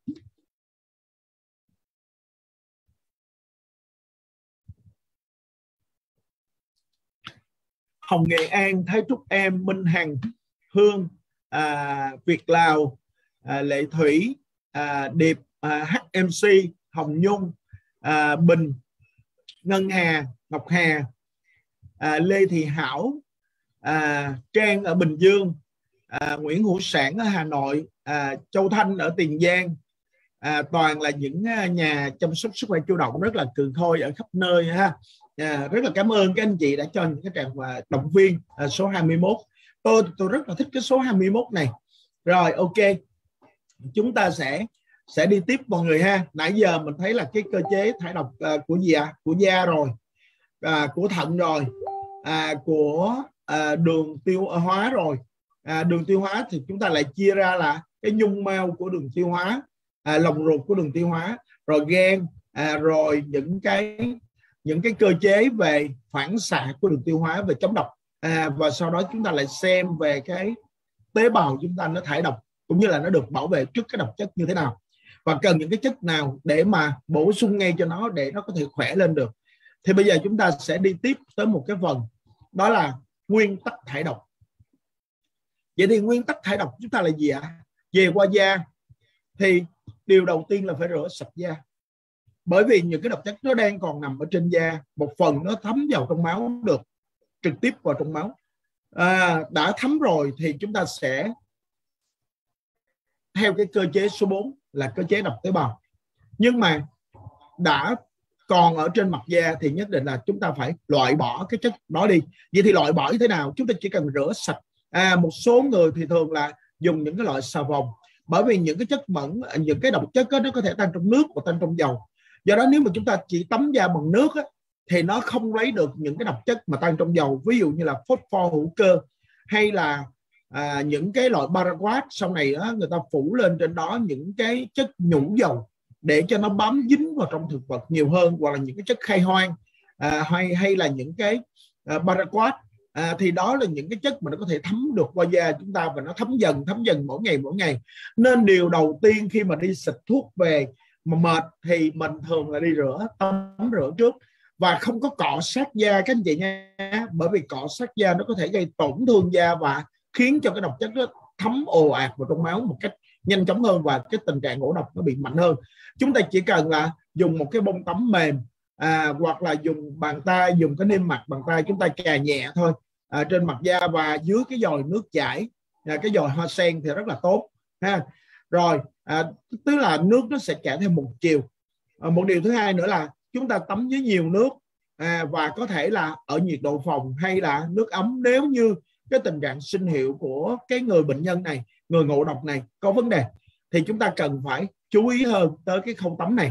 Hồng Nghệ An, Thái Trúc Em, Minh Hằng, Hương, à, Việt Lào, à, Lệ Thủy, à, Điệp, à, hát em xê, Hồng Nhung, à, Bình, Ngân Hà, Ngọc Hà, à, Lê Thị Hảo, à, Trang ở Bình Dương, à, Nguyễn Hữu Sản ở Hà Nội, à, Châu Thanh ở Tiền Giang. À, toàn là những nhà chăm sóc sức khỏe chủ động rất là cừ khôi ở khắp nơi ha. À, rất là cảm ơn các anh chị đã cho những cái tràng và động viên à, số hai mươi mốt. Tôi tôi rất là thích cái số hai mươi mốt này. Rồi ok, chúng ta sẽ sẽ đi tiếp mọi người ha. Nãy giờ mình thấy là cái cơ chế thải độc à, của gì ạ? À? Của da rồi, à, của thận rồi, à, của à, đường tiêu hóa rồi. À, đường tiêu hóa thì chúng ta lại chia ra là cái nhung mao của đường tiêu hóa, à, lồng ruột của đường tiêu hóa, rồi gan, à, rồi những cái những cái cơ chế về phản xạ của đường tiêu hóa về chống độc, à, và sau đó chúng ta lại xem về cái tế bào chúng ta nó thải độc cũng như là nó được bảo vệ trước cái độc chất như thế nào và cần những cái chất nào để mà bổ sung ngay cho nó để nó có thể khỏe lên được. Thì bây giờ chúng ta sẽ đi tiếp tới một cái phần đó là nguyên tắc thải độc. Vậy thì nguyên tắc thải độc chúng ta là gì ạ? À? Về qua da thì điều đầu tiên là phải rửa sạch da, bởi vì những cái độc chất nó đang còn nằm ở trên da, một phần nó thấm vào trong máu được, trực tiếp vào trong máu. À, đã thấm rồi thì chúng ta sẽ theo cái cơ chế số bốn là cơ chế độc tế bào. Nhưng mà đã còn ở trên mặt da thì nhất định là chúng ta phải loại bỏ cái chất đó đi. Vậy thì loại bỏ như thế nào? Chúng ta chỉ cần rửa sạch. À, một số người thì thường là dùng những cái loại xà phòng, bởi vì những cái chất bẩn, những cái độc chất đó, nó có thể tan trong nước và tan trong dầu. Do đó nếu mà chúng ta chỉ tắm da bằng nước á, thì nó không lấy được những cái độc chất mà tan trong dầu, ví dụ như là phosphor hữu cơ hay là à, những cái loại paraquat. Sau này đó, người ta phủ lên trên đó những cái chất nhũ dầu để cho nó bám dính vào trong thực vật nhiều hơn, hoặc là những cái chất khai hoang, à, hay hay là những cái à, paraquat. À, thì đó là những cái chất mà nó có thể thấm được qua da chúng ta, và nó thấm dần thấm dần mỗi ngày mỗi ngày. Nên điều đầu tiên khi mà đi xịt thuốc về mà mệt thì mình thường là đi rửa, tắm rửa trước và không có cọ sát da các anh chị nha, bởi vì cọ sát da nó có thể gây tổn thương da và khiến cho cái độc chất nó thấm ồ ạt vào trong máu một cách nhanh chóng hơn, và cái tình trạng ngộ độc nó bị mạnh hơn. Chúng ta chỉ cần là dùng một cái bông tắm mềm, à, hoặc là dùng bàn tay, dùng cái niêm mặt bàn tay chúng ta chà nhẹ thôi à, trên mặt da và dưới cái dòi nước chảy, à, cái dòi hoa sen thì rất là tốt ha. Rồi à, tức là nước nó sẽ chảy theo một chiều. À, một điều thứ hai nữa là chúng ta tắm với nhiều nước, à, và có thể là ở nhiệt độ phòng hay là nước ấm, nếu như cái tình trạng sinh hiệu của cái người bệnh nhân này, người ngộ độc này có vấn đề, thì chúng ta cần phải chú ý hơn tới cái khâu tắm này.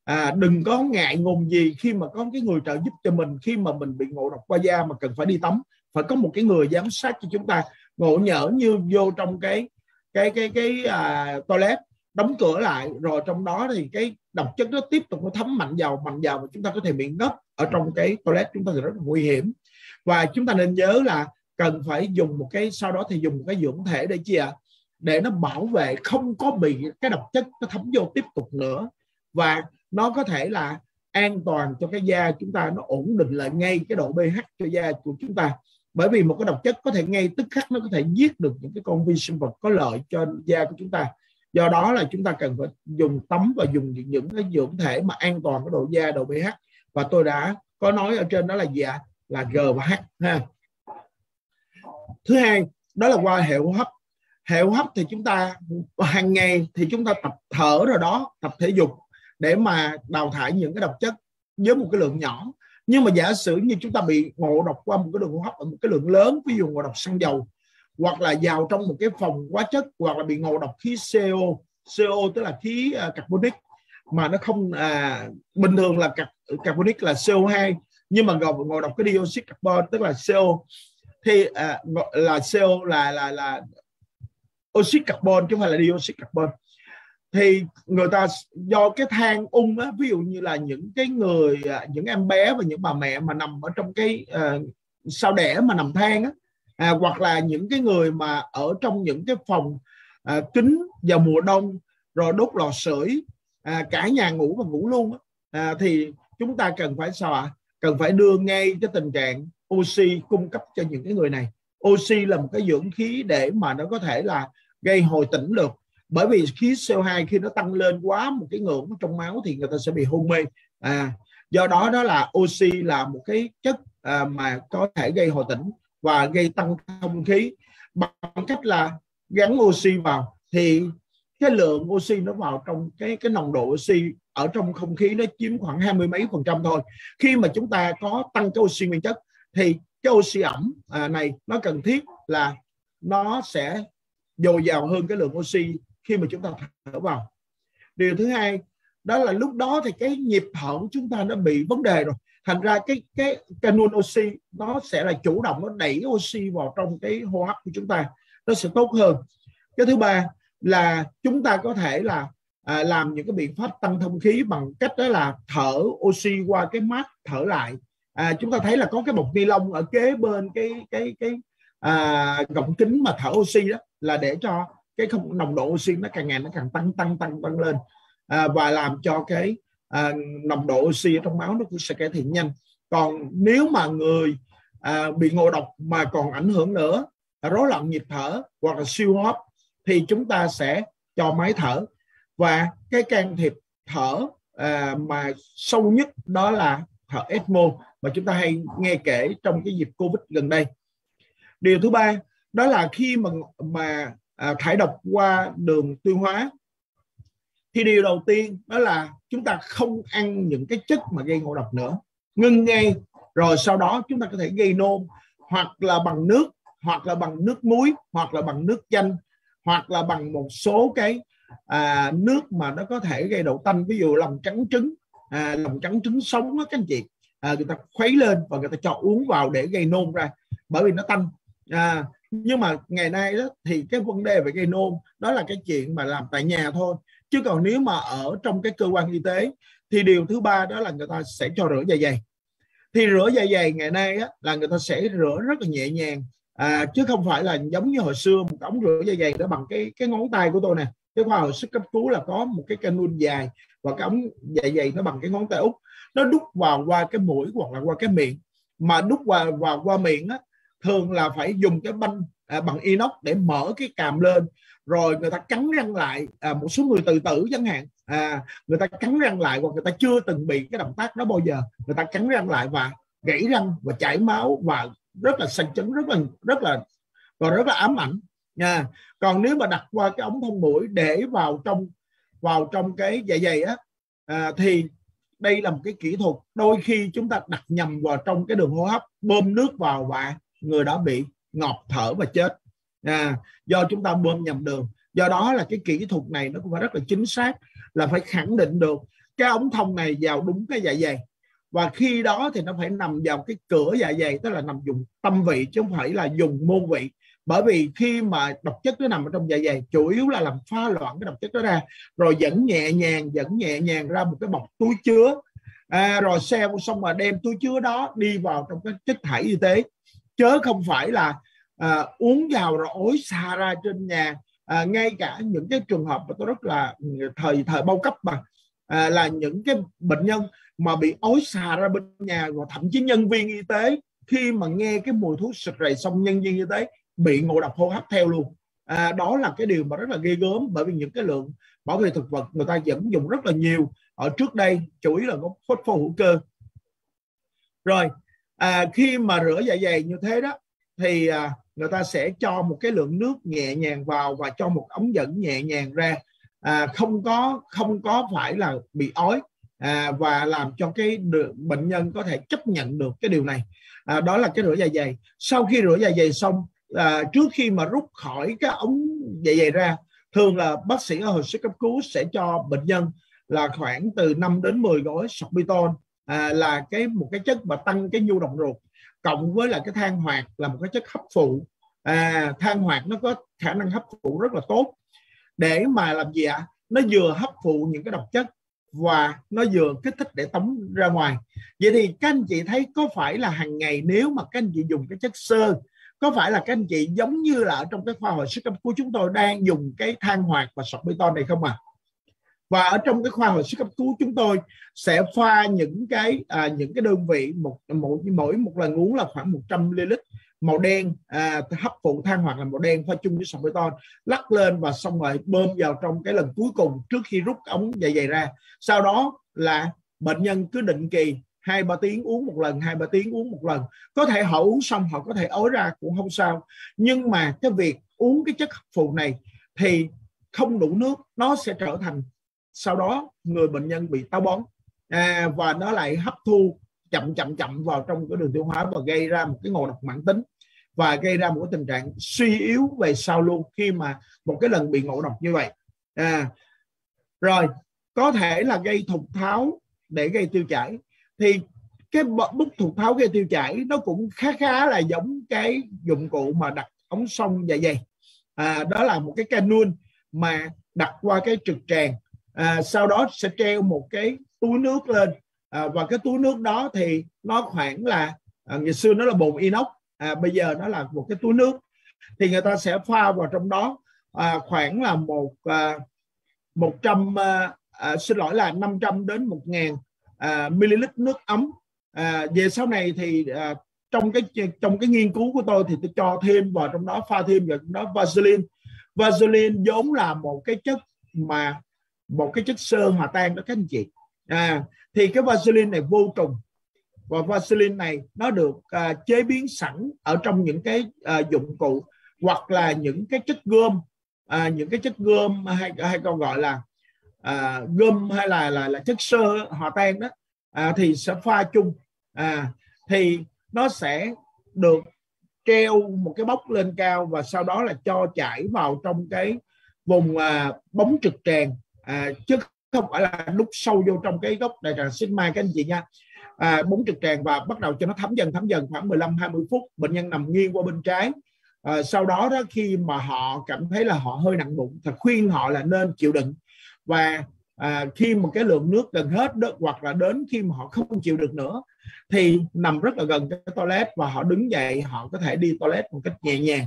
à, đừng có ngại ngùng gì khi mà có cái người trợ giúp cho mình khi mà mình bị ngộ độc qua da mà cần phải đi tắm. Phải có một cái người giám sát cho chúng ta. Ngộ nhỡ như vô trong cái cái cái cái à, toilet, đóng cửa lại, rồi trong đó thì cái độc chất nó tiếp tục nó thấm mạnh vào mạnh vào và chúng ta có thể bị ngất ở trong cái toilet, chúng ta thì rất là nguy hiểm. Và chúng ta nên nhớ là cần phải dùng một cái, sau đó thì dùng một cái dưỡng thể để chi ạ, để nó bảo vệ không có bị cái độc chất nó thấm vô tiếp tục nữa, và nó có thể là an toàn cho cái da chúng ta, nó ổn định lại ngay cái độ pH cho da của chúng ta. Bởi vì một cái độc chất có thể ngay tức khắc nó có thể giết được những cái con vi sinh vật có lợi cho da của chúng ta. Do đó là chúng ta cần phải dùng tắm và dùng những cái dưỡng thể mà an toàn cái độ da, độ pH. Và tôi đã có nói ở trên đó là gì ạ? Là G và H ha. Thứ hai đó là qua hệ hô hấp. Hệ hô hấp thì chúng ta hàng ngày thì chúng ta tập thở rồi đó, tập thể dục để mà đào thải những cái độc chất với một cái lượng nhỏ. Nhưng mà giả sử như chúng ta bị ngộ độc qua một cái đường hô hấp ở một cái lượng lớn, ví dụ ngộ độc xăng dầu, hoặc là vào trong một cái phòng hóa chất, hoặc là bị ngộ độc khí xê o, xê o tức là khí uh, carbonic mà nó không à, bình thường là carbonic là xê o hai, nhưng mà ngộ độc cái dioxide carbon tức là xê o thì à, là xê o là là là oxit carbon chứ không phải là dioxide carbon. Thì người ta do cái than ung á, ví dụ như là những cái người, những em bé và những bà mẹ mà nằm ở trong cái uh, sau đẻ mà nằm than á, à, hoặc là những cái người mà ở trong những cái phòng uh, kính vào mùa đông rồi đốt lò sưởi, à, cả nhà ngủ và ngủ luôn á, à, thì chúng ta cần phải sao ạ? Cần phải đưa ngay cái tình trạng oxy cung cấp cho những cái người này. Oxy là một cái dưỡng khí để mà nó có thể là gây hồi tỉnh được. Bởi vì khí xê o hai khi nó tăng lên quá một cái ngưỡng trong máu thì người ta sẽ bị hôn mê. À, do đó đó là oxy là một cái chất à, mà có thể gây hồi tỉnh và gây tăng thông khí bằng cách là gắn oxy vào, thì cái lượng oxy nó vào trong cái cái nồng độ oxy ở trong không khí nó chiếm khoảng hai mươi mấy phần trăm thôi. Khi mà chúng ta có tăng cái oxy nguyên chất thì cái oxy ẩm à, này nó cần thiết là nó sẽ dồi dào hơn cái lượng oxy khi mà chúng ta thở vào. Điều thứ hai đó là lúc đó thì cái nhịp thở của chúng ta nó bị vấn đề rồi, thành ra cái cái canal oxy nó sẽ là chủ động, nó đẩy oxy vào trong cái hô hấp của chúng ta, nó sẽ tốt hơn. Cái thứ ba là chúng ta có thể là à, làm những cái biện pháp tăng thông khí bằng cách đó là thở oxy qua cái mắt thở lại. À, chúng ta thấy là có cái bọc ni lông ở kế bên cái cái cái à, gọng kính mà thở oxy đó, là để cho cái không nồng độ oxy nó càng ngày nó càng tăng tăng tăng tăng lên, à, và làm cho cái à, nồng độ oxy ở trong máu nó cũng sẽ cải thiện nhanh. Còn nếu mà người à, bị ngộ độc mà còn ảnh hưởng nữa, rối loạn nhịp thở hoặc là siêu hô hấp, thì chúng ta sẽ cho máy thở. Và cái can thiệp thở à, mà sâu nhất đó là thở e cờ mô mà chúng ta hay nghe kể trong cái dịp Covid gần đây. Điều thứ ba đó là khi mà mà à, thải độc qua đường tiêu hóa thì điều đầu tiên đó là chúng ta không ăn những cái chất mà gây ngộ độc nữa, ngưng ngay, rồi sau đó chúng ta có thể gây nôn, hoặc là bằng nước, hoặc là bằng nước muối, hoặc là bằng nước chanh, hoặc là bằng một số cái à, nước mà nó có thể gây đậu tanh, ví dụ lòng trắng trứng, à, lòng trắng trứng sống á các anh chị, à, người ta khuấy lên và người ta cho uống vào để gây nôn ra, bởi vì nó tanh. À, nhưng mà ngày nay đó thì cái vấn đề về gây nôn đó là cái chuyện mà làm tại nhà thôi, chứ còn nếu mà ở trong cái cơ quan y tế thì điều thứ ba đó là người ta sẽ cho rửa dạ dày. Thì rửa dạ dày ngày nay á, là người ta sẽ rửa rất là nhẹ nhàng, à, chứ không phải là giống như hồi xưa một ống rửa dạ dày đó bằng cái cái ngón tay của tôi nè. Cái khoa hồi sức cấp cứu là có một cái canul dài và cái ống dạ dày nó bằng cái ngón tay út, nó đút vào qua cái mũi hoặc là qua cái miệng. Mà đút vào vào qua miệng á, thường là phải dùng cái banh à, bằng inox để mở cái càm lên, rồi người ta cắn răng lại. À, một số người tự tử chẳng hạn, à, người ta cắn răng lại, hoặc người ta chưa từng bị cái động tác đó bao giờ, người ta cắn răng lại và gãy răng và chảy máu và rất là sang chấn, rất là rất là và rất là ám ảnh nha. Còn nếu mà đặt qua cái ống thông mũi để vào trong vào trong cái dạ dày á, à, thì đây là một cái kỹ thuật đôi khi chúng ta đặt nhầm vào trong cái đường hô hấp, bơm nước vào và người đó bị ngộp thở và chết, à, do chúng ta bơm nhầm đường. Do đó là cái kỹ thuật này nó cũng phải rất là chính xác, là phải khẳng định được cái ống thông này vào đúng cái dạ dày, và khi đó thì nó phải nằm vào cái cửa dạ dày, tức là nằm dùng tâm vị chứ không phải là dùng môn vị. Bởi vì khi mà độc chất nó nằm ở trong dạ dày chủ yếu là làm pha loãng cái độc chất đó ra, rồi dẫn nhẹ nhàng dẫn nhẹ nhàng ra một cái bọc túi chứa, à, rồi xeo xong mà đem túi chứa đó đi vào trong cái chất thải y tế, chứ không phải là à, uống vào rồi ối xà ra trên nhà. À, ngay cả những cái trường hợp mà tôi rất là thời thời bao cấp mà à, là những cái bệnh nhân mà bị ối xà ra bên nhà, và thậm chí nhân viên y tế khi mà nghe cái mùi thuốc xịt rầy xong nhân viên y tế bị ngộ độc hô hấp theo luôn. À, đó là cái điều mà rất là ghê gớm, bởi vì những cái lượng bảo vệ thực vật người ta vẫn dùng rất là nhiều ở trước đây, chủ yếu là có phốt pho hữu cơ. Rồi à, khi mà rửa dạ dày như thế đó thì à, người ta sẽ cho một cái lượng nước nhẹ nhàng vào và cho một ống dẫn nhẹ nhàng ra, à, không có không có phải là bị ói, à, và làm cho cái bệnh nhân có thể chấp nhận được cái điều này. À, đó là cái rửa dạ dày. Sau khi rửa dạ dày xong, à, trước khi mà rút khỏi cái ống dạ dày ra, thường là bác sĩ ở hồi sức cấp cứu sẽ cho bệnh nhân là khoảng từ năm đến mười gói sorbitol, à, là cái một cái chất mà tăng cái nhu động ruột, cộng với là cái than hoạt là một cái chất hấp phụ. À, than hoạt nó có khả năng hấp phụ rất là tốt, để mà làm gì ạ? Nó vừa hấp phụ những cái độc chất và nó vừa kích thích để tống ra ngoài. Vậy thì các anh chị thấy có phải là hàng ngày nếu mà các anh chị dùng cái chất xơ, có phải là các anh chị giống như là ở trong cái khoa hồi sức cấp cứu chúng tôi đang dùng cái than hoạt và sorbitol này không à? Và ở trong cái khoa hồi sức cấp cứu chúng tôi sẽ pha những cái à, những cái đơn vị một mỗi mỗi một lần uống là khoảng một trăm mi li lít màu đen, à, hấp phụ than hoạt là màu đen, pha chung với sorbitol, lắc lên và xong rồi bơm vào trong cái lần cuối cùng trước khi rút ống dạ dày ra. Sau đó là bệnh nhân cứ định kỳ hai ba tiếng uống một lần, hai ba tiếng uống một lần. Có thể họ uống xong họ có thể ói ra cũng không sao, nhưng mà cái việc uống cái chất hấp phụ này thì không đủ nước, nó sẽ trở thành sau đó người bệnh nhân bị táo bón, à, và nó lại hấp thu chậm chậm chậm vào trong cái đường tiêu hóa và gây ra một cái ngộ độc mãn tính, và gây ra một cái tình trạng suy yếu về sau luôn khi mà một cái lần bị ngộ độc như vậy. À, rồi có thể là gây thục tháo để gây tiêu chảy. Thì cái bút thục tháo gây tiêu chảy nó cũng khá khá là giống cái dụng cụ mà đặt ống xông dạ dày. À, đó là một cái canul mà đặt qua cái trực tràng, à, sau đó sẽ treo một cái túi nước lên, à, và cái túi nước đó thì nó khoảng là à, ngày xưa nó là bồn inox, à, bây giờ nó là một cái túi nước, thì người ta sẽ pha vào trong đó à, khoảng là một à, một trăm à, à, xin lỗi là năm trăm đến một nghìn à, ml nước ấm. À, về sau này thì à, trong cái trong cái nghiên cứu của tôi thì tôi cho thêm vào trong đó, pha thêm vào trong đó Vaseline. Vaseline vốn là một cái chất mà một cái chất xơ hòa tan đó các anh chị. À, thì cái Vaseline này vô trùng, và Vaseline này nó được à, chế biến sẵn ở trong những cái à, dụng cụ hoặc là những cái chất gom, à, những cái chất gom hay hay còn gọi là à, gom hay là là là chất xơ hòa tan đó, à, thì sẽ pha chung, à, thì nó sẽ được treo một cái bốc lên cao và sau đó là cho chảy vào trong cái vùng à, bóng trực tràng, à, chứ không phải là đút sâu vô trong cái gốc đại tràng sigma các anh chị nha. À, bóng trực tràng và bắt đầu cho nó thấm dần thấm dần khoảng mười lăm hai mươi phút, bệnh nhân nằm nghiêng qua bên trái. À, sau đó đó khi mà họ cảm thấy là họ hơi nặng bụng thì khuyên họ là nên chịu đựng, và à, khi một cái lượng nước gần hết đó, hoặc là đến khi mà họ không chịu được nữa thì nằm rất là gần cái toilet và họ đứng dậy họ có thể đi toilet một cách nhẹ nhàng.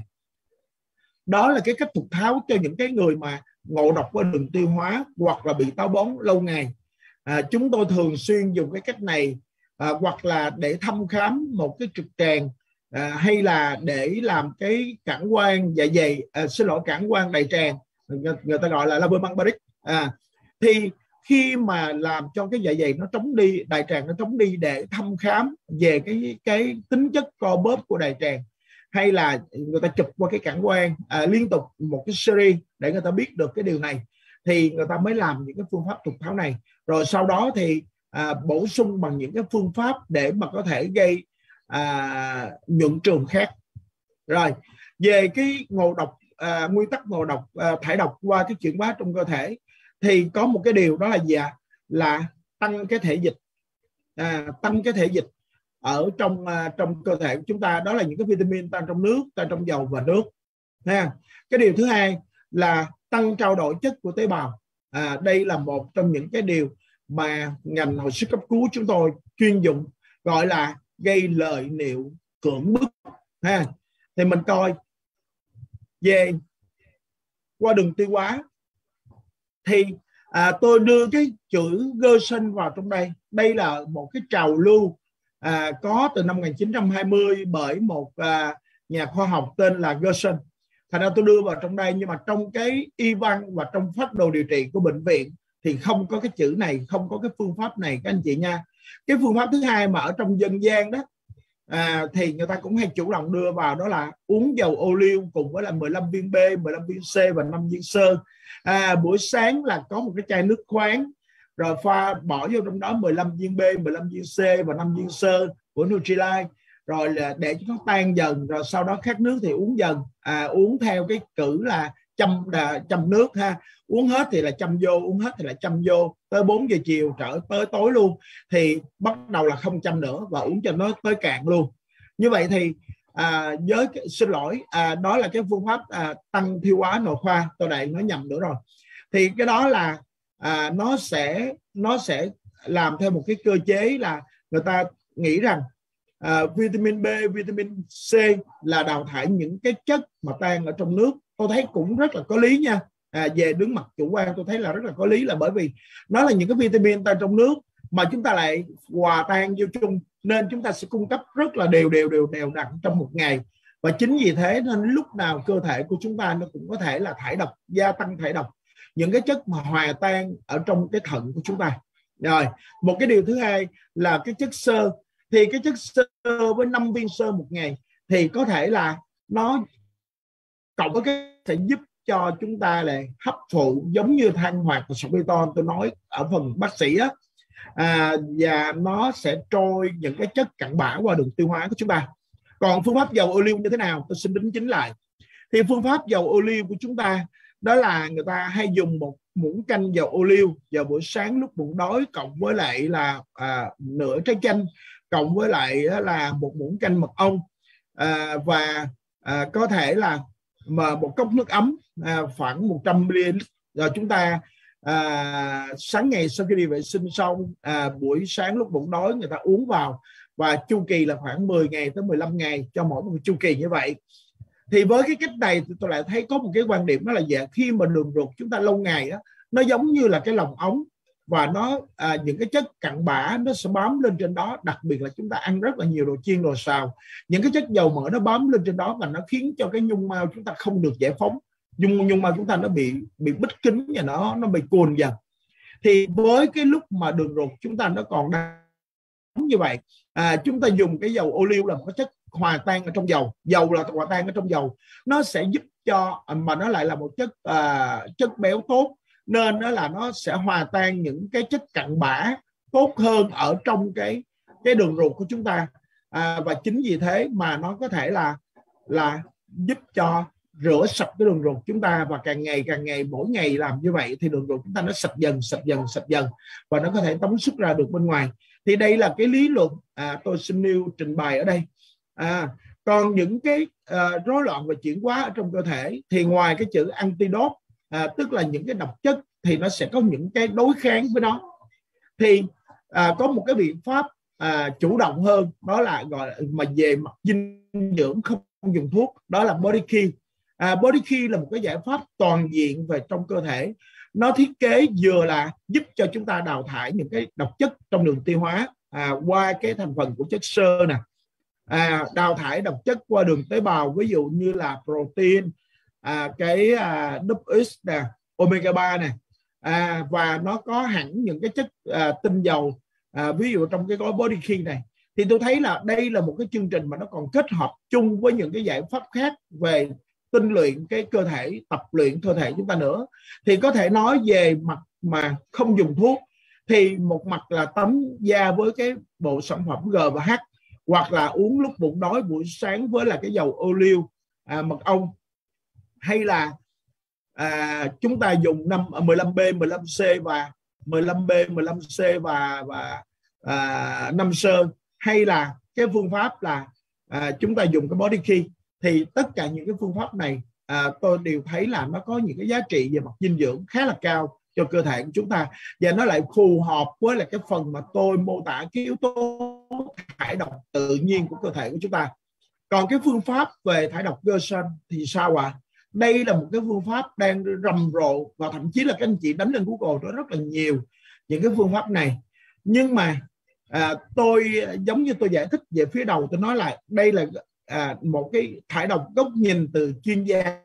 Đó là cái cách thục tháo cho những cái người mà ngộ độc qua đường tiêu hóa hoặc là bị táo bón lâu ngày. À, chúng tôi thường xuyên dùng cái cách này, à, hoặc là để thăm khám một cái trực tràng, à, hay là để làm cái cản quan dạ dày, à, xin lỗi cản quan đại tràng, người, người ta gọi là Laberman-Barrett. À, thì khi mà làm cho cái dạ dày nó trống đi, đại tràng nó trống đi, để thăm khám về cái cái tính chất co bóp của đại tràng, hay là người ta chụp qua cái cản quan à, liên tục một cái series để người ta biết được cái điều này, thì người ta mới làm những cái phương pháp thục tháo này. Rồi sau đó thì à, bổ sung bằng những cái phương pháp để mà có thể gây à, nhuận trường khác. Rồi về cái ngộ độc, à, nguyên tắc ngộ độc, à, thải độc qua cái chuyển hóa trong cơ thể, thì có một cái điều đó là gì ạ? Là tăng cái thể dịch, à, tăng cái thể dịch ở trong uh, trong cơ thể của chúng ta. Đó là những cái vitamin tan trong nước, tan trong dầu và nước ha. Cái điều thứ hai là tăng trao đổi chất của tế bào. À, đây là một trong những cái điều mà ngành hồi sức cấp cứu chúng tôi chuyên dụng, gọi là gây lợi niệu cưỡng bức ha. Thì mình coi về qua đường tiêu hóa thì à, tôi đưa cái chữ Gerson vào trong đây. Đây là một cái trào lưu à, có từ năm một nghìn chín trăm hai mươi bởi một à, nhà khoa học tên là Gerson. Thành ra tôi đưa vào trong đây, nhưng mà trong cái y văn và trong phác đồ điều trị của bệnh viện thì không có cái chữ này, không có cái phương pháp này các anh chị nha. Cái phương pháp thứ hai mà ở trong dân gian đó à, thì người ta cũng hay chủ động đưa vào, đó là uống dầu ô liu cùng với là mười lăm viên B, mười lăm viên C và năm viên xơ. À, buổi sáng là có một cái chai nước khoáng, rồi pha bỏ vô trong đó mười lăm viên B, mười lăm viên C và năm viên xơ của Nutrilite, rồi là để cho nó tan dần, rồi sau đó khát nước thì uống dần, à, uống theo cái cử là chăm chăm nước ha, uống hết thì là chăm vô, uống hết thì là chăm vô, tới bốn giờ chiều trở tới tối luôn thì bắt đầu là không chăm nữa và uống cho nó tới cạn luôn. Như vậy thì à, với xin lỗi à, đó là cái phương pháp à, tăng tiêu hóa nội khoa, tôi lại nói nhầm nữa rồi. Thì cái đó là à, nó sẽ nó sẽ làm theo một cái cơ chế là người ta nghĩ rằng à, vitamin B, vitamin C là đào thải những cái chất mà tan ở trong nước. Tôi thấy cũng rất là có lý nha. À, về đứng mặt chủ quan tôi thấy là rất là có lý, là bởi vì nó là những cái vitamin tan trong nước mà chúng ta lại hòa tan vô chung, nên chúng ta sẽ cung cấp rất là đều đều đều đều đặn trong một ngày. Và chính vì thế nên lúc nào cơ thể của chúng ta nó cũng có thể là thải độc, gia tăng thải độc, những cái chất mà hòa tan ở trong cái thận của chúng ta. Rồi một cái điều thứ hai là cái chất xơ. Thì cái chất xơ với năm viên xơ một ngày thì có thể là nó cộng với cái sẽ giúp cho chúng ta là hấp thụ giống như than hoạt và sỏi bê ton tôi nói ở phần bác sĩ á, à, và nó sẽ trôi những cái chất cặn bã qua đường tiêu hóa của chúng ta. Còn phương pháp dầu ô liu như thế nào, tôi xin đính chính lại. Thì phương pháp dầu ô liu của chúng ta đó là người ta hay dùng một muỗng canh dầu ô liu vào buổi sáng lúc bụng đói, cộng với lại là à, nửa trái chanh, cộng với lại là một muỗng canh mật ong, à, và à, có thể là mà một cốc nước ấm à, khoảng một trăm mi li lít. Rồi chúng ta à, sáng ngày sau khi đi vệ sinh xong, à, buổi sáng lúc bụng đói người ta uống vào, và chu kỳ là khoảng mười ngày tới mười lăm ngày cho mỗi một chu kỳ như vậy. Thì với cái cách này thì tôi lại thấy có một cái quan điểm, đó là dạ, khi mà đường ruột chúng ta lâu ngày á, nó giống như là cái lòng ống, và nó à, những cái chất cặn bã nó sẽ bám lên trên đó, đặc biệt là chúng ta ăn rất là nhiều đồ chiên đồ xào, những cái chất dầu mỡ nó bám lên trên đó và nó khiến cho cái nhung mao chúng ta không được giải phóng, nhung nhung mao chúng ta nó bị bị bít kín và nó nó bị cuồn dần. Thì với cái lúc mà đường ruột chúng ta nó còn đang như vậy, à, chúng ta dùng cái dầu ô liu là một cái chất hòa tan ở trong dầu, dầu là hòa tan ở trong dầu, nó sẽ giúp cho, mà nó lại là một chất à, chất béo tốt, nên đó là nó sẽ hòa tan những cái chất cặn bã tốt hơn ở trong cái cái đường ruột của chúng ta, à, và chính vì thế mà nó có thể là là giúp cho rửa sạch cái đường ruột chúng ta, và càng ngày càng ngày mỗi ngày làm như vậy thì đường ruột chúng ta nó sạch dần sạch dần sạch dần và nó có thể tống xuất ra được bên ngoài. Thì đây là cái lý luận à, tôi xin nêu trình bày ở đây. À, còn những cái à, rối loạn về chuyển hóa ở trong cơ thể thì ngoài cái chữ antidote, à, tức là những cái độc chất, thì nó sẽ có những cái đối kháng với nó. Thì à, có một cái biện pháp à, chủ động hơn, đó là gọi mà về mặt dinh dưỡng không dùng thuốc, đó là Body Key. À, Body Key là một cái giải pháp toàn diện về trong cơ thể. Nó thiết kế vừa là giúp cho chúng ta đào thải những cái độc chất trong đường tiêu hóa à, qua cái thành phần của chất xơ nè, à, đào thải độc chất qua đường tế bào, ví dụ như là protein, à, cái à, double X nè, omega ba nè, à, và nó có hẳn những cái chất à, tinh dầu, à, ví dụ trong cái gói Body Key này. Thì tôi thấy là đây là một cái chương trình mà nó còn kết hợp chung với những cái giải pháp khác về tinh luyện cái cơ thể, tập luyện cơ thể chúng ta nữa. Thì có thể nói về mặt mà không dùng thuốc, thì một mặt là tắm da với cái bộ sản phẩm G và H, hoặc là uống lúc bụng đói buổi sáng với là cái dầu ô liu, à, mật ong, hay là à, chúng ta dùng năm, mười lăm B, mười lăm C và mười lăm B, mười lăm C và và à, năm sơ, hay là cái phương pháp là à, chúng ta dùng cái body key, thì tất cả những cái phương pháp này à, tôi đều thấy là nó có những cái giá trị về mặt dinh dưỡng khá là cao cho cơ thể của chúng ta, và nó lại phù hợp với là cái phần mà tôi mô tả cái yếu tố thải độc tự nhiên của cơ thể của chúng ta. Còn cái phương pháp về thải độc Gerson thì sao ạ? À? Đây là một cái phương pháp đang rầm rộ, và thậm chí là các anh chị đánh lên Google đó rất là nhiều những cái phương pháp này. Nhưng mà à, tôi giống như tôi giải thích về phía đầu, tôi nói là đây là à, một cái thải độc góc nhìn từ chuyên gia.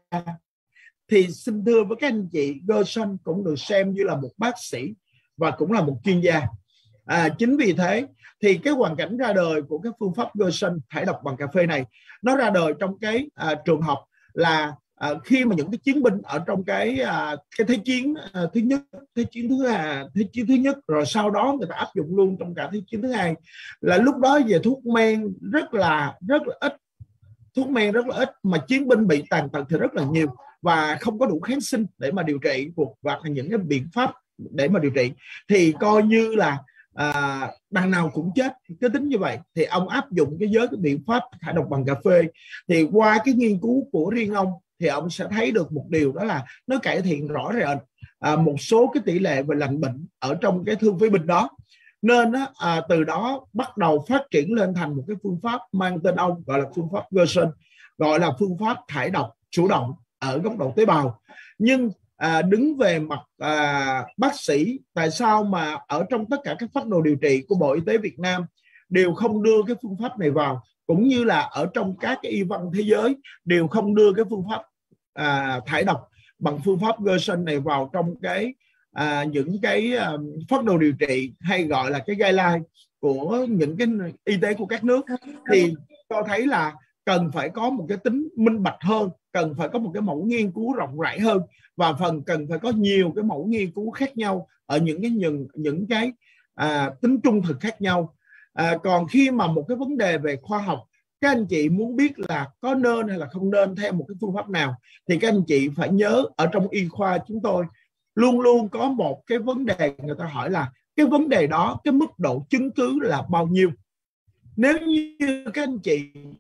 Thì xin thưa với các anh chị, Gerson cũng được xem như là một bác sĩ và cũng là một chuyên gia. À, chính vì thế thì cái hoàn cảnh ra đời của cái phương pháp Gerson thải độc bằng cà phê này, nó ra đời trong cái à, trường hợp là à, khi mà những cái chiến binh ở trong cái à, cái thế chiến à, thứ nhất, thế chiến thứ hai, thế chiến thứ nhất, rồi sau đó người ta áp dụng luôn trong cả thế chiến thứ hai, là lúc đó về thuốc men rất là rất là ít, thuốc men rất là ít, mà chiến binh bị tàn tật thì rất là nhiều, và không có đủ kháng sinh để mà điều trị, hoặc là những cái biện pháp để mà điều trị, thì coi như là à, đằng nào cũng chết. Cái tính như vậy thì ông áp dụng cái giới cái biện pháp thải độc bằng cà phê. Thì qua cái nghiên cứu của riêng ông thì ông sẽ thấy được một điều, đó là nó cải thiện rõ rệt à, một số cái tỷ lệ về lành bệnh ở trong cái thương phế binh đó. Nên à, từ đó bắt đầu phát triển lên thành một cái phương pháp mang tên ông, gọi là phương pháp Gerson, gọi là phương pháp thải độc chủ động ở góc độ tế bào. Nhưng à, đứng về mặt à, bác sĩ, tại sao mà ở trong tất cả các phác đồ điều trị của Bộ Y tế Việt Nam đều không đưa cái phương pháp này vào, cũng như là ở trong các cái y văn thế giới đều không đưa cái phương pháp à, thải độc bằng phương pháp Gerson này vào trong cái à, những cái à, phác đồ điều trị, hay gọi là cái guideline của những cái y tế của các nước, thì tôi thấy là cần phải có một cái tính minh bạch hơn, cần phải có một cái mẫu nghiên cứu rộng rãi hơn, và phần cần phải có nhiều cái mẫu nghiên cứu khác nhau ở những cái những, những cái à, tính trung thực khác nhau. À, còn khi mà một cái vấn đề về khoa học, các anh chị muốn biết là có nên hay là không nên theo một cái phương pháp nào, thì các anh chị phải nhớ ở trong y khoa chúng tôi luôn luôn có một cái vấn đề, người ta hỏi là cái vấn đề đó, cái mức độ chứng cứ là bao nhiêu. Nếu như các anh chị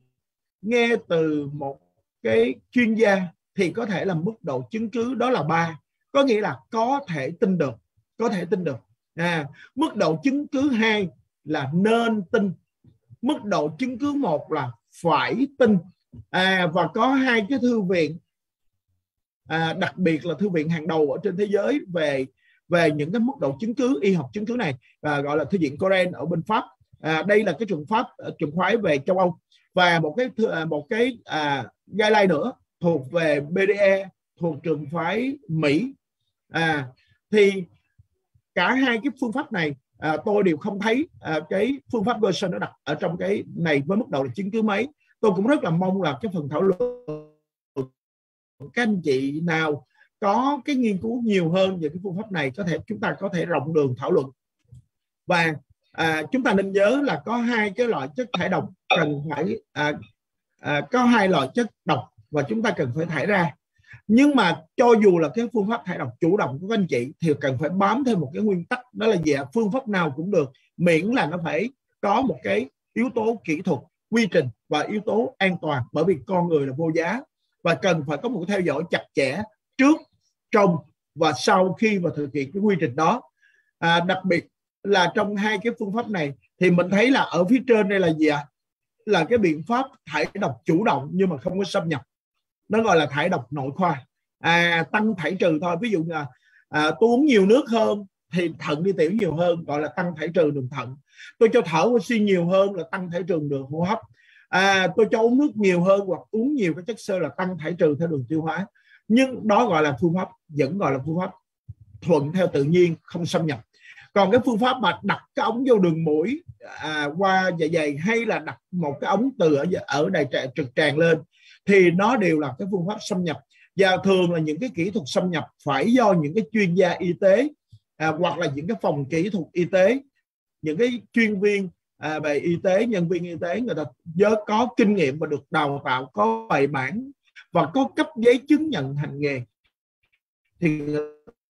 nghe từ một cái chuyên gia thì có thể là mức độ chứng cứ đó là ba, có nghĩa là có thể tin được, có thể tin được. À, mức độ chứng cứ hai là nên tin, mức độ chứng cứ một là phải tin. À, và có hai cái thư viện à, đặc biệt là thư viện hàng đầu ở trên thế giới về về những cái mức độ chứng cứ, y học chứng cứ này, à, gọi là thư viện Coren ở bên Pháp. À, đây là cái trường pháp trường phái về châu Âu, và một cái một cái à, guideline nữa thuộc về bê đê e thuộc trường phái Mỹ. À, thì cả hai cái phương pháp này à, tôi đều không thấy à, cái phương pháp Gerson nó đặt ở trong cái này với mức độ là chứng cứ mấy. Tôi cũng rất là mong là cái phần thảo luận các anh chị nào có cái nghiên cứu nhiều hơn về cái phương pháp này, có thể chúng ta có thể rộng đường thảo luận. Và à, chúng ta nên nhớ là có hai cái loại chất thải độc cần phải à, à, có hai loại chất độc và chúng ta cần phải thải ra. Nhưng mà cho dù là cái phương pháp thải độc chủ động của các anh chị thì cần phải bám theo một cái nguyên tắc, đó là gì ạ? Phương pháp nào cũng được, miễn là nó phải có một cái yếu tố kỹ thuật, quy trình và yếu tố an toàn, bởi vì con người là vô giá và cần phải có một theo dõi chặt chẽ trước, trong và sau khi mà thực hiện cái quy trình đó. À, đặc biệt là trong hai cái phương pháp này thì mình thấy là ở phía trên đây là gì ạ? Là cái biện pháp thải độc chủ động nhưng mà không có xâm nhập, nó gọi là thải độc nội khoa. À, tăng thải trừ thôi, ví dụ như là à, tôi uống nhiều nước hơn thì thận đi tiểu nhiều hơn, gọi là tăng thải trừ đường thận. Tôi cho thở oxy nhiều hơn là tăng thải trừ đường hô hấp. À, tôi cho uống nước nhiều hơn hoặc uống nhiều các chất xơ là tăng thải trừ theo đường tiêu hóa. Nhưng đó gọi là phương pháp, vẫn gọi là phương pháp thuận theo tự nhiên, không xâm nhập. Còn cái phương pháp mà đặt cái ống vô đường mũi à, qua dạ dày, hay là đặt một cái ống từ ở, ở đại tràng trực tràng lên, thì nó đều là cái phương pháp xâm nhập. Và thường là những cái kỹ thuật xâm nhập phải do những cái chuyên gia y tế à, hoặc là những cái phòng kỹ thuật y tế, những cái chuyên viên à, về y tế, nhân viên y tế, người ta nhớ có kinh nghiệm và được đào tạo, có bài bản và có cấp giấy chứng nhận hành nghề thì người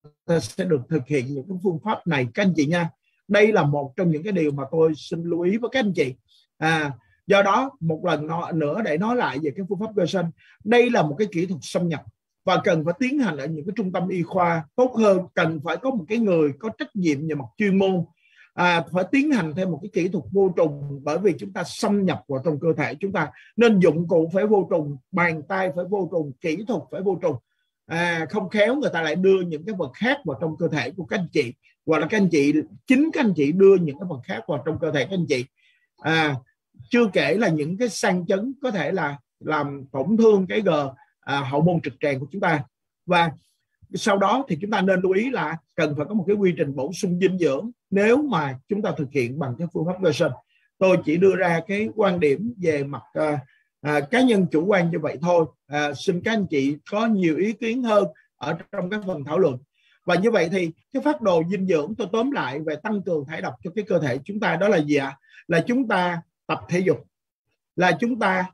ta sẽ được thực hiện những cái phương pháp này các anh chị nha. Đây là một trong những cái điều mà tôi xin lưu ý với các anh chị. À, do đó một lần nữa để nói lại về cái phương pháp Gerson, đây là một cái kỹ thuật xâm nhập và cần phải tiến hành ở những cái trung tâm y khoa tốt hơn, cần phải có một cái người có trách nhiệm về mặt chuyên môn, à, phải tiến hành thêm một cái kỹ thuật vô trùng, bởi vì chúng ta xâm nhập vào trong cơ thể chúng ta nên dụng cụ phải vô trùng, bàn tay phải vô trùng, kỹ thuật phải vô trùng. À, không khéo người ta lại đưa những cái vật khác vào trong cơ thể của các anh chị, hoặc là các anh chị chính các anh chị đưa những cái vật khác vào trong cơ thể các anh chị. À, chưa kể là những cái sang chấn có thể là làm tổn thương cái g à, hậu môn trực tràng của chúng ta. Và sau đó thì chúng ta nên lưu ý là cần phải có một cái quy trình bổ sung dinh dưỡng nếu mà chúng ta thực hiện bằng cái phương pháp Gerson. Tôi chỉ đưa ra cái quan điểm về mặt à, à, cá nhân chủ quan như vậy thôi. À, xin các anh chị có nhiều ý kiến hơn ở trong các phần thảo luận. Và như vậy thì cái phác đồ dinh dưỡng tôi tóm lại về tăng cường thải độc cho cái cơ thể chúng ta đó là gì ạ? Là chúng ta tập thể dục, là chúng ta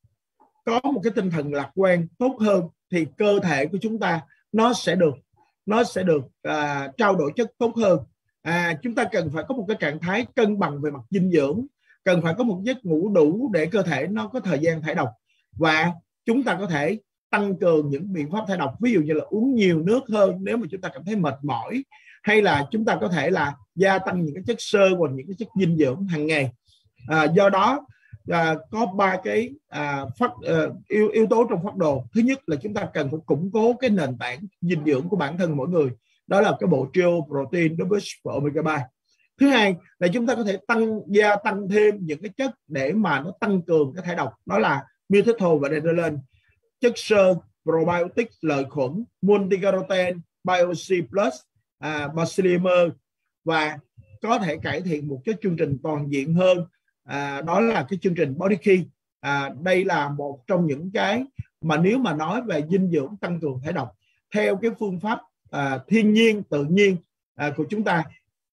có một cái tinh thần lạc quan tốt hơn, thì cơ thể của chúng ta nó sẽ được nó sẽ được à, trao đổi chất tốt hơn. À, chúng ta cần phải có một cái trạng thái cân bằng về mặt dinh dưỡng, cần phải có một giấc ngủ đủ để cơ thể nó có thời gian thải độc, và chúng ta có thể tăng cường những biện pháp thải độc, ví dụ như là uống nhiều nước hơn nếu mà chúng ta cảm thấy mệt mỏi, hay là chúng ta có thể là gia tăng những cái chất xơ hoặc những cái chất dinh dưỡng hàng ngày. À, do đó à, có ba cái à, phát, à, yếu, yếu tố trong phác đồ. Thứ nhất là chúng ta cần phải củng cố cái nền tảng dinh dưỡng của bản thân mỗi người, đó là cái bộ trio protein, double và omega ba. Thứ hai là chúng ta có thể tăng gia tăng thêm những cái chất để mà nó tăng cường cái thải độc, đó là miltitol và adrenaline, chất xơ, probiotic, lợi khuẩn, multicaroten, bioc plus, à, bacillium, và có thể cải thiện một cái chương trình toàn diện hơn, à, đó là cái chương trình Body Key. À, đây là một trong những cái mà nếu mà nói về dinh dưỡng tăng cường thải độc theo cái phương pháp à, thiên nhiên tự nhiên à, của chúng ta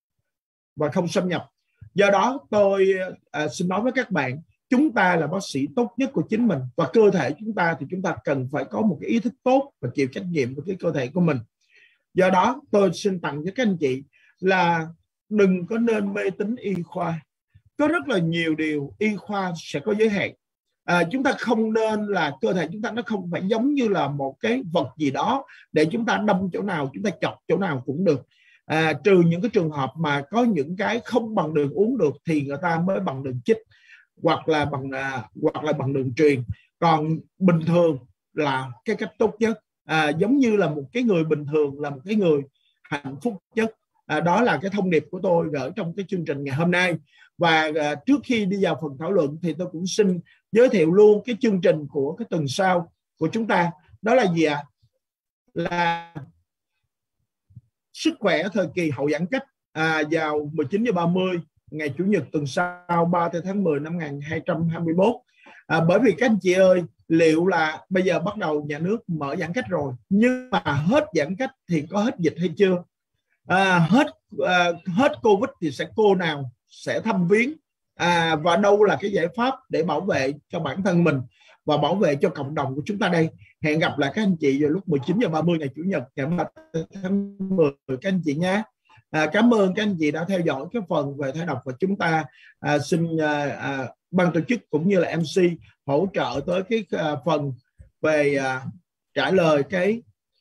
và không xâm nhập. Do đó tôi à, xin nói với các bạn, chúng ta là bác sĩ tốt nhất của chính mình, và cơ thể chúng ta thì chúng ta cần phải có một cái ý thức tốt và chịu trách nhiệm với cái cơ thể của mình. Do đó tôi xin tặng cho các anh chị là đừng có nên mê tín y khoa. Có rất là nhiều điều y khoa sẽ có giới hạn. À, chúng ta không nên là cơ thể chúng ta nó không phải giống như là một cái vật gì đó để chúng ta đâm chỗ nào, chúng ta chọc chỗ nào cũng được. À, trừ những cái trường hợp mà có những cái không bằng đường uống được thì người ta mới bằng đường chích, hoặc là bằng à, hoặc là bằng đường truyền. Còn bình thường là cái cách tốt nhất. À, giống như là một cái người bình thường là một cái người hạnh phúc nhất. À, đó là cái thông điệp của tôi gửi trong cái chương trình ngày hôm nay. Và à, trước khi đi vào phần thảo luận thì tôi cũng xin giới thiệu luôn cái chương trình của cái tuần sau của chúng ta. Đó là gì ạ? À? Là sức khỏe thời kỳ hậu giãn cách, à, vào mười chín giờ ba mươi ngày Chủ nhật tuần sau, ba tháng mười năm hai nghìn không trăm hai mươi mốt. À, bởi vì các anh chị ơi, liệu là bây giờ bắt đầu nhà nước mở giãn cách rồi, nhưng mà hết giãn cách thì có hết dịch hay chưa? À, hết à, hết Covid thì sẽ cô nào sẽ thăm viếng, à, và đâu là cái giải pháp để bảo vệ cho bản thân mình và bảo vệ cho cộng đồng của chúng ta đây. Hẹn gặp lại các anh chị vào lúc mười chín giờ ba mươi ngày Chủ nhật ngày ba tháng mười các anh chị nhé. À, cảm ơn các anh chị đã theo dõi cái phần về thải độc, và chúng ta à, xin à, à, ban tổ chức cũng như là em xê hỗ trợ tới cái à, phần về à, trả lời cái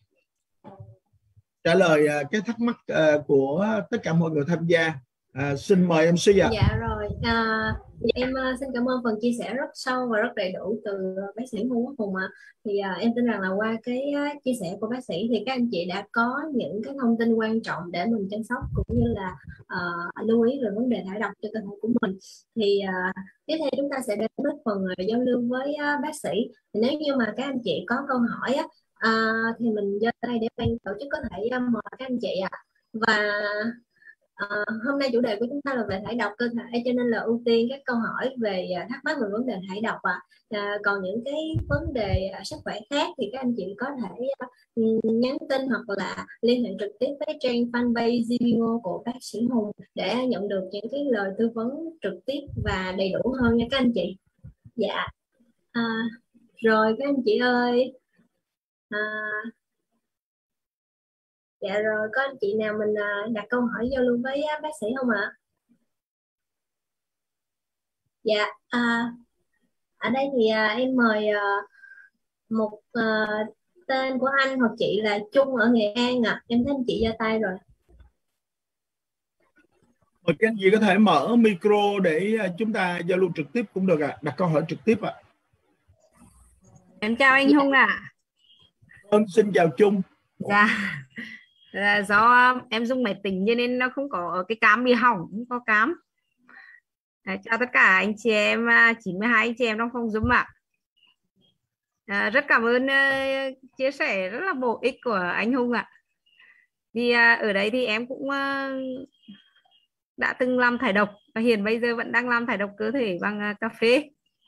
trả lời à, cái thắc mắc à, của tất cả mọi người tham gia. À, xin mời em xê ạ. Dạ rồi, à, em uh, xin cảm ơn phần chia sẻ rất sâu và rất đầy đủ từ bác sĩ Ngô Quốc Hùng ạ. Thì uh, em tin rằng là qua cái uh, chia sẻ của bác sĩ thì các anh chị đã có những cái thông tin quan trọng để mình chăm sóc cũng như là uh, lưu ý về vấn đề thải độc cho cơ thể của mình. Thì uh, tiếp theo chúng ta sẽ đến với phần uh, giao lưu với uh, bác sĩ. Thì nếu như mà các anh chị có câu hỏi á, uh, thì mình giơ tay để ban tổ chức có thể uh, mời các anh chị ạ. À. Và À, hôm nay chủ đề của chúng ta là về thải độc cơ thể, cho nên là ưu tiên các câu hỏi về thắc mắc về vấn đề thải độc ạ. À, còn những cái vấn đề sức khỏe khác thì các anh chị có thể uh, nhắn tin hoặc là liên hệ trực tiếp với trang fanpage Zibingo của bác sĩ Hùng để nhận được những cái lời tư vấn trực tiếp và đầy đủ hơn nha các anh chị. Dạ. À, rồi các anh chị ơi. À, Dạ rồi, có anh chị nào mình à, đặt câu hỏi giao lưu với à, bác sĩ không ạ? Dạ, à, ở đây thì à, em mời à, một à, tên của anh hoặc chị là Trung ở Nghệ An ạ. Em thấy anh chị giơ tay rồi. Mời các anh chị có thể mở micro để à, chúng ta giao lưu trực tiếp cũng được ạ, à. Đặt câu hỏi trực tiếp ạ. À. Em chào anh Hùng ạ. À. Vâng, xin chào Trung. Dạ. Dạ, do em dùng máy tính cho nên nó không có cái cám bị hỏng, không có cám. À, chào tất cả anh chị em, chín mươi hai anh chị em trong phòng Zoom ạ. À, rất cảm ơn uh, chia sẻ rất là bổ ích của anh Hùng ạ. Thì uh, ở đấy thì em cũng uh, đã từng làm thải độc và hiện bây giờ vẫn đang làm thải độc cơ thể bằng uh, cà phê.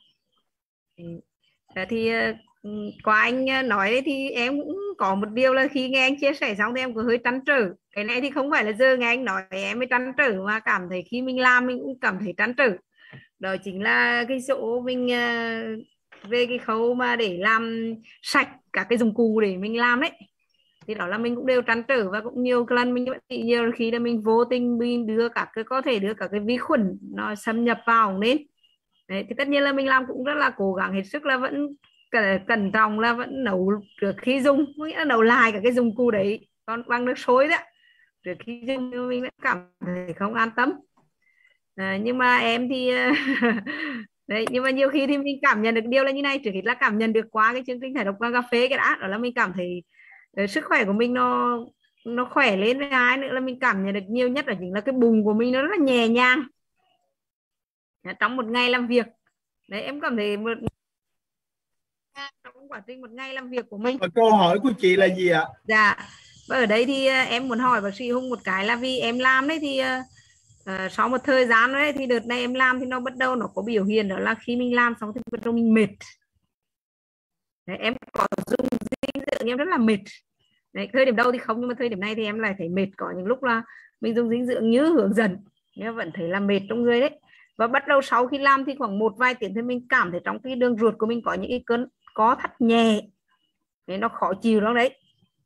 À, thì uh, qua anh nói đấy thì em cũng có một điều là khi nghe anh chia sẻ xong thì em có hơi trăn trở. Cái này thì không phải là giờ nghe anh nói em mới trăn trở, mà cảm thấy khi mình làm mình cũng cảm thấy trăn trở. Đó chính là cái chỗ mình về cái khâu mà để làm sạch các cái dụng cụ để mình làm đấy, thì đó là mình cũng đều trăn trở và cũng nhiều lần mình vẫn bị nhiều khi là mình vô tình mình đưa các cái có thể đưa các cái vi khuẩn nó xâm nhập vào nên đấy, thì tất nhiên là mình làm cũng rất là cố gắng hết sức là vẫn cẩn trọng là vẫn nấu trước khi dùng, nghĩa là nấu lại cả cái dụng cụ đấy còn bằng nước sôi đó trước khi dùng mình vẫn cảm thấy không an tâm. À, nhưng mà em thì đấy, nhưng mà nhiều khi thì mình cảm nhận được điều là như này, trước hết là cảm nhận được qua cái chương trình thải độc bằng cà phê cái đã, đó là mình cảm thấy uh, sức khỏe của mình nó nó khỏe lên, với hai nữa là mình cảm nhận được nhiều nhất là chính là cái bụng của mình nó rất là nhẹ nhàng trong một ngày làm việc. Đấy, em cảm thấy một trong quá trình một ngày làm việc của mình. Và câu hỏi của chị là gì ạ? Dạ, và ở đây thì uh, em muốn hỏi bác sĩ Hùng một cái là vì em làm đấy thì uh, uh, sau một thời gian đấy thì đợt này em làm thì nó bắt đầu nó có biểu hiện đó là khi mình làm xong thì bắt đầu mình mệt. Đấy, em có dùng dinh dưỡng em rất là mệt. Đấy, thời điểm đầu thì không, nhưng mà thời điểm này thì em lại thấy mệt, có những lúc là mình dùng dinh dưỡng như hướng dẫn nhưng vẫn thấy là mệt trong người đấy. Và bắt đầu sau khi làm thì khoảng một vài tiếng thì mình cảm thấy trong cái đường ruột của mình có những cái cơn có thắt nhẹ, đấy, nó khó chịu lắm đấy.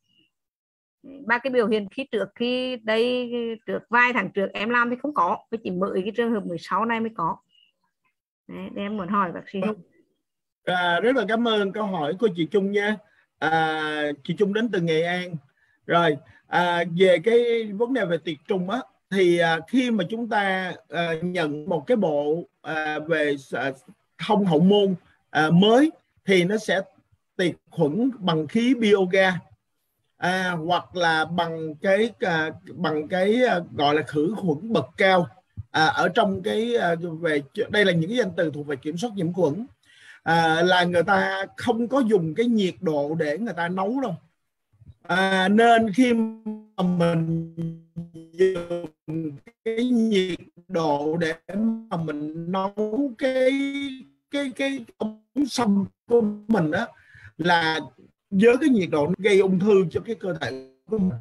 Ba cái biểu hiện khi trước khi đây trước vài tháng trước em làm thì không có, chỉ mới cái trường hợp mười sáu này mới có. Đấy, em muốn hỏi bác sĩ Hùng. À, rất là cảm ơn câu hỏi của chị Trung nha. À, chị Trung đến từ Nghệ An. Rồi, à, về cái vấn đề về tiệt trùng á, thì à, khi mà chúng ta à, nhận một cái bộ à, về à, thông hậu môn à, mới thì nó sẽ tiệt khuẩn bằng khí bioga, à, hoặc là bằng cái à, bằng cái à, gọi là khử khuẩn bậc cao. À, ở trong cái à, về đây là những cái danh từ thuộc về kiểm soát nhiễm khuẩn. À, là người ta không có dùng cái nhiệt độ để người ta nấu đâu, à, nên khi mà mình dùng cái nhiệt độ để mà mình nấu cái cái cái ống xâm của mình đó, là với cái nhiệt độ nó gây ung thư cho cái cơ thể của mình.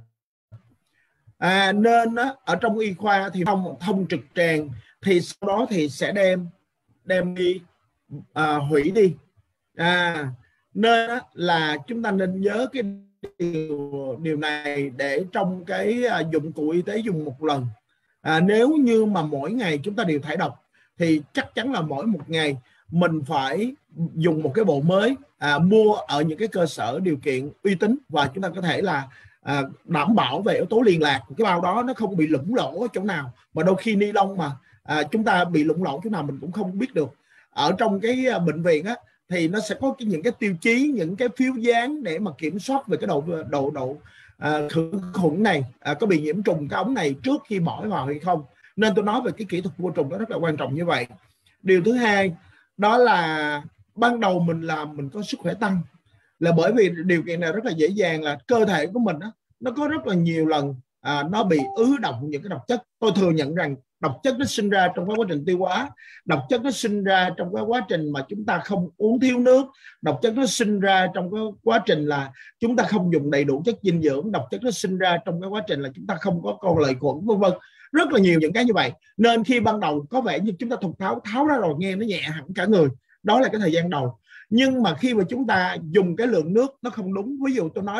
À, nên đó, ở trong y khoa thì thông thông trực tràng thì sau đó thì sẽ đem đem đi à, hủy đi. À, nên đó là chúng ta nên nhớ cái điều điều này để trong cái à, dụng cụ y tế dùng một lần. À, nếu như mà mỗi ngày chúng ta đều thải độc thì chắc chắn là mỗi một ngày mình phải dùng một cái bộ mới, à, mua ở những cái cơ sở điều kiện uy tín, và chúng ta có thể là à, đảm bảo về yếu tố liên lạc cái bao đó nó không bị lủng lỗ ở chỗ nào, mà đôi khi ni lông mà à, chúng ta bị lủng lỗ chỗ nào mình cũng không biết được. Ở trong cái à, bệnh viện á thì nó sẽ có cái, những cái tiêu chí, những cái phiếu dán để mà kiểm soát về cái độ độ độ à, khử khuẩn này à, có bị nhiễm trùng cái ống này trước khi bỏ vào hay không. Nên tôi nói về cái kỹ thuật vô trùng đó rất là quan trọng như vậy. Điều thứ hai đó là ban đầu mình làm mình có sức khỏe tăng là bởi vì điều kiện này rất là dễ dàng là cơ thể của mình đó, nó có rất là nhiều lần à, nó bị ứ động những cái độc chất. Tôi thừa nhận rằng độc chất nó sinh ra trong cái quá trình tiêu hóa, độc chất nó sinh ra trong cái quá trình mà chúng ta không uống thiếu nước, độc chất nó sinh ra trong cái quá trình là chúng ta không dùng đầy đủ chất dinh dưỡng, độc chất nó sinh ra trong cái quá trình là chúng ta không có con lợi khuẩn, vân vân, rất là nhiều những cái như vậy. Nên khi ban đầu có vẻ như chúng ta thục tháo tháo ra rồi nghe nó nhẹ hẳn cả người, đó là cái thời gian đầu. Nhưng mà khi mà chúng ta dùng cái lượng nước nó không đúng, ví dụ tôi nói đó,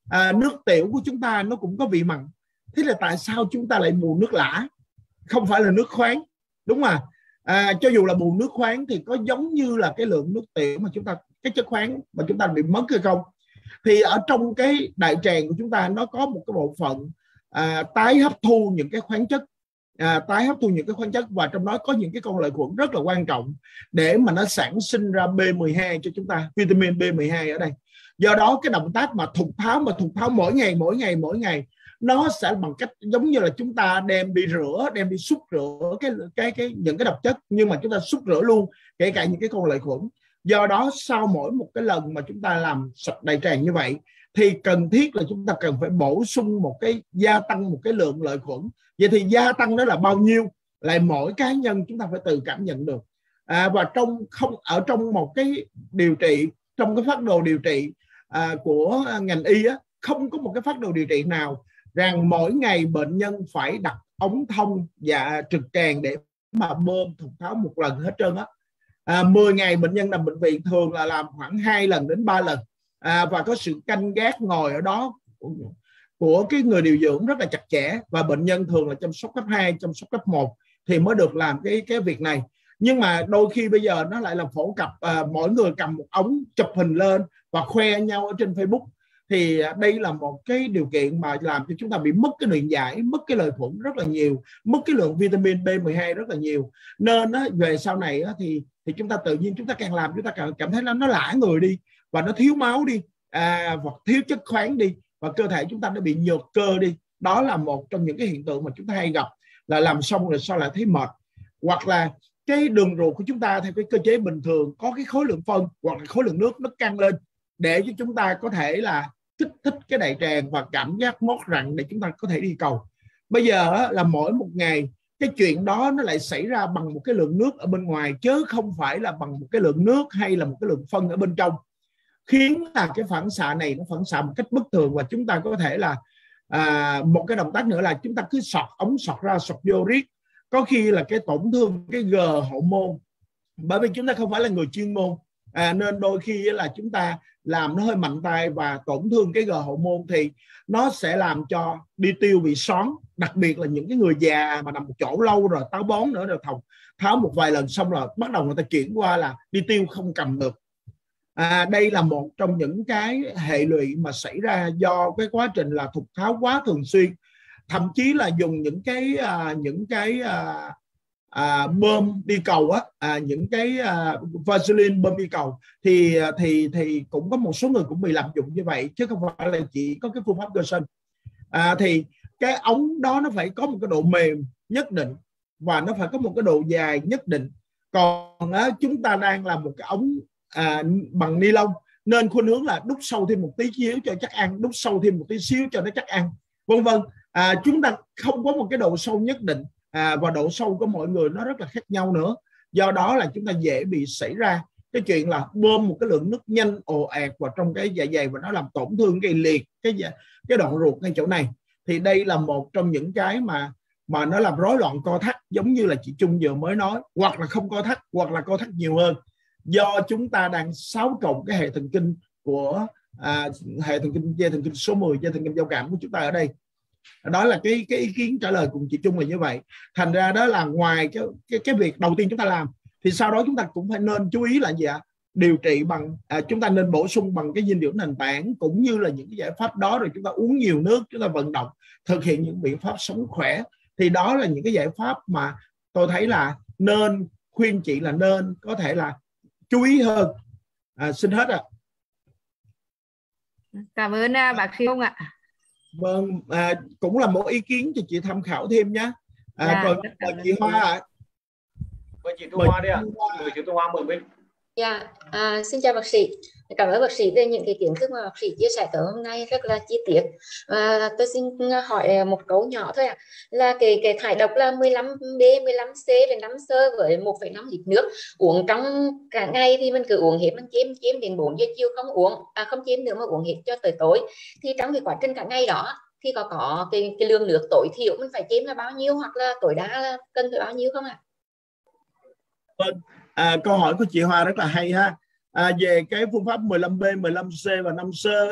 à, nước tiểu của chúng ta nó cũng có vị mặn. Thế là tại sao chúng ta lại bù nước lã, không phải là nước khoáng, đúng không? À, cho dù là bù nước khoáng thì có giống như là cái lượng nước tiểu mà chúng ta, cái chất khoáng mà chúng ta bị mất hay không? Thì ở trong cái đại tràng của chúng ta nó có một cái bộ phận à, tái hấp thu những cái khoáng chất, à, tái hấp thu những cái khoáng chất, và trong đó có những cái con lợi khuẩn rất là quan trọng để mà nó sản sinh ra B mười hai cho chúng ta, vitamin B mười hai ở đây. Do đó cái động tác mà thục tháo mà thục tháo mỗi ngày mỗi ngày mỗi ngày nó sẽ bằng cách giống như là chúng ta đem đi rửa, đem đi xúc rửa cái cái cái những cái độc chất, nhưng mà chúng ta xúc rửa luôn kể cả những cái con lợi khuẩn. Do đó sau mỗi một cái lần mà chúng ta làm sạch đại tràng như vậy thì cần thiết là chúng ta cần phải bổ sung một cái, gia tăng một cái lượng lợi khuẩn. Vậy thì gia tăng đó là bao nhiêu, lại mỗi cá nhân chúng ta phải tự cảm nhận được. À, và trong không ở trong một cái điều trị, trong cái phác đồ điều trị à, của ngành y á, không có một cái phác đồ điều trị nào rằng mỗi ngày bệnh nhân phải đặt ống thông và trực tràng để mà bơm thục tháo một lần hết trơn á. À, mười ngày bệnh nhân nằm bệnh viện thường là làm khoảng hai lần đến ba lần, à, và có sự canh gác ngồi ở đó của, của cái người điều dưỡng rất là chặt chẽ, và bệnh nhân thường là chăm sóc cấp hai, chăm sóc cấp một thì mới được làm cái cái việc này. Nhưng mà đôi khi bây giờ nó lại là phổ cập, à, mỗi người cầm một ống chụp hình lên và khoe nhau ở trên Facebook, thì đây là một cái điều kiện mà làm cho chúng ta bị mất cái điện giải, mất cái lợi khuẩn rất là nhiều, mất cái lượng vitamin B mười hai rất là nhiều. Nên á, về sau này á, thì thì chúng ta tự nhiên chúng ta càng làm chúng ta càng cảm thấy nó nó lả người đi, và nó thiếu máu đi, à, hoặc thiếu chất khoáng đi, và cơ thể chúng ta nó bị nhược cơ đi. Đó là một trong những cái hiện tượng mà chúng ta hay gặp, là làm xong rồi sau lại thấy mệt, hoặc là cái đường ruột của chúng ta theo cái cơ chế bình thường có cái khối lượng phân hoặc là khối lượng nước nó căng lên để cho chúng ta có thể là kích thích cái đại tràng và cảm giác mót rặn để chúng ta có thể đi cầu. Bây giờ là mỗi một ngày cái chuyện đó nó lại xảy ra bằng một cái lượng nước ở bên ngoài, chứ không phải là bằng một cái lượng nước hay là một cái lượng phân ở bên trong, khiến là cái phản xạ này nó phản xạ một cách bất thường. Và chúng ta có thể là à, một cái động tác nữa là chúng ta cứ sọt ống sọt ra sọt vô riết, có khi là cái tổn thương cái G hậu môn, bởi vì chúng ta không phải là người chuyên môn, à, nên đôi khi là chúng ta làm nó hơi mạnh tay và tổn thương cái G hậu môn thì nó sẽ làm cho đi tiêu bị xoắn, đặc biệt là những cái người già mà nằm một chỗ lâu rồi, táo bón nữa rồi, thòng tháo một vài lần xong rồi bắt đầu người ta chuyển qua là đi tiêu không cầm được. À, đây là một trong những cái hệ lụy mà xảy ra do cái quá trình là thục tháo quá thường xuyên, thậm chí là dùng những cái à, những cái à, à, bơm đi cầu á, à, những cái à, Vaseline bơm đi cầu thì thì thì cũng có một số người cũng bị lạm dụng như vậy, chứ không phải là chỉ có cái phương pháp Gerson. À, thì cái ống đó nó phải có một cái độ mềm nhất định và nó phải có một cái độ dài nhất định. Còn á, chúng ta đang làm một cái ống à, bằng ni lông, nên khuynh hướng là đút sâu thêm một tí xíu cho chắc ăn, đút sâu thêm một tí xíu cho nó chắc ăn, vân vân. À, chúng ta không có một cái độ sâu nhất định, à, và độ sâu của mọi người nó rất là khác nhau nữa. Do đó là chúng ta dễ bị xảy ra cái chuyện là bơm một cái lượng nước nhanh ồ ạt vào trong cái dạ dày và nó làm tổn thương cái liệt cái cái đoạn ruột ngay chỗ này. Thì đây là một trong những cái mà mà nó làm rối loạn co thắt, giống như là chị Trung vừa mới nói, hoặc là không co thắt, hoặc là co thắt nhiều hơn, do chúng ta đang xáo trộn cái hệ thần kinh của à, hệ thần kinh dây thần kinh số mười, dây thần kinh giao cảm của chúng ta ở đây. Đó là cái cái ý kiến trả lời cùng chị Trung là như vậy. Thành ra đó là ngoài cái cái cái việc đầu tiên chúng ta làm thì sau đó chúng ta cũng phải nên chú ý là gì ạ? Điều trị bằng à, chúng ta nên bổ sung bằng cái dinh dưỡng nền tảng, cũng như là những cái giải pháp đó, rồi chúng ta uống nhiều nước, chúng ta vận động, thực hiện những biện pháp sống khỏe. Thì đó là những cái giải pháp mà tôi thấy là nên khuyên chị là nên có thể là chú ý hơn. À, xin hết ạ. À. Cảm ơn uh, bác sĩ Hùng ạ. Vâng, à, cũng là một ý kiến cho chị tham khảo thêm nhé. À, dạ, còn mời chị Hoa ạ. Mời chị Thu Hoa đi ạ. Mời chị Thu Hoa mời bên. Dạ, à, xin chào bác sĩ. Cảm ơn bác sĩ về những cái kiến thức mà bác sĩ chia sẻ tối hôm nay rất là chi tiết. À, tôi xin hỏi một câu nhỏ thôi ạ. À. Là cái cái thải độc là mười lăm B, mười lăm C và năm xơ với một phẩy năm lít nước uống trong cả ngày thì mình cứ uống hết, mình chiếm chiếm đến bốn giờ chiều không uống, à không chiếm nữa mà uống hết cho tới tối. Thì trong cái quá trình cả ngày đó thì có có cái cái lượng nước tối thiểu mình phải chiếm là bao nhiêu, hoặc là tối đa là cần phải bao nhiêu không ạ? À? Vâng, à, câu hỏi của chị Hoa rất là hay ha. À, về cái phương pháp mười lăm B, mười lăm C và năm xơ á,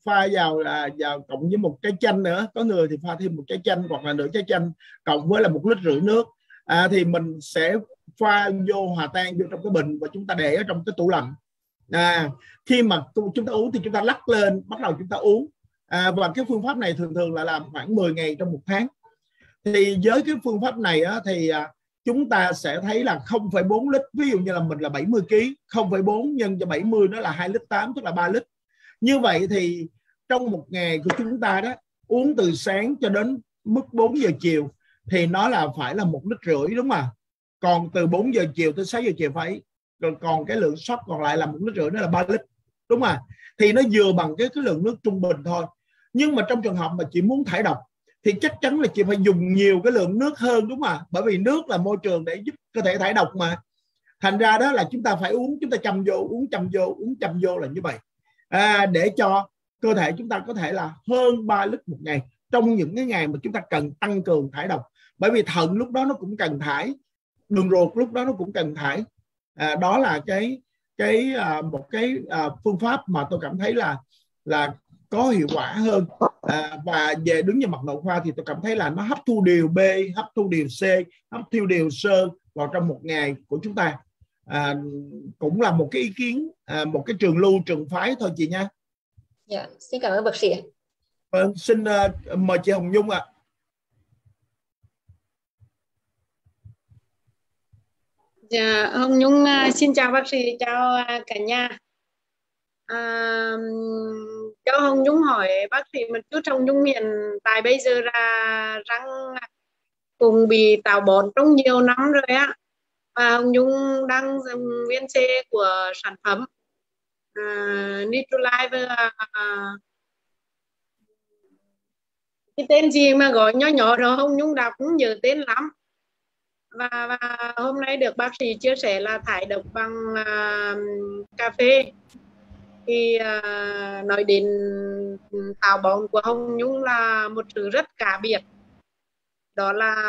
pha vào là vào cộng với một trái chanh nữa, có người thì pha thêm một trái chanh hoặc là nửa trái chanh cộng với là một lít rưỡi nước, à, thì mình sẽ pha vô hòa tan vô trong cái bình và chúng ta để ở trong cái tủ lạnh. À, khi mà chúng ta uống thì chúng ta lắc lên, bắt đầu chúng ta uống. À, và cái phương pháp này thường thường là làm khoảng mười ngày trong một tháng. Thì với cái phương pháp này á, thì à, chúng ta sẽ thấy là không phẩy bốn lít, ví dụ như là mình là bảy mươi ki lô gam, không phẩy bốn nhân cho bảy mươi nó là hai lít tám, tức là ba lít. Như vậy thì trong một ngày của chúng ta đó, uống từ sáng cho đến mức bốn giờ chiều thì nó là phải là một lít rưỡi, đúng không? Còn từ bốn giờ chiều tới sáu giờ chiều phải, còn cái lượng sót còn lại là một lít rưỡi, nó là ba lít, đúng không? Thì nó vừa bằng cái, cái lượng nước trung bình thôi. Nhưng mà trong trường hợp mà chị muốn thải độc thì chắc chắn là chị phải dùng nhiều cái lượng nước hơn, đúng không? Bởi vì nước là môi trường để giúp cơ thể thải độc mà. Thành ra đó là chúng ta phải uống, chúng ta chăm vô, uống chăm vô, uống chăm vô là như vậy. À, để cho cơ thể chúng ta có thể là hơn ba lít một ngày trong những cái ngày mà chúng ta cần tăng cường thải độc. Bởi vì thận lúc đó nó cũng cần thải, đường ruột lúc đó nó cũng cần thải. À, đó là cái cái à, một cái à, phương pháp mà tôi cảm thấy là là có hiệu quả hơn. À, và về đứng về mặt nội khoa thì tôi cảm thấy là nó hấp thu điều B, hấp thu điều C, hấp thu điều xơ vào trong một ngày của chúng ta. À, cũng là một cái ý kiến, à, một cái trường lưu, trường phái thôi chị nha. Dạ, xin cảm ơn bác sĩ. Vâng, xin uh, mời chị Hồng Nhung ạ. À. Dạ, Hồng Nhung uh, xin chào bác sĩ, chào uh, cả nhà. À, cho Hồng Nhung hỏi bác sĩ một chút. Hồng Nhung hiện tại bây giờ là răng cũng bị táo bón trong nhiều năm rồi á, và Hồng Nhung đang dùng viên C của sản phẩm uh, Nitrulife, uh, cái tên gì mà gọi nhỏ nhỏ rồi Hồng Nhung đọc cũng nhớ tên lắm. Và, và hôm nay được bác sĩ chia sẻ là thải độc bằng uh, cà phê. Thì uh, nói đến táo bón của Hồng Nhung là một sự rất cá biệt. Đó là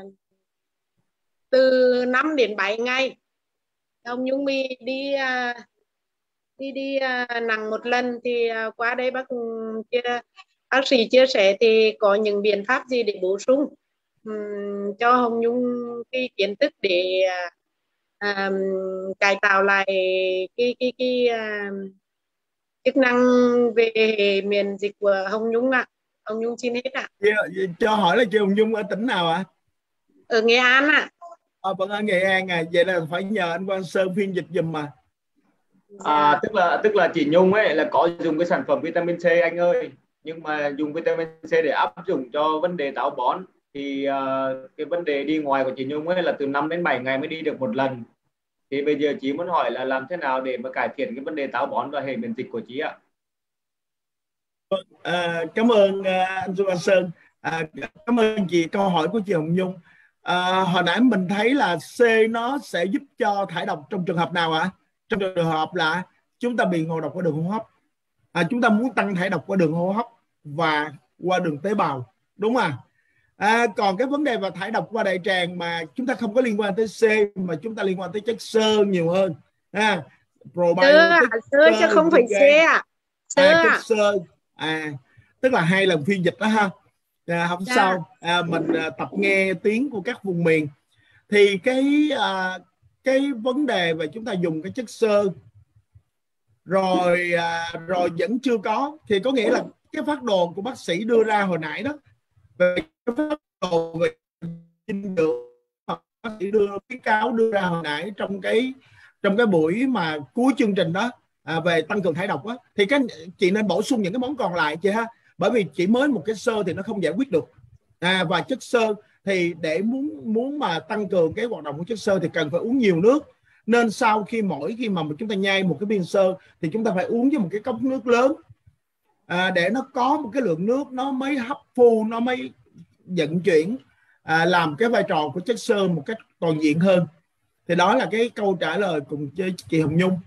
từ năm đến bảy ngày Hồng Nhung đi đi uh, đi đi uh, nặng một lần. Thì uh, qua đây bác chia, bác sĩ chia sẻ thì có những biện pháp gì để bổ sung um, cho Hồng Nhung cái kiến thức để uh, um, cải tạo lại cái cái cái uh, chức năng về miễn dịch của Hồng Nhung ạ. À. Hồng Nhung xin hết ạ. À. Cho hỏi là chị Hồng Nhung ở tỉnh nào ạ? À? Ở Nghệ An ạ. À. À, vẫn ở Nghệ An à, vậy là phải nhờ anh Quang Sơn phiên dịch giùm mà. À, tức là tức là chị Nhung ấy là có dùng cái sản phẩm vitamin C anh ơi, nhưng mà dùng vitamin C để áp dụng cho vấn đề táo bón thì uh, cái vấn đề đi ngoài của chị Nhung ấy là từ năm đến bảy ngày mới đi được một lần. Thì bây giờ chị muốn hỏi là làm thế nào để mà cải thiện cái vấn đề táo bón và hệ miễn dịch của chị ạ? À, cảm ơn uh, anh Quang Sơn. À, cảm ơn chị câu hỏi của chị Hồng Nhung. À, hồi nãy mình thấy là C nó sẽ giúp cho thải độc trong trường hợp nào ạ? À? Trong trường hợp là chúng ta bị ngộ độc qua đường hô hấp, à, chúng ta muốn tăng thải độc qua đường hô hấp và qua đường tế bào, đúng không? À, còn cái vấn đề về thải độc qua đại tràng mà chúng ta không có liên quan tới C mà chúng ta liên quan tới chất xơ nhiều hơn. À, probiotic xơ chứ không phải C à? Xơ à, chất xơ, à, tức là hai lần phiên dịch đó ha. À, không dạ. sao, à, mình à, tập nghe tiếng của các vùng miền. Thì cái à, cái vấn đề về chúng ta dùng cái chất xơ rồi à, rồi vẫn chưa có, thì có nghĩa là cái phác đồ của bác sĩ đưa ra hồi nãy đó về cái phác đồ về dinh dưỡng, bác sĩ đưa khuyến cáo đưa ra hồi nãy trong cái trong cái buổi mà cuối chương trình đó, à, về tăng cường thải độc đó, thì các chị nên bổ sung những cái món còn lại chị ha, bởi vì chỉ mới một cái xơ thì nó không giải quyết được. À, và chất xơ thì để muốn muốn mà tăng cường cái hoạt động của chất xơ thì cần phải uống nhiều nước. Nên sau khi mỗi khi mà chúng ta nhai một cái viên xơ thì chúng ta phải uống với một cái cốc nước lớn, à, để nó có một cái lượng nước nó mới hấp thu, nó mới vận chuyển, à, làm cái vai trò của chất xơ một cách toàn diện hơn. Thì đó là cái câu trả lời cùng với chị Hồng Nhung.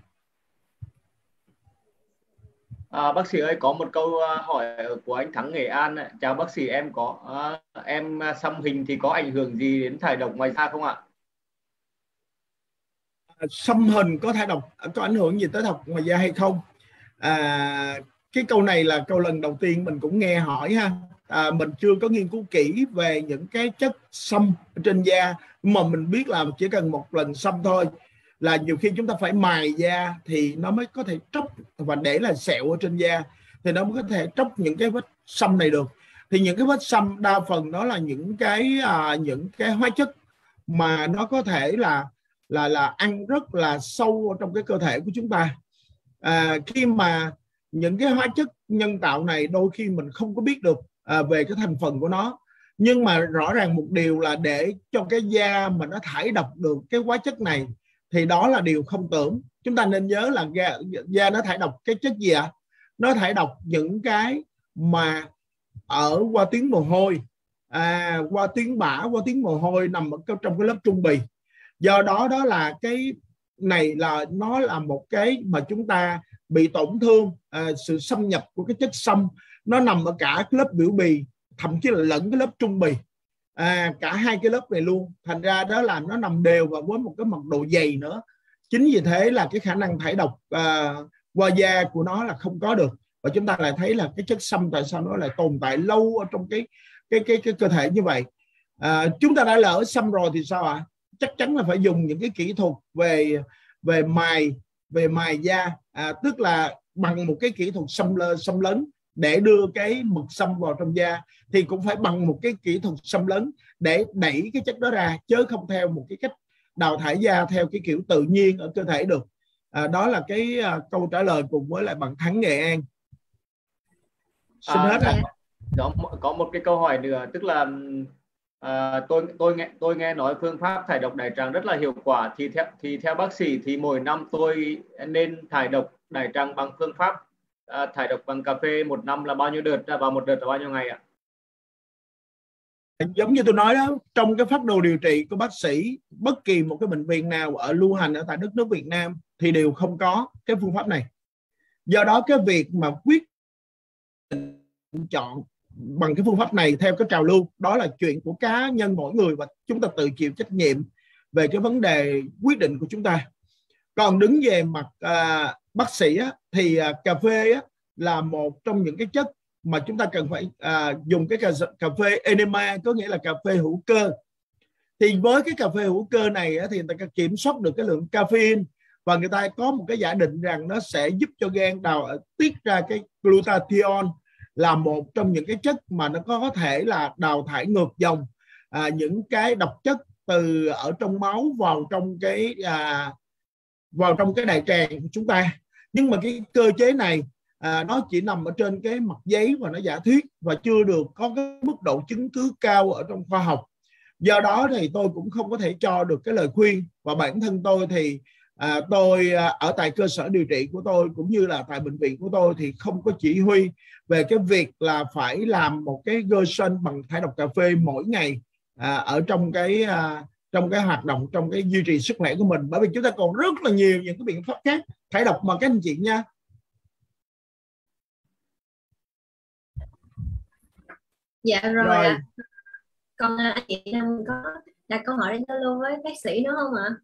À, bác sĩ ơi, có một câu hỏi của anh Thắng Nghệ An. Chào bác sĩ, em có à, em xăm hình thì có ảnh hưởng gì đến thải độc ngoài da không ạ? Xăm hình có thải độc có ảnh hưởng gì tới độc ngoài da hay không? À, cái câu này là câu lần đầu tiên mình cũng nghe hỏi ha. À, mình chưa có nghiên cứu kỹ về những cái chất xăm trên da, nhưng mà mình biết là chỉ cần một lần xăm thôi là nhiều khi chúng ta phải mài da thì nó mới có thể tróc, và để là sẹo ở trên da thì nó mới có thể tróc những cái vết xăm này được. Thì những cái vết xăm đa phần đó là những cái à, những cái hóa chất mà nó có thể là là là ăn rất là sâu trong cái cơ thể của chúng ta. À, khi mà những cái hóa chất nhân tạo này đôi khi mình không có biết được à, về cái thành phần của nó, nhưng mà rõ ràng một điều là để cho cái da mà nó thải độc được cái hóa chất này thì đó là điều không tưởng. Chúng ta nên nhớ là da, da nó thải độc cái chất gì ạ? À? Nó thải độc những cái mà ở qua tuyến mồ hôi, à, qua tuyến bã, qua tuyến mồ hôi nằm ở trong cái lớp trung bì. Do đó đó là cái này là nó là một cái mà chúng ta bị tổn thương, à, sự xâm nhập của cái chất xăm nó nằm ở cả cái lớp biểu bì, thậm chí là lẫn cái lớp trung bì, à, cả hai cái lớp này luôn. Thành ra đó là nó nằm đều và với một cái mật độ dày nữa. Chính vì thế là cái khả năng thải độc à, qua da của nó là không có được. Và chúng ta lại thấy là cái chất xăm tại sao nó lại tồn tại lâu ở trong cái cái cái, cái cơ thể như vậy. À, chúng ta đã lỡ xăm rồi thì sao ạ? À? Chắc chắn là phải dùng những cái kỹ thuật về về mài về mài da, à, tức là bằng một cái kỹ thuật xăm lơ xăm lấn để đưa cái mực xăm vào trong da, thì cũng phải bằng một cái kỹ thuật xăm lấn để đẩy cái chất đó ra, chứ không theo một cái cách đào thải da theo cái kiểu tự nhiên ở cơ thể được. À, đó là cái à, câu trả lời cùng với lại bạn Thắng Nghệ An. Xin à, hết ạ. À. Có, có một cái câu hỏi nữa, tức là à, tôi tôi nghe tôi nghe nói phương pháp thải độc đại tràng rất là hiệu quả, thì theo thì theo bác sĩ thì mỗi năm tôi nên thải độc đại tràng bằng phương pháp à, thải độc bằng cà phê một năm là bao nhiêu đợt và một đợt là bao nhiêu ngày ạ? Giống như tôi nói đó, trong cái phác đồ điều trị của bác sĩ, bất kỳ một cái bệnh viện nào ở lưu hành ở tại đất nước Việt Nam thì đều không có cái phương pháp này. Do đó cái việc mà quyết chọn bằng cái phương pháp này theo cái trào lưu đó là chuyện của cá nhân mỗi người, và chúng ta tự chịu trách nhiệm về cái vấn đề quyết định của chúng ta. Còn đứng về mặt à, bác sĩ á, thì à, cà phê á, là một trong những cái chất mà chúng ta cần phải à, dùng cái cà, cà phê enema, có nghĩa là cà phê hữu cơ. Thì với cái cà phê hữu cơ này á, thì người ta kiểm soát được cái lượng caffeine, và người ta có một cái giả định rằng nó sẽ giúp cho gan đào tiết ra cái glutathione, là một trong những cái chất mà nó có thể là đào thải ngược dòng à, những cái độc chất từ ở trong máu vào trong cái à, vào trong cái đại tràng của chúng ta. Nhưng mà cái cơ chế này à, nó chỉ nằm ở trên cái mặt giấy và nó giả thuyết, và chưa được có cái mức độ chứng cứ cao ở trong khoa học. Do đó thì tôi cũng không có thể cho được cái lời khuyên. Và bản thân tôi thì à, tôi à, ở tại cơ sở điều trị của tôi cũng như là tại bệnh viện của tôi thì không có chỉ huy về cái việc là phải làm một cái gerson bằng thải độc cà phê mỗi ngày à, ở trong cái à, trong cái hoạt động, trong cái duy trì sức khỏe của mình, bởi vì chúng ta còn rất là nhiều những cái biện pháp khác thải độc mà các anh chị nha. Dạ rồi, rồi. À. Còn anh chị Nam có đặt câu hỏi đến luôn với bác sĩ nữa không ạ?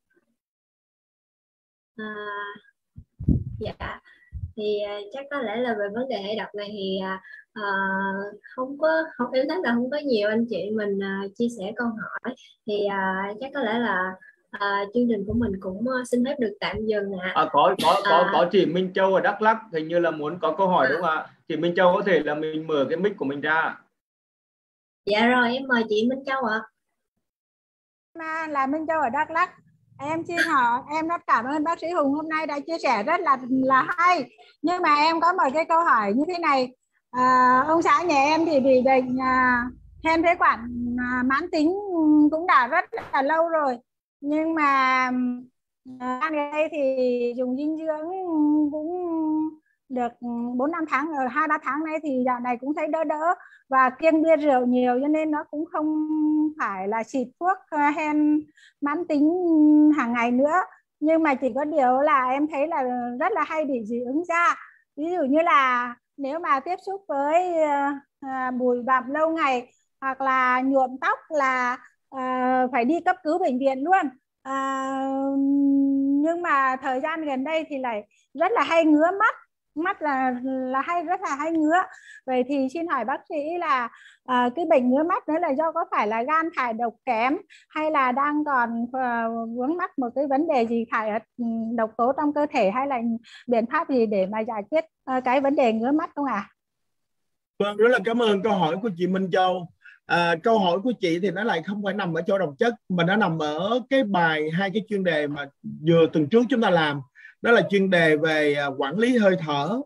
À, dạ thì chắc có lẽ là về vấn đề thải độc này thì à, không có không em thấy là không có nhiều anh chị mình à, chia sẻ câu hỏi, thì à, chắc có lẽ là à, chương trình của mình cũng xin phép được tạm dừng ạ. À. À, có có có à, có chị Minh Châu ở Đắk Lắk hình như là muốn có câu hỏi à. Đúng không ạ? Chị Minh Châu có thể là mình mở cái mic của mình ra. Dạ rồi, em mời chị Minh Châu ạ. À. Là Minh Châu ở Đắk Lắk. Em xin hỏi, em rất cảm ơn bác sĩ Hùng hôm nay đã chia sẻ rất là là hay. Nhưng mà em có một cái câu hỏi như thế này. À, ông xã nhà em thì bị bệnh à, hen phế quản à, mãn tính cũng đã rất là lâu rồi. Nhưng mà à, đây thì dùng dinh dưỡng cũng được bốn năm tháng rồi, hai ba tháng nay thì dạo này cũng thấy đỡ đỡ và kiêng bia rượu nhiều, cho nên nó cũng không phải là xịt thuốc hen mãn tính hàng ngày nữa. Nhưng mà chỉ có điều là em thấy là rất là hay bị dị ứng da. Ví dụ như là nếu mà tiếp xúc với à, bụi bặm lâu ngày hoặc là nhuộm tóc là à, phải đi cấp cứu bệnh viện luôn. À, nhưng mà thời gian gần đây thì lại rất là hay ngứa mắt mắt là là hay rất là hay ngứa. Vậy thì xin hỏi bác sĩ là à, cái bệnh ngứa mắt đó là do có phải là gan thải độc kém hay là đang còn uh, vướng mắc một cái vấn đề gì thải độc tố trong cơ thể, hay là biện pháp gì để mà giải quyết uh, cái vấn đề ngứa mắt không ạ? À? Vâng, rất là cảm ơn câu hỏi của chị Minh Châu. À, câu hỏi của chị thì nó lại không phải nằm ở chỗ độc chất, mà nó nằm ở cái bài hai cái chuyên đề mà vừa tuần trước chúng ta làm. Đó là chuyên đề về quản lý hơi thở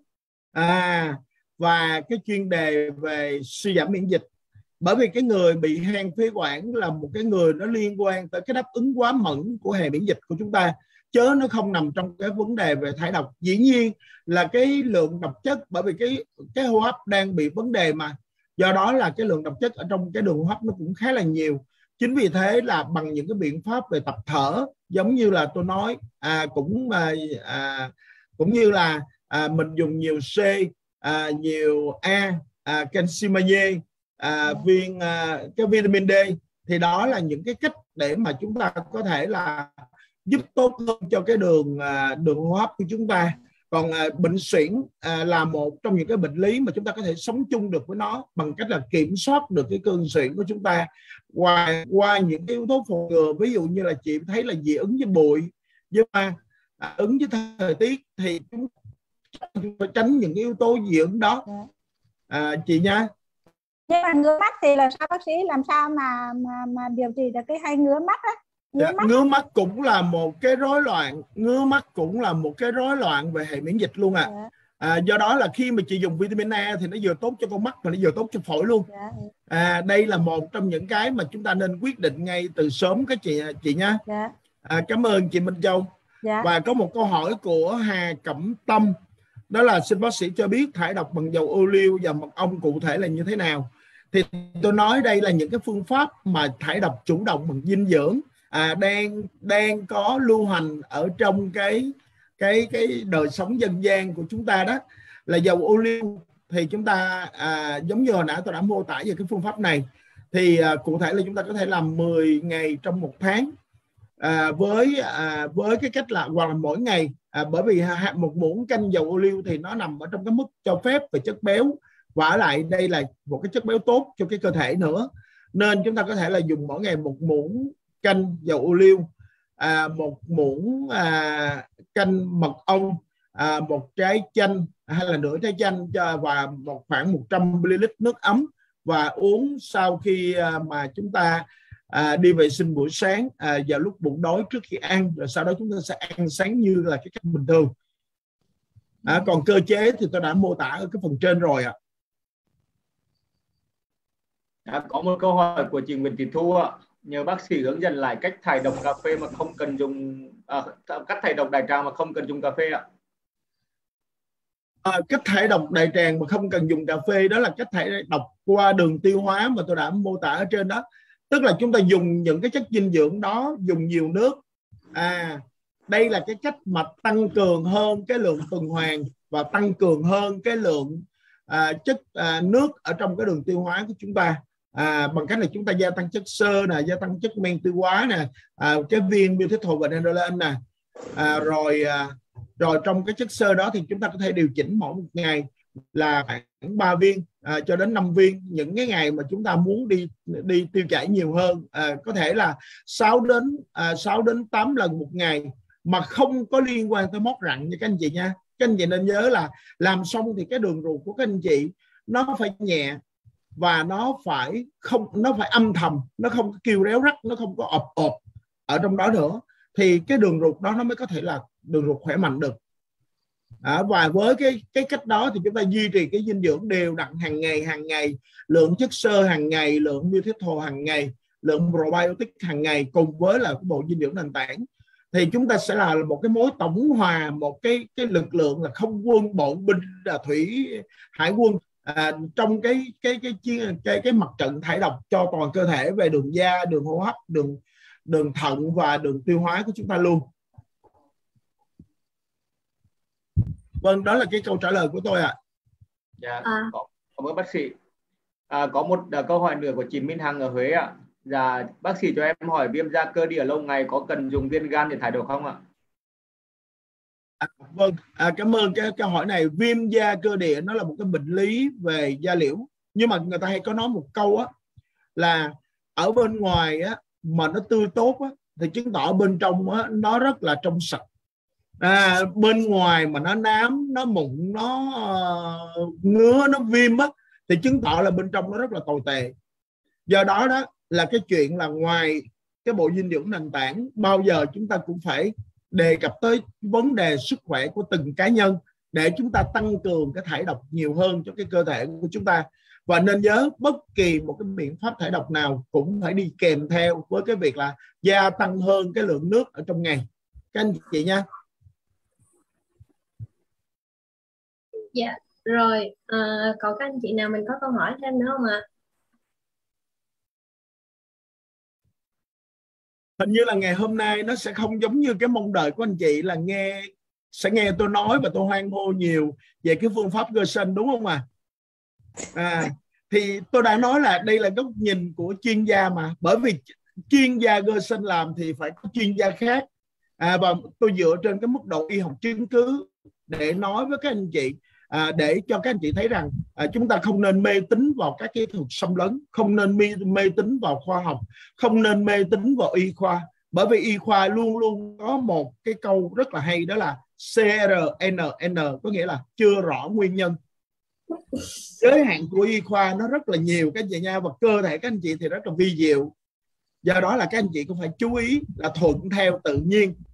à, và cái chuyên đề về suy giảm miễn dịch. Bởi vì cái người bị hen phế quản là một cái người nó liên quan tới cái đáp ứng quá mẫn của hệ miễn dịch của chúng ta, chứ nó không nằm trong cái vấn đề về thải độc. Dĩ nhiên là cái lượng độc chất, bởi vì cái cái hô hấp đang bị vấn đề mà, do đó là cái lượng độc chất ở trong cái đường hô hấp nó cũng khá là nhiều. Chính vì thế là bằng những cái biện pháp về tập thở, giống như là tôi nói à, cũng à, cũng như là à, mình dùng nhiều C, à, nhiều A, à, canxi magie, à, viên à, cái vitamin D, thì đó là những cái cách để mà chúng ta có thể là giúp tốt hơn cho cái đường à, đường hô hấp của chúng ta. Còn à, bệnh suyễn à, là một trong những cái bệnh lý mà chúng ta có thể sống chung được với nó bằng cách là kiểm soát được cái cơn suyễn của chúng ta qua qua những cái yếu tố phòng ngừa. Ví dụ như là chị thấy là dị ứng với bụi, với à, ứng với thời tiết, thì chúng ta tránh những cái yếu tố dị ứng đó à, chị nha. Nhưng mà ngứa mắt thì là sao bác sĩ, làm sao mà mà mà điều trị được cái hay ngứa mắt á? Ngứa, dạ, mắt. ngứa mắt cũng là một cái rối loạn, ngứa mắt cũng là một cái rối loạn về hệ miễn dịch luôn ạ. À. Dạ. À, do đó là khi mà chị dùng vitamin A thì nó vừa tốt cho con mắt mà nó vừa tốt cho phổi luôn. Dạ. À, đây là một trong những cái mà chúng ta nên quyết định ngay từ sớm các chị chị nha. Dạ. À, cảm ơn chị Minh Châu. Dạ. Và có một câu hỏi của Hà Cẩm Tâm, đó là xin bác sĩ cho biết thải độc bằng dầu ô liu và mật ong cụ thể là như thế nào. Thì tôi nói đây là những cái phương pháp mà thải độc chủ động bằng dinh dưỡng à, đang đang có lưu hành ở trong cái cái cái đời sống dân gian của chúng ta. Đó là dầu ô liu thì chúng ta à, giống như hồi nãy tôi đã mô tả về cái phương pháp này, thì à, cụ thể là chúng ta có thể làm mười ngày trong một tháng à, với à, với cái cách là hoặc là mỗi ngày à, bởi vì một muỗng canh dầu ô liu thì nó nằm ở trong cái mức cho phép về chất béo, và lại đây là một cái chất béo tốt cho cái cơ thể nữa, nên chúng ta có thể là dùng mỗi ngày một muỗng canh dầu ô liu, à, một muỗng à, canh mật ong, à, một trái chanh hay là nửa trái chanh cho, và một khoảng một trăm mi li lít nước ấm, và uống sau khi à, mà chúng ta à, đi vệ sinh buổi sáng à, vào lúc bụng đói trước khi ăn, rồi sau đó chúng ta sẽ ăn sáng như là cái cách bình thường. À, còn cơ chế thì tôi đã mô tả ở cái phần trên rồi ạ. À, có một câu hỏi của chị Nguyễn Thị Thu ạ. Nhờ bác sĩ hướng dẫn lại cách thải độc cà phê mà không cần dùng à, cách thải độc đại tràng mà không cần dùng cà phê ạ. À, cách thải độc đại tràng mà không cần dùng cà phê đó là cách thải độc qua đường tiêu hóa mà tôi đã mô tả ở trên đó. Tức là chúng ta dùng những cái chất dinh dưỡng đó, dùng nhiều nước. À, đây là cái cách mà tăng cường hơn cái lượng tuần hoàn và tăng cường hơn cái lượng à, chất à, nước ở trong cái đường tiêu hóa của chúng ta. À, bằng cách là chúng ta gia tăng chất xơ nè, gia tăng chất men tiêu hóa nè, à, cái viên methylphenidate nè, à, rồi à, rồi trong cái chất xơ đó thì chúng ta có thể điều chỉnh mỗi một ngày là khoảng ba viên à, cho đến năm viên. Những cái ngày mà chúng ta muốn đi đi tiêu chảy nhiều hơn, à, có thể là sáu đến à, sáu đến tám lần một ngày mà không có liên quan tới mót rặn nha các anh chị nha. Các anh chị nên nhớ là làm xong thì cái đường ruột của các anh chị nó phải nhẹ, và nó phải không nó phải âm thầm, nó không có kêu réo rắt, nó không có ộp ộp ở trong đó nữa, thì cái đường ruột đó nó mới có thể là đường ruột khỏe mạnh được. À, và với cái cái cách đó thì chúng ta duy trì cái dinh dưỡng đều đặn hàng ngày hàng ngày, lượng chất xơ hàng ngày, lượng nutritional hàng ngày, lượng probiotic hàng ngày, cùng với là cái bộ dinh dưỡng nền tảng, thì chúng ta sẽ là một cái mối tổng hòa, một cái cái lực lượng là không quân, bộ binh, là thủy, hải quân à, trong cái cái cái cái cái cái mặt trận thải độc cho toàn cơ thể về đường da, đường hô hấp, đường đường thận và đường tiêu hóa của chúng ta luôn. Vâng, đó là cái câu trả lời của tôi ạ. À. Dạ, à. có, cảm ơn bác sĩ. À, có một uh, câu hỏi nữa của chị Minh Hằng ở Huế ạ. À. Dạ, bác sĩ cho em hỏi viêm da cơ địa lâu ngày có cần dùng viên gan để thải độc không ạ? À, vâng, à, cảm ơn cái câu hỏi này. Viêm da cơ địa nó là một cái bệnh lý về da liễu, nhưng mà người ta hay có nói một câu á là ở bên ngoài á mà nó tươi tốt á thì chứng tỏ bên trong á nó rất là trong sạch. À, bên ngoài mà nó nám, nó mụn, nó uh, ngứa, nó viêm á thì chứng tỏ là bên trong nó rất là tồi tệ. Do đó đó là cái chuyện là ngoài cái bộ dinh dưỡng nền tảng, bao giờ chúng ta cũng phải đề cập tới vấn đề sức khỏe của từng cá nhân để chúng ta tăng cường cái thải độc nhiều hơn cho cái cơ thể của chúng ta. Và nên nhớ bất kỳ một cái biện pháp thải độc nào cũng phải đi kèm theo với cái việc là gia tăng hơn cái lượng nước ở trong ngày các anh chị nha. Dạ rồi, à, còn các anh chị nào mình có câu hỏi thêm nữa không ạ? Hình như là ngày hôm nay nó sẽ không giống như cái mong đợi của anh chị là nghe sẽ nghe tôi nói và tôi hoan hô nhiều về cái phương pháp Gerson, đúng không ạ? À? À, thì tôi đã nói là đây là góc nhìn của chuyên gia mà, bởi vì chuyên gia Gerson làm thì phải có chuyên gia khác. À, và tôi dựa trên cái mức độ y học chứng cứ để nói với các anh chị, à, để cho các anh chị thấy rằng à, chúng ta không nên mê tín vào các kỹ thuật xâm lấn, không nên mê, mê tín vào khoa học, không nên mê tín vào y khoa, bởi vì y khoa luôn luôn có một cái câu rất là hay, đó là C R N N, có nghĩa là chưa rõ nguyên nhân. Giới hạn của y khoa nó rất là nhiều các anh chị nha, và cơ thể các anh chị thì rất là vi diệu. Do đó là các anh chị cũng phải chú ý là thuận theo tự nhiên